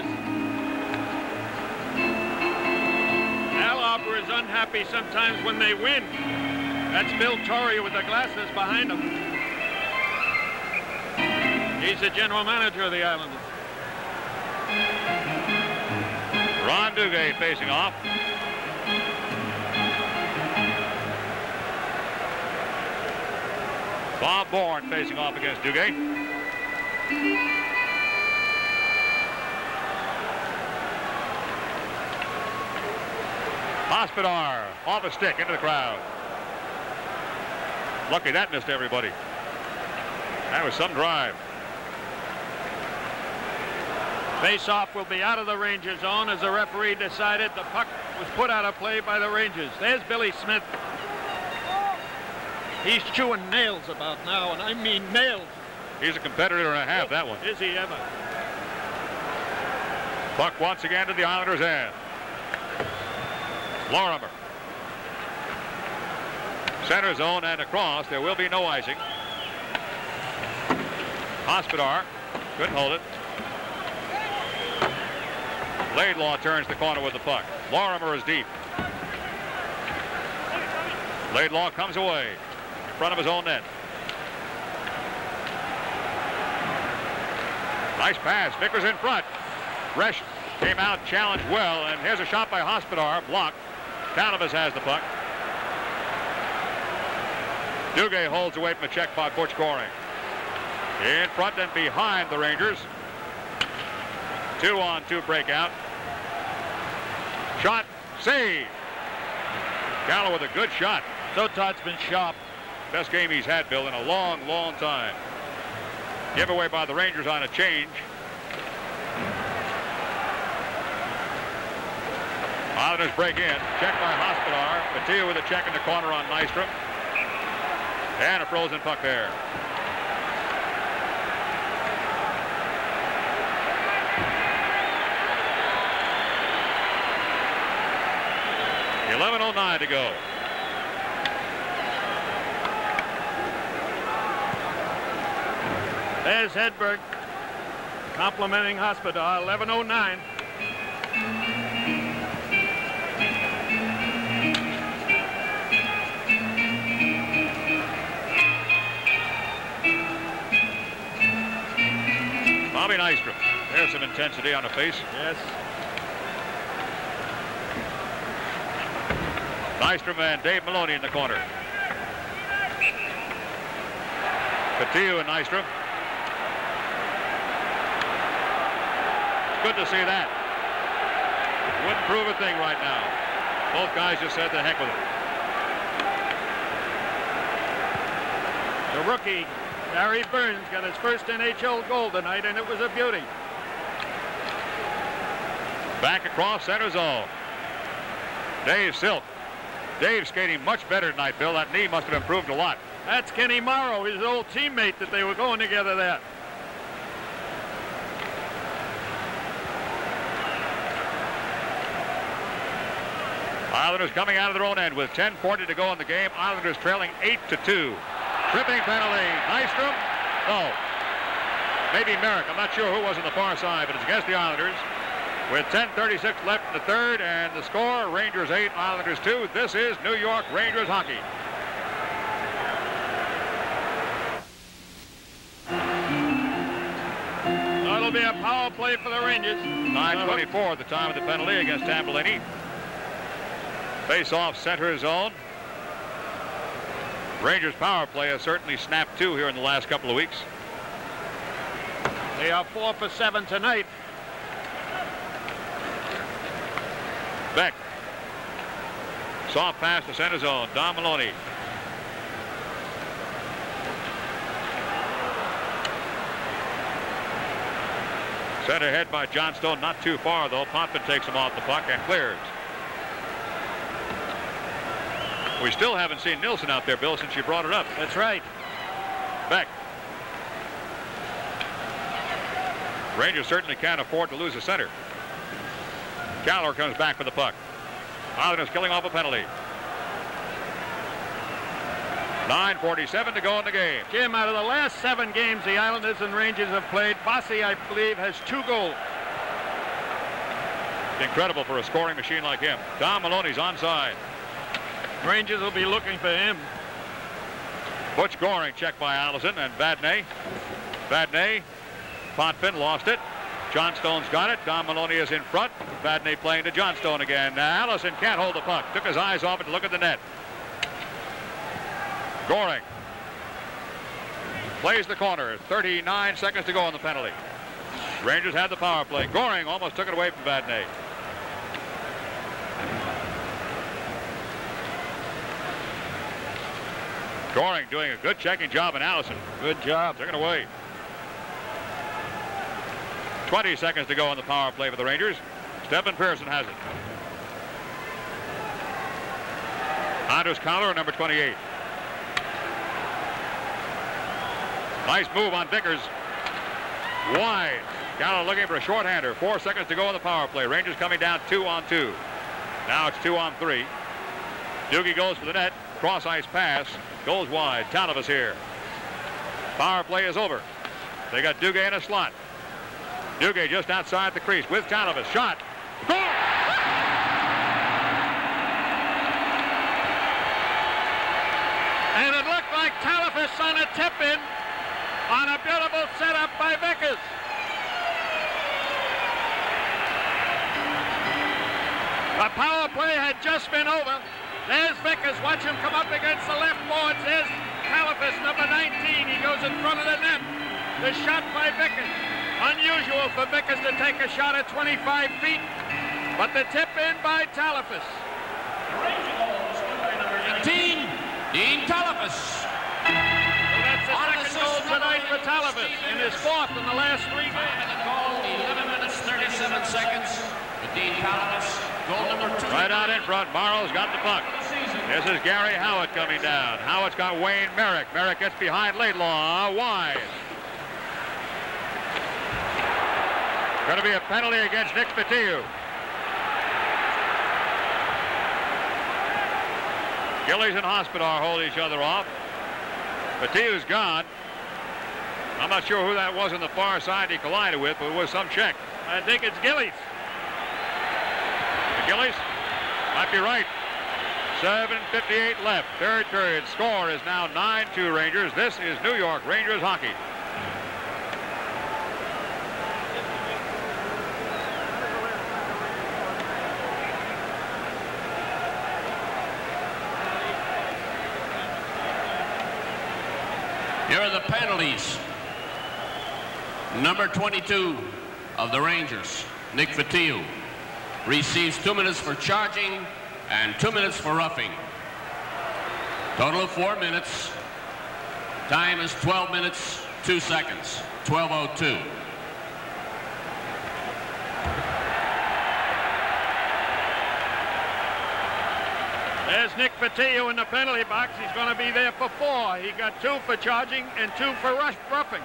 Al Arbor is unhappy sometimes when they win. That's Bill Torrey with the glasses behind him. He's the general manager of the Islanders. Ron Duguay facing off. Bob Bourne facing off against Duguay. Hospodar off a stick into the crowd. Lucky that missed everybody. That was some drive. Face-off will be out of the Rangers zone as the referee decided the puck was put out of play by the Rangers. There's Billy Smith. He's chewing nails about now, and I mean nails. He's a competitor and a half, that one. Is he ever? Puck once again to the Islanders' end. Lorimer. Center zone and across. There will be no icing. Hospodar couldn't hold it. Laidlaw turns the corner with the puck. Lorimer is deep. Laidlaw comes away in front of his own net. Nice pass. Vickers in front. Resch came out, challenged well, and here's a shot by Hospodar, blocked. Talabas has the puck. Duguay holds away from a check by Butch Goring. In front and behind the Rangers. Two on two breakout. Shot, save. Gallo with a good shot. Sotot's been sharp. Best game he's had, Bill, in a long, long time. Giveaway by the Rangers on a change. Islanders break in. Check by Hospodar. Mattia with a check in the corner on Nystrom. And a frozen puck there. eleven oh nine to go. There's Hedberg complimenting Hospodar, eleven oh nine. Bobby Nystrom. There's some intensity on the face. Yes. Nystrom and Dave Maloney in the corner. Coutinho and Nystrom. It's good to see that. Wouldn't prove a thing right now. Both guys just said the heck with it. The rookie, Barry Burns, got his first N H L goal tonight, and it was a beauty. Back across center zone. Dave Silk. Dave skating much better tonight, Bill. That knee must have improved a lot. That's Kenny Morrow, his old teammate that they were going together there. Islanders coming out of their own end with ten forty to go in the game. Islanders trailing eight to two. Tripping penalty. Nystrom? No. Maybe Merrick. I'm not sure who was on the far side, but it's against the Islanders. With ten thirty-six left in the third, and the score, Rangers eight, Islanders two. This is New York Rangers hockey. That'll be a power play for the Rangers. nine twenty-four at the time of the penalty against Tambellini. Face off center zone. Rangers power play has certainly snapped two here in the last couple of weeks. They are four for seven tonight. Beck. Soft pass to center zone. Don Maloney. Sent ahead by Johnstone, not too far though. Potvin takes him off the puck and clears. We still haven't seen Nilsson out there, Bill, since you brought it up. That's right. Beck. Rangers certainly can't afford to lose a center. Callor comes back for the puck. Islanders killing off a penalty. nine forty-seven to go in the game. Jim, out of the last seven games the Islanders and Rangers have played, Bossy, I believe, has two goals. Incredible for a scoring machine like him. Don Maloney's onside. Rangers will be looking for him. Butch Goring checked by Allison and Vadnais. Vadnais. Potvin lost it. Johnstone's got it. Don Maloney is in front. Vadnais playing to Johnstone again. Now Allison can't hold the puck. Took his eyes off it to look at the net. Goring plays the corner. thirty-nine seconds to go on the penalty. Rangers had the power play. Goring almost took it away from Vadnais. Goring doing a good checking job in Allison. Good job. Took it away. twenty seconds to go on the power play for the Rangers. Stephen Pearson has it. Anders Callor, number twenty-eight. Nice move on Vickers. Wide. Callor looking for a shorthander. Four seconds to go on the power play. Rangers coming down two on two. Now it's two on three. Doogie goes for the net. Cross ice pass. Goes wide. Talavas here. Power play is over. They got Duguay in a slot. Duguay just outside the crease with Talavas. Shot. Score! And it looked like Talavas on a tip-in on a beautiful setup by Vickers. The power play had just been over. There's Vickers. Watch him come up against the left boards. There's Talavas, number nineteen. He goes in front of the net. The shot by Vickers. Unusual for Vickers to take a shot at twenty-five feet, but the tip in by Talavas. eighteen, Dean Talavas. So that's the second goal tonight for Talavas, and his fourth in the last three games. eleven minutes, thirty-seven seconds. For Dean Talavas, goal number two. Right out in front. Morrow's got the puck. This is Gary Howitt coming down. Howitt's got Wayne Merrick. Merrick gets behind Laidlaw. Wide. Going to be a penalty against Nick Coutinho. Gillies and Hospodar hold each other off. Patiu's gone. I'm not sure who that was on the far side he collided with, but it was some check. I think it's Gillies. Gillies? Might be right. seven fifty-eight left. Third period. Score is now nine two Rangers. This is New York Rangers hockey. Here are the penalties. Number twenty-two of the Rangers, Nick Fatiu, receives two minutes for charging and two minutes for roughing. Total of four minutes. Time is twelve minutes, two seconds, twelve oh two. There's Nick Fatiu in the penalty box. He's going to be there for four. He got two for charging and two for rush roughing.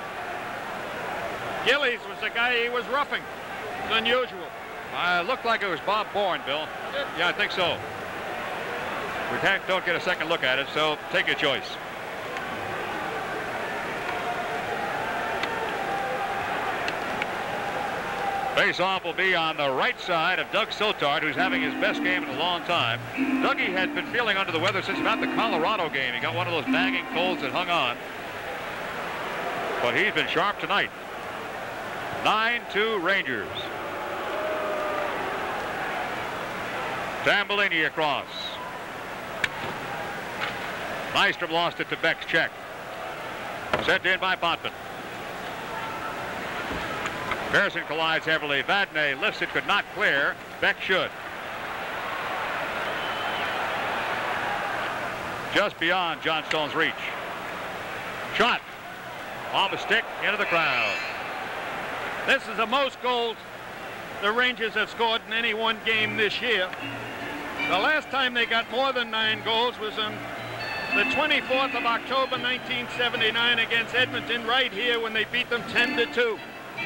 Gillies was the guy he was roughing. It's unusual. Uh, looked like it was Bob Bourne, Bill. Yeah, I think so. We can't, don't get a second look at it, so take your choice. Face-off will be on the right side of Doug Sotard, who's having his best game in a long time. Dougie had been feeling under the weather since about the Colorado game. He got one of those nagging colds that hung on. But he's been sharp tonight. nine two Rangers. Tambellini across. Nystrom lost it to Beck's check. Sent in by Potvin. Pearson collides heavily. Vadnais lifts it, could not clear. Beck should. Just beyond John Stone's reach. Shot. Off a stick, into the crowd. This is the most goals the Rangers have scored in any one game this year. The last time they got more than nine goals was on the twenty-fourth of October nineteen seventy-nine against Edmonton, right here when they beat them ten to two.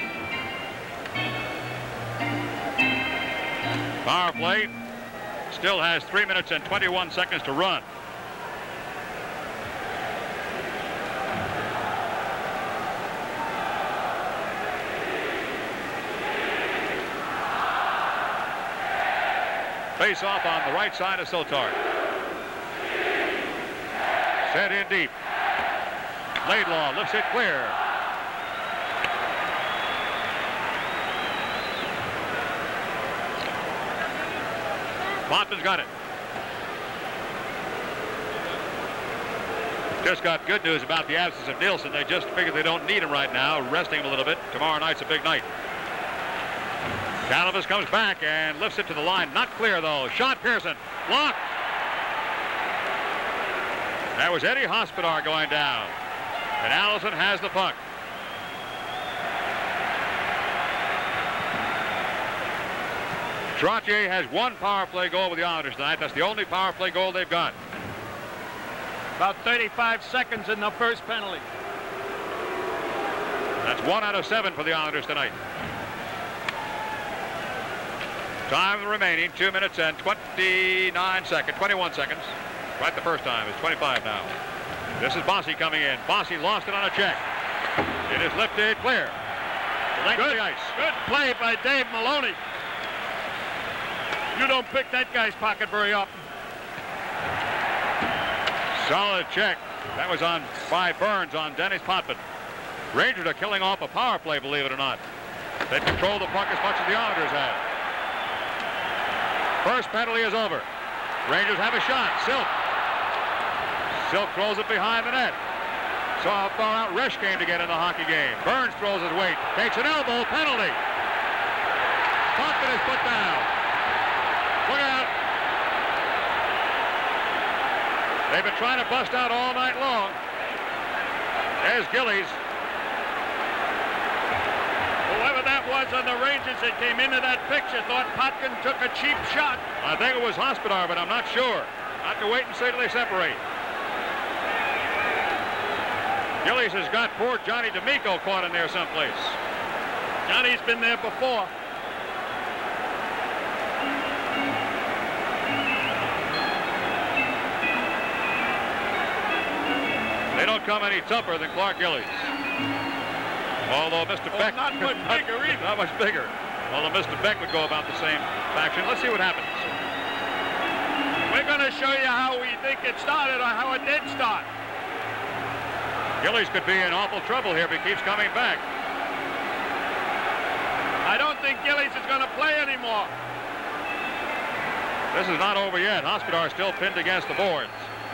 Power play still has three minutes and twenty-one seconds to run. Face off on the right side of Sotard. Set in deep. Laidlaw lifts it clear. Potvin's got it. Just got good news about the absence of Nielsen. They just figured they don't need him right now, resting him a little bit. Tomorrow night's a big night. Calavis comes back and lifts it to the line. Not clear, though. Shot Pearson. Blocked. That was Eddie Hospodar going down. And Allison has the puck. Trottier has one power play goal with the Islanders tonight. That's the only power play goal they've got. About thirty-five seconds in the first penalty. That's one out of seven for the Islanders tonight. Time remaining, two minutes and twenty-nine seconds, twenty-one seconds. Right the first time, it's twenty-five now. This is Bossy coming in. Bossy lost it on a check. It is lifted clear. Length of the ice. Good play by Dave Maloney. You don't pick that guy's pocket very often. Solid check. That was on by Burns on Dennis Potvin. Rangers are killing off a power play, believe it or not. They control the puck as much as the Islanders have. First penalty is over. Rangers have a shot. Silk. Silk throws it behind the net. Saw how far out Resch came to get in the hockey game. Burns throws his weight. Takes an elbow. Penalty. Potvin is put down. Look out. They've been trying to bust out all night long. There's Gillies. Whoever that was on the Rangers that came into that picture thought Potvin took a cheap shot. I think it was Hospodar, but I'm not sure. I have to wait and see till they separate. Gillies has got poor Johnny D'Amico caught in there someplace. Johnny's been there before. don't come any tougher than Clark Gillies. Although Mister Oh, Beck... not much bigger either. Not much bigger. Although Mister Beck would go about the same faction. Let's see what happens. We're going to show you how we think it started or how it did start. Gillies could be in awful trouble here if he keeps coming back. I don't think Gillies is going to play anymore. This is not over yet. Hospodar still pinned against the boards.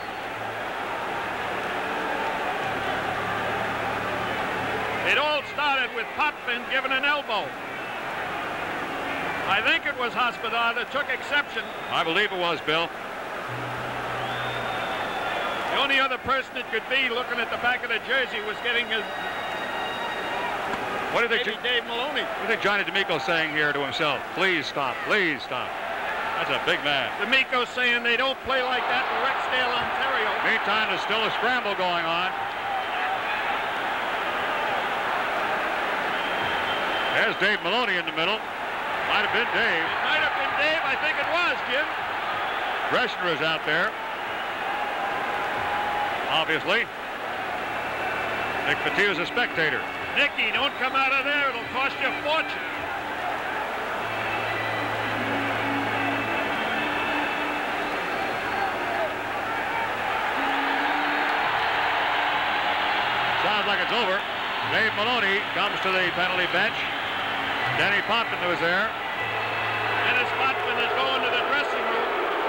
It all started with Potvin giving an elbow. I think it was Hospodar that took exception. I believe it was, Bill. The only other person it could be looking at the back of the jersey was getting his... What do you think? Maybe Dave Maloney. What do you think Johnny D'Amico's saying here to himself? Please stop. Please stop. That's a big man. D'Amico's saying they don't play like that in Rexdale, Ontario. Meantime, there's still a scramble going on. There's Dave Maloney in the middle. Might have been Dave. It might have been Dave. I think it was, Jim. Reschner is out there. Obviously. Nick Petit is a spectator. Nicky, don't come out of there. It'll cost you a fortune. Sounds like it's over. Dave Maloney comes to the penalty bench. Danny Potvin was there. Dennis Potvin is going to the dressing room.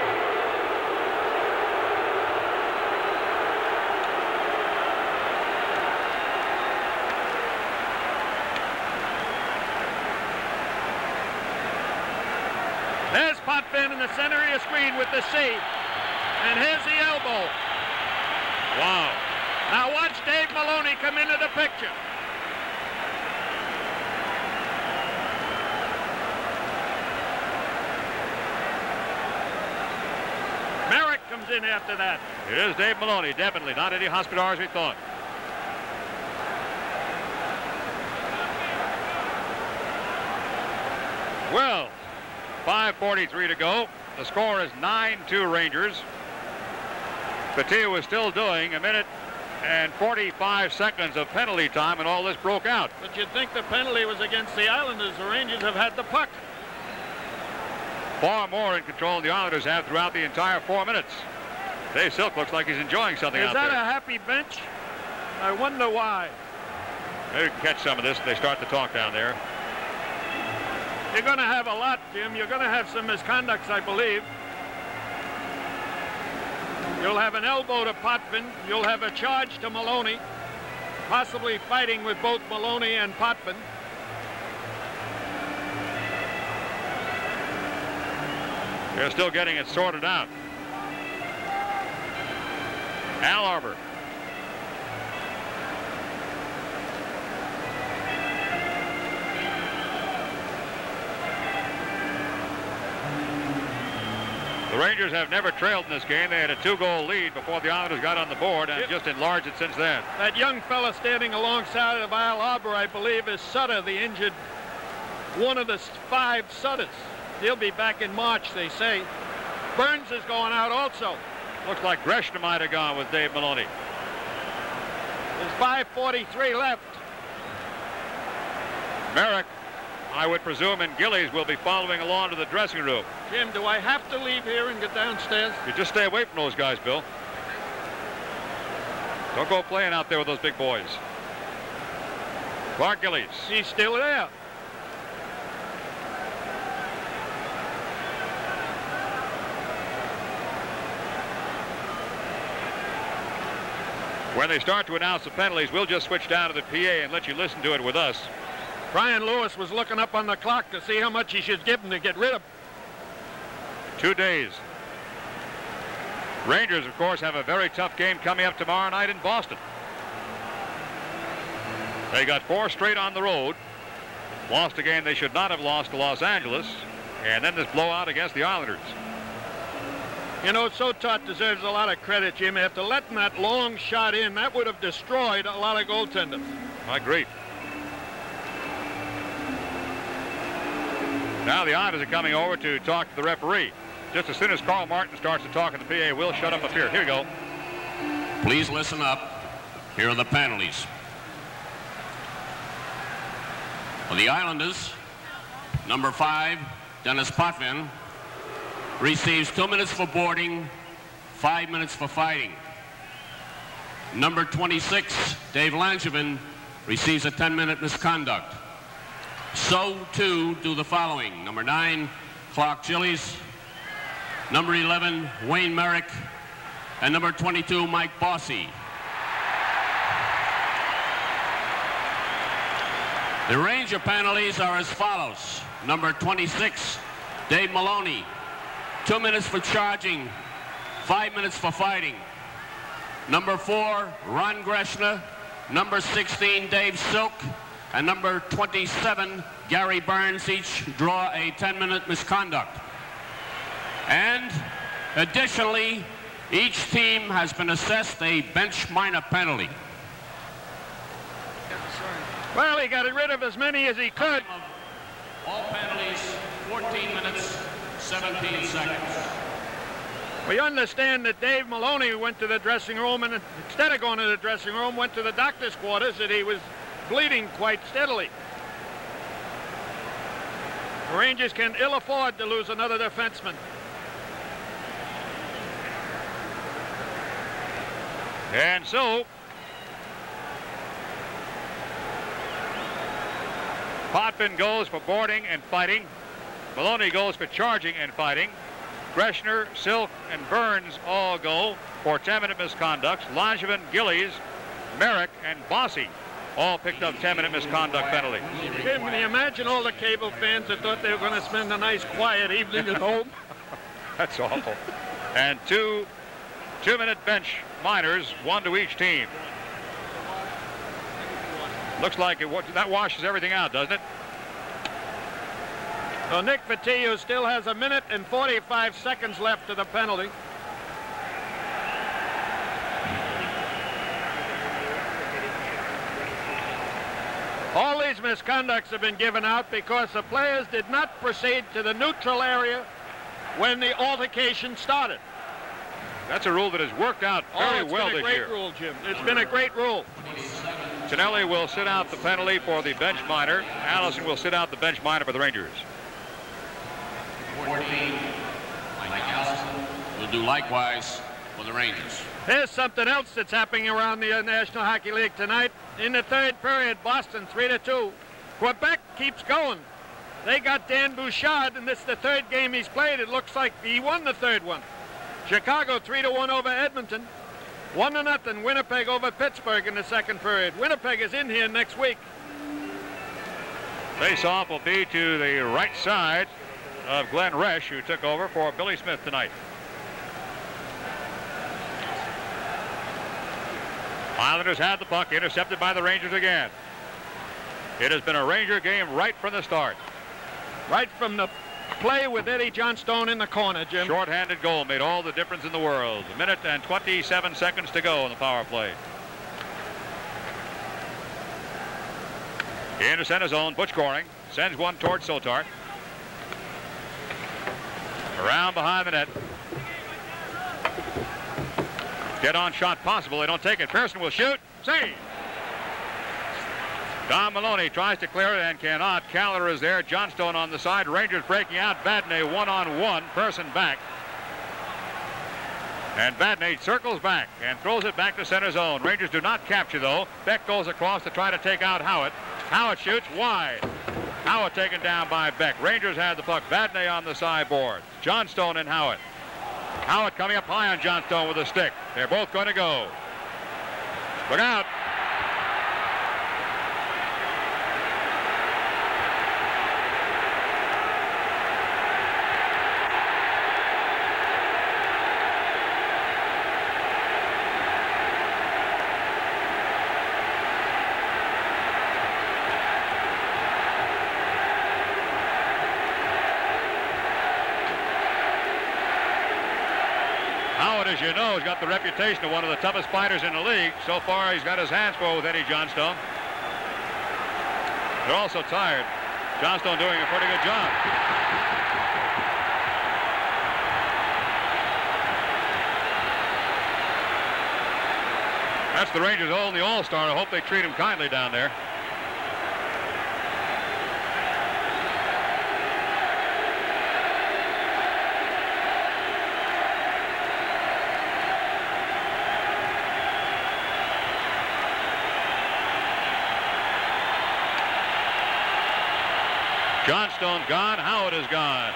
There's Potvin in the center of your screen with the C. And here's the elbow. Wow. Now watch Dave Maloney come into the picture. Merrick comes in after that. It is Dave Maloney, definitely. Not Eddie Hospodar as we thought. Well, five forty-three to go. The score is nine two Rangers. Petit was still doing a minute and forty-five seconds of penalty time, and all this broke out. But you'd think the penalty was against the Islanders. The Rangers have had the puck. Far more in control than the Islanders have throughout the entire four minutes. Dave Silk looks like he's enjoying something Is out that there. a happy bench? I wonder why. Maybe we can catch some of this if they start to talk down there. You're going to have a lot, Jim. You're going to have some misconducts, I believe. You'll have an elbow to Potvin. You'll have a charge to Maloney, possibly fighting with both Maloney and Potvin. They're still getting it sorted out. Al Arbor. The Rangers have never trailed in this game. They had a two-goal lead before the Islanders got on the board and Yep. just enlarged it since then. That young fella standing alongside of Al Arbor, I believe, is Sutter, the injured, one of the five Sutters. He'll be back in March, they say. Burns is going out also. Looks like Gresham might have gone with Dave Maloney. There's five forty-three left. Merrick, I would presume, and Gillies will be following along to the dressing room. Jim, do I have to leave here and get downstairs? You just stay away from those guys, Bill. Don't go playing out there with those big boys. Clark Gillies. He's still there. When they start to announce the penalties, we'll just switch down to the P A and let you listen to it with us. Brian Lewis was looking up on the clock to see how much he should give him to get rid of him. Two days. Rangers, of course, have a very tough game coming up tomorrow night in Boston. They got four straight on the road. Lost a game they should not have lost to Los Angeles. And then this blowout against the Islanders. You know, Sotot deserves a lot of credit, Jim. After letting that long shot in, that would have destroyed a lot of goaltenders. I agree. Now the Islanders are coming over to talk to the referee. Just as soon as Carl Martin starts to talk in the P A, we'll shut up up here. Here we go. Please listen up. Here are the penalties. For the Islanders, number five, Dennis Potvin, receives two minutes for boarding, five minutes for fighting. Number twenty-six, Dave Langevin, receives a ten-minute misconduct. So, too, do the following. Number nine, Clark Gillies. Number eleven, Wayne Merrick. And number twenty-two, Mike Bossy. The Ranger penalties are as follows. Number twenty-six, Dave Maloney. Two minutes for charging, five minutes for fighting. Number four, Ron Greshner. Number sixteen, Dave Silk. And number twenty-seven, Gary Burns, each draw a ten-minute misconduct. And additionally, each team has been assessed a bench minor penalty. Well, he got rid of as many as he could. All penalties, fourteen minutes, seventeen seconds. We understand that Dave Maloney went to the dressing room, and instead of going to the dressing room, went to the doctor's quarters, and he was bleeding quite steadily. The Rangers can ill afford to lose another defenseman. And so, Potvin goes for boarding and fighting. Maloney goes for charging and fighting. Greshner, Silk, and Burns all go for ten-minute misconducts. Langevin, Gillies, Merrick, and Bossy all picked up ten-minute misconduct penalties. Can you imagine all the cable fans that thought they were going to spend a nice quiet evening at home? That's awful. And two two-minute bench minors, one to each team. Looks like it, that washes everything out, doesn't it? So Nick Fatiu still has a minute and forty-five seconds left to the penalty. All these misconducts have been given out because the players did not proceed to the neutral area when the altercation started. That's a rule that has worked out very oh, it's well been a this great year. rule, Jim. It's been a great rule. Tonelli will sit out the penalty for the bench minor. Allison will sit out the bench minor for the Rangers. fourteen, Mike Allison will do likewise for the Rangers. Here's something else that's happening around the uh, National Hockey League tonight. In the third period, Boston three to two. Quebec keeps going. They got Dan Bouchard, and this is the third game he's played. It looks like he won the third one. Chicago three to one over Edmonton. One to nothing, Winnipeg over Pittsburgh in the second period. Winnipeg is in here next week. Face-off will be to the right side of Glen Resch, who took over for Billy Smith tonight. Islanders had the puck, intercepted by the Rangers again. It has been a Ranger game right from the start. Right from the play with Eddie Johnstone in the corner, Jim. Short-handed goal made all the difference in the world. A minute and twenty-seven seconds to go in the power play. Into center zone, Butch Goring sends one towards Sotar. Around behind the net. Get-on shot possible. They don't take it. Pearson will shoot. Save. Don Maloney tries to clear it and cannot. Caller is there. Johnstone on the side. Rangers breaking out. Badney one-on-one. Pearson back. And Badney circles back and throws it back to center zone. Rangers do not capture, though. Beck goes across to try to take out Howitt. Howitt shoots wide. Howitt taken down by Beck. Rangers had the puck. Badney on the sideboard. Johnstone and Howitt. Howitt coming up high on Johnstone with a stick. They're both going to go. Look out. As you know, he's got the reputation of one of the toughest fighters in the league. So far, he's got his hands full with Eddie Johnstone. They're also tired. Johnstone doing a pretty good job. That's the Rangers' only all-star. I hope they treat him kindly down there. Johnstone gone. Howard is gone.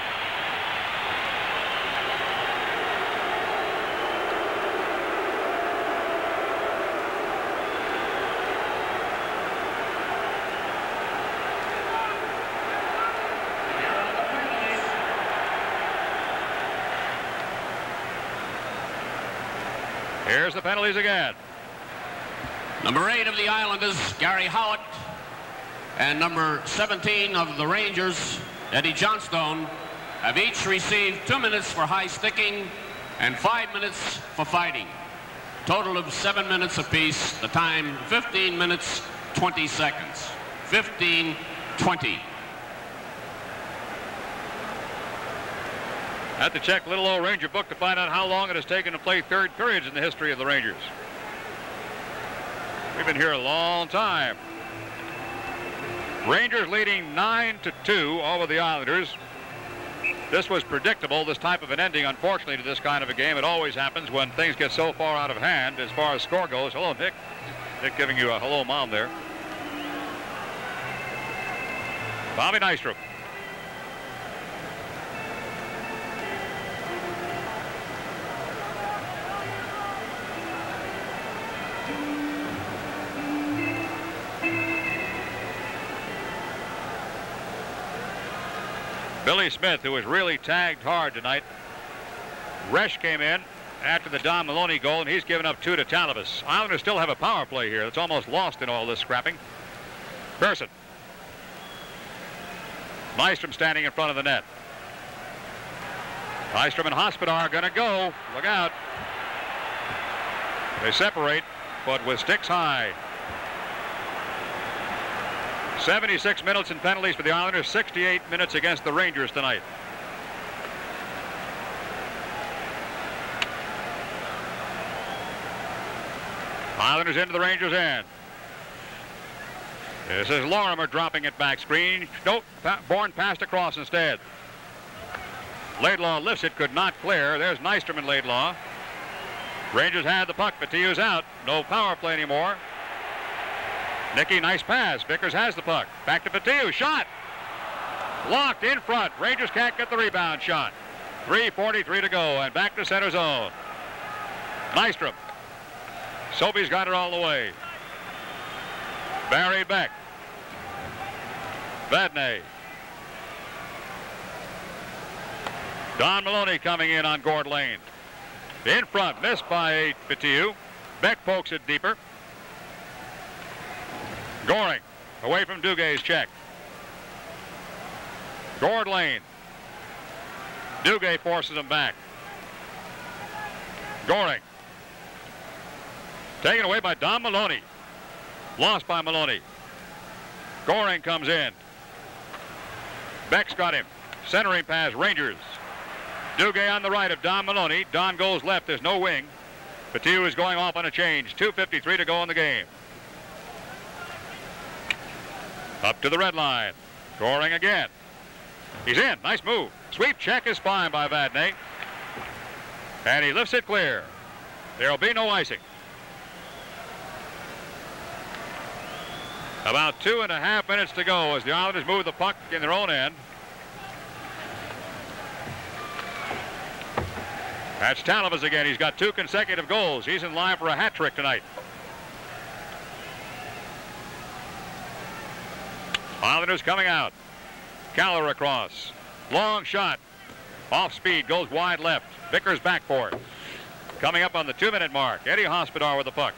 Here's the penalties again. Number eight of the Islanders, Gary Howitt, and number seventeen of the Rangers, Eddie Johnstone, have each received two minutes for high sticking and five minutes for fighting. Total of seven minutes apiece. The time, fifteen minutes, twenty seconds. fifteen twenty. I had to check little old Ranger book to find out how long it has taken to play third periods in the history of the Rangers. We've been here a long time. Rangers leading nine to two over the Islanders. This was predictable, this type of an ending, unfortunately, to this kind of a game. It always happens when things get so far out of hand as far as score goes. Hello, Nick. Nick giving you a hello, Mom there. Bobby Nystrom. Billy Smith, who was really tagged hard tonight. Resch came in after the Don Maloney goal, and he's given up two to Talavas. Islanders still have a power play here. That's almost lost in all this scrapping. Pearson. Nystrom standing in front of the net. Nystrom and Hospodar are going to go. Look out. They separate, but with sticks high. seventy-six minutes in penalties for the Islanders, sixty-eight minutes against the Rangers tonight. Islanders into the Rangers' end. This is Lorimer dropping it back screen. Nope, Bourne passed across instead. Laidlaw lifts it, could not clear. There's Nystrom and Laidlaw. Rangers had the puck, but Tio's out. No power play anymore. Nicky, nice pass. Vickers has the puck. Back to Patiu. Shot. Blocked in front. Rangers can't get the rebound shot. three forty-three to go, and back to center zone. Nystrom. Sobe's got it all the way. Barry Beck. Vadnais. Don Maloney coming in on Gord Lane. In front, missed by Patiu. Beck pokes it deeper. Goring, away from Duguay's check. Gord Lane. Duguay forces him back. Goring. Taken away by Don Maloney. Lost by Maloney. Goring comes in. Beck's got him. Centering pass, Rangers. Duguay on the right of Don Maloney. Don goes left, there's no wing. Patiu is going off on a change. two fifty-three to go in the game. Up to the red line. Goring again. He's in. Nice move. Sweep check is fine by Vadnais. And he lifts it clear. There will be no icing. About two and a half minutes to go as the Islanders move the puck in their own end. That's Talavas again. He's got two consecutive goals. He's in line for a hat trick tonight. Islanders coming out. Caller across. Long shot. Off speed. Goes wide left. Vickers back for it. Coming up on the two-minute mark. Eddie Hospodar with the puck.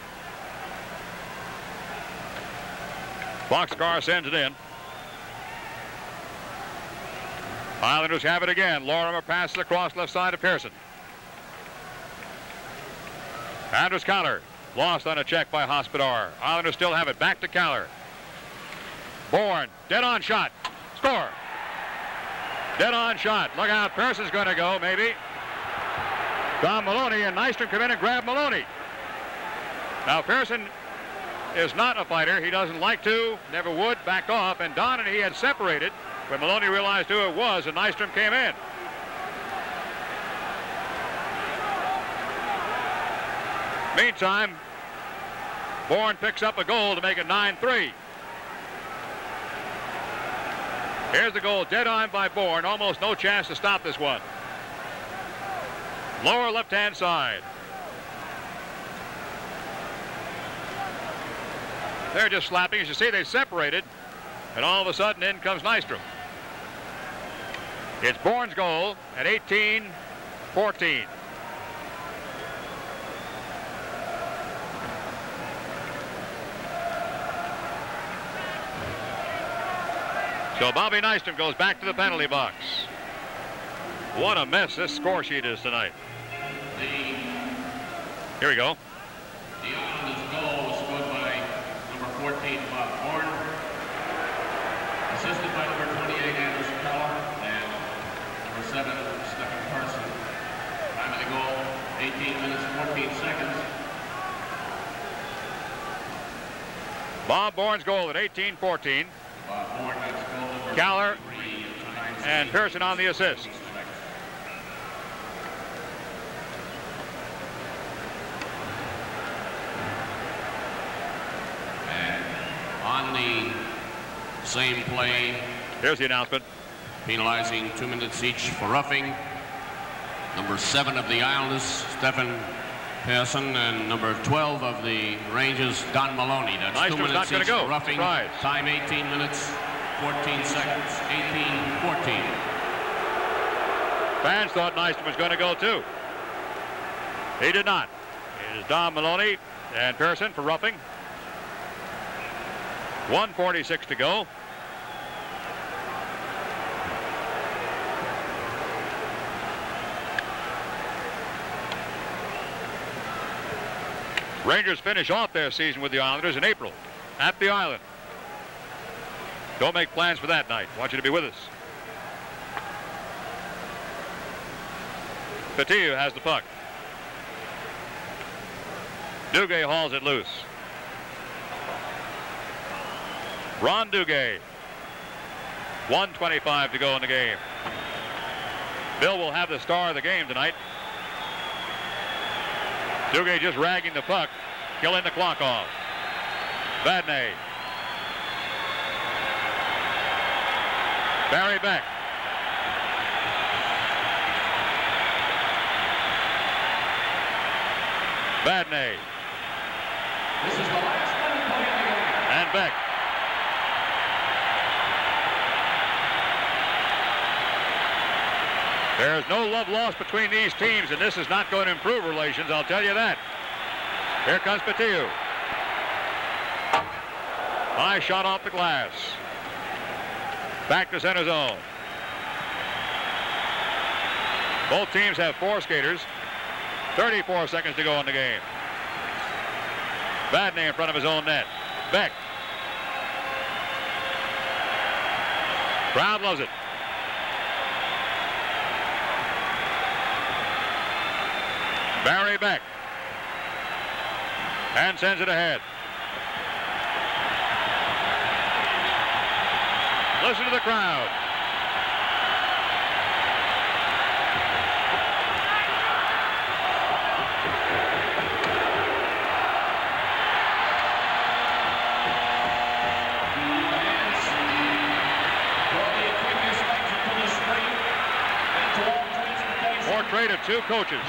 Boxcar sends it in. Islanders have it again. Lorimer passes across left side to Pearson. Anders Caller. Lost on a check by Hospodar. Islanders still have it. Back to Caller. Bourne. Dead on shot. Score. Dead on shot. Look out. Pearson's going to go, maybe. Don Maloney and Nystrom come in and grab Maloney. Now, Pearson is not a fighter. He doesn't like to, never would, backed off. And Don and he had separated when Maloney realized who it was, and Nystrom came in. Meantime, Bourne picks up a goal to make it nine three. Here's the goal, dead on by Bourne. Almost no chance to stop this one. Lower left-hand side. They're just slapping. As you see, they separated. And all of a sudden, in comes Nystrom. It's Bourne's goal at eighteen fourteen. So Bobby Nystrom goes back to the penalty box. What a mess this score sheet is tonight. Here we go. The Islanders' goal was scored by number fourteen, Bob Bourne, assisted by number twenty-eight, Anderson Keller, and number seven, Stephen Person. Time of the goal, eighteen minutes, fourteen seconds. Bob Bourne's goal at eighteen fourteen. Bob Bourne gets goal number Keller and Pearson on the assist. And on the same play, here's the announcement. Penalizing two minutes each for roughing. Number seven of the Islanders, Stephen Pearson, and number twelve of the Rangers, Don Maloney. That's Nystrom's two minutes not gonna each go. for roughing. Surprise. Time eighteen minutes, fourteen seconds. eighteen fourteen. Fans thought Nystrom was going to go too. He did not. It is Don Maloney and Pearson for roughing. one forty-six to go. Rangers finish off their season with the Islanders in April at the Island. Don't make plans for that night. Want you to be with us. Petit has the puck. Duguay hauls it loose. Ron Duguay. one twenty-five to go in the game. Bill will have the star of the game tonight. Duguay just ragging the puck, killing the clock off. Vadnais. Barry Beck. Vadnais. This is the last one point of the game. And Beck. There's no love lost between these teams, and this is not going to improve relations, I'll tell you that. Here comes Petit. High shot off the glass. Back to center zone. Both teams have four skaters. thirty-four seconds to go in the game. Vadnais in front of his own net. Beck. Crowd loves it. Barry Beck. And sends it ahead. Listen to the crowd. Portrait of two coaches.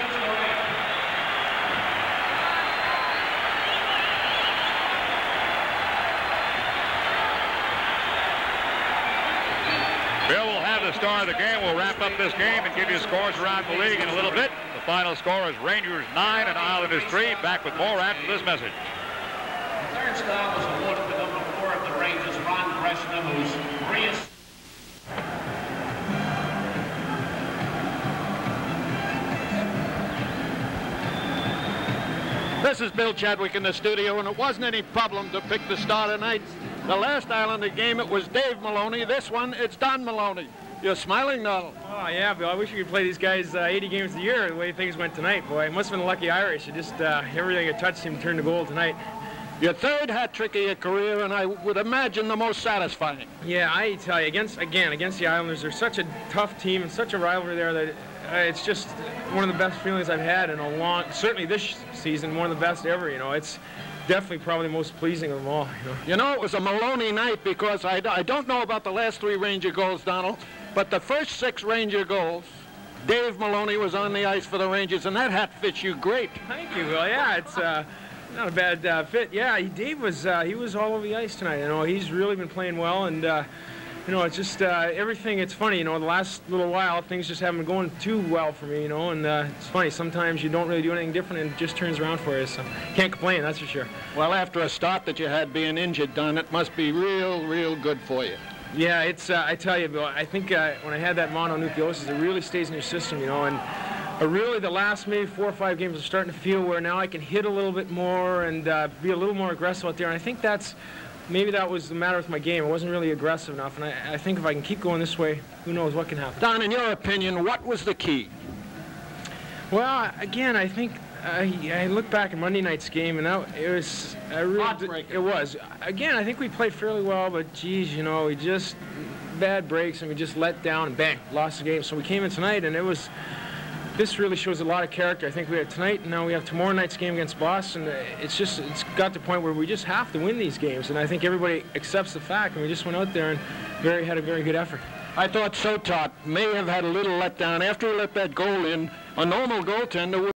Bill will have the star of the game. We'll wrap up this game and give you scores around the league in a little bit. The final score is Rangers nine and Islanders three. Back with more after this message. The third star was awarded to number four of the Rangers, Ron Breshner, who's re This is Bill Chadwick in the studio, and it wasn't any problem to pick the star tonight. The last Islander game, it was Dave Maloney. This one, it's Don Maloney. You're smiling, Donald. Oh, yeah, Bill. I wish we could play these guys uh, eighty games a year the way things went tonight, boy. It must have been lucky Irish. It just, uh, everything it touched him turned to gold tonight. Your third hat trick of your career, and I would imagine the most satisfying. Yeah, I tell you, against again, against the Islanders, they're such a tough team and such a rivalry there that uh, it's just one of the best feelings I've had in a long, certainly this season, one of the best ever, you know. It's definitely probably the most pleasing of them all, you know. You know, it was a Maloney night because I, I don't know about the last three Ranger goals, Donald, but the first six Ranger goals, Dave Maloney was on the ice for the Rangers, and that hat fits you great. Thank you, Bill. Yeah, it's uh, not a bad uh, fit. Yeah, he, Dave was uh, he was all over the ice tonight. You know, he's really been playing well, and uh, you know, it's just uh, everything. It's funny, you know, the last little while things just haven't been going too well for me, you know, and uh, it's funny. Sometimes you don't really do anything different, and it just turns around for you. So can't complain, that's for sure. Well, after a start that you had being injured, Don, it must be real, real good for you. Yeah, it's, uh, I tell you, Bill, I think uh, when I had that mononucleosis, it really stays in your system, you know, and uh, really the last maybe four or five games are starting to feel where now I can hit a little bit more and uh, be a little more aggressive out there, and I think that's, maybe that was the matter with my game. I wasn't really aggressive enough, and I, I think if I can keep going this way, who knows what can happen. Don, in your opinion, what was the key? Well, again, I think I, I look back at Monday night's game, and that, it was I really, it was. Again, I think we played fairly well, but geez, you know, we just bad breaks, and we just let down, and bang, lost the game. So we came in tonight, and it was. This really shows a lot of character. I think we have tonight, and now we have tomorrow night's game against Boston. It's just, it's got to the point where we just have to win these games, and I think everybody accepts the fact, and we just went out there and very had a very good effort. I thought Sotot may have had a little letdown after he let that goal in. A normal goaltender would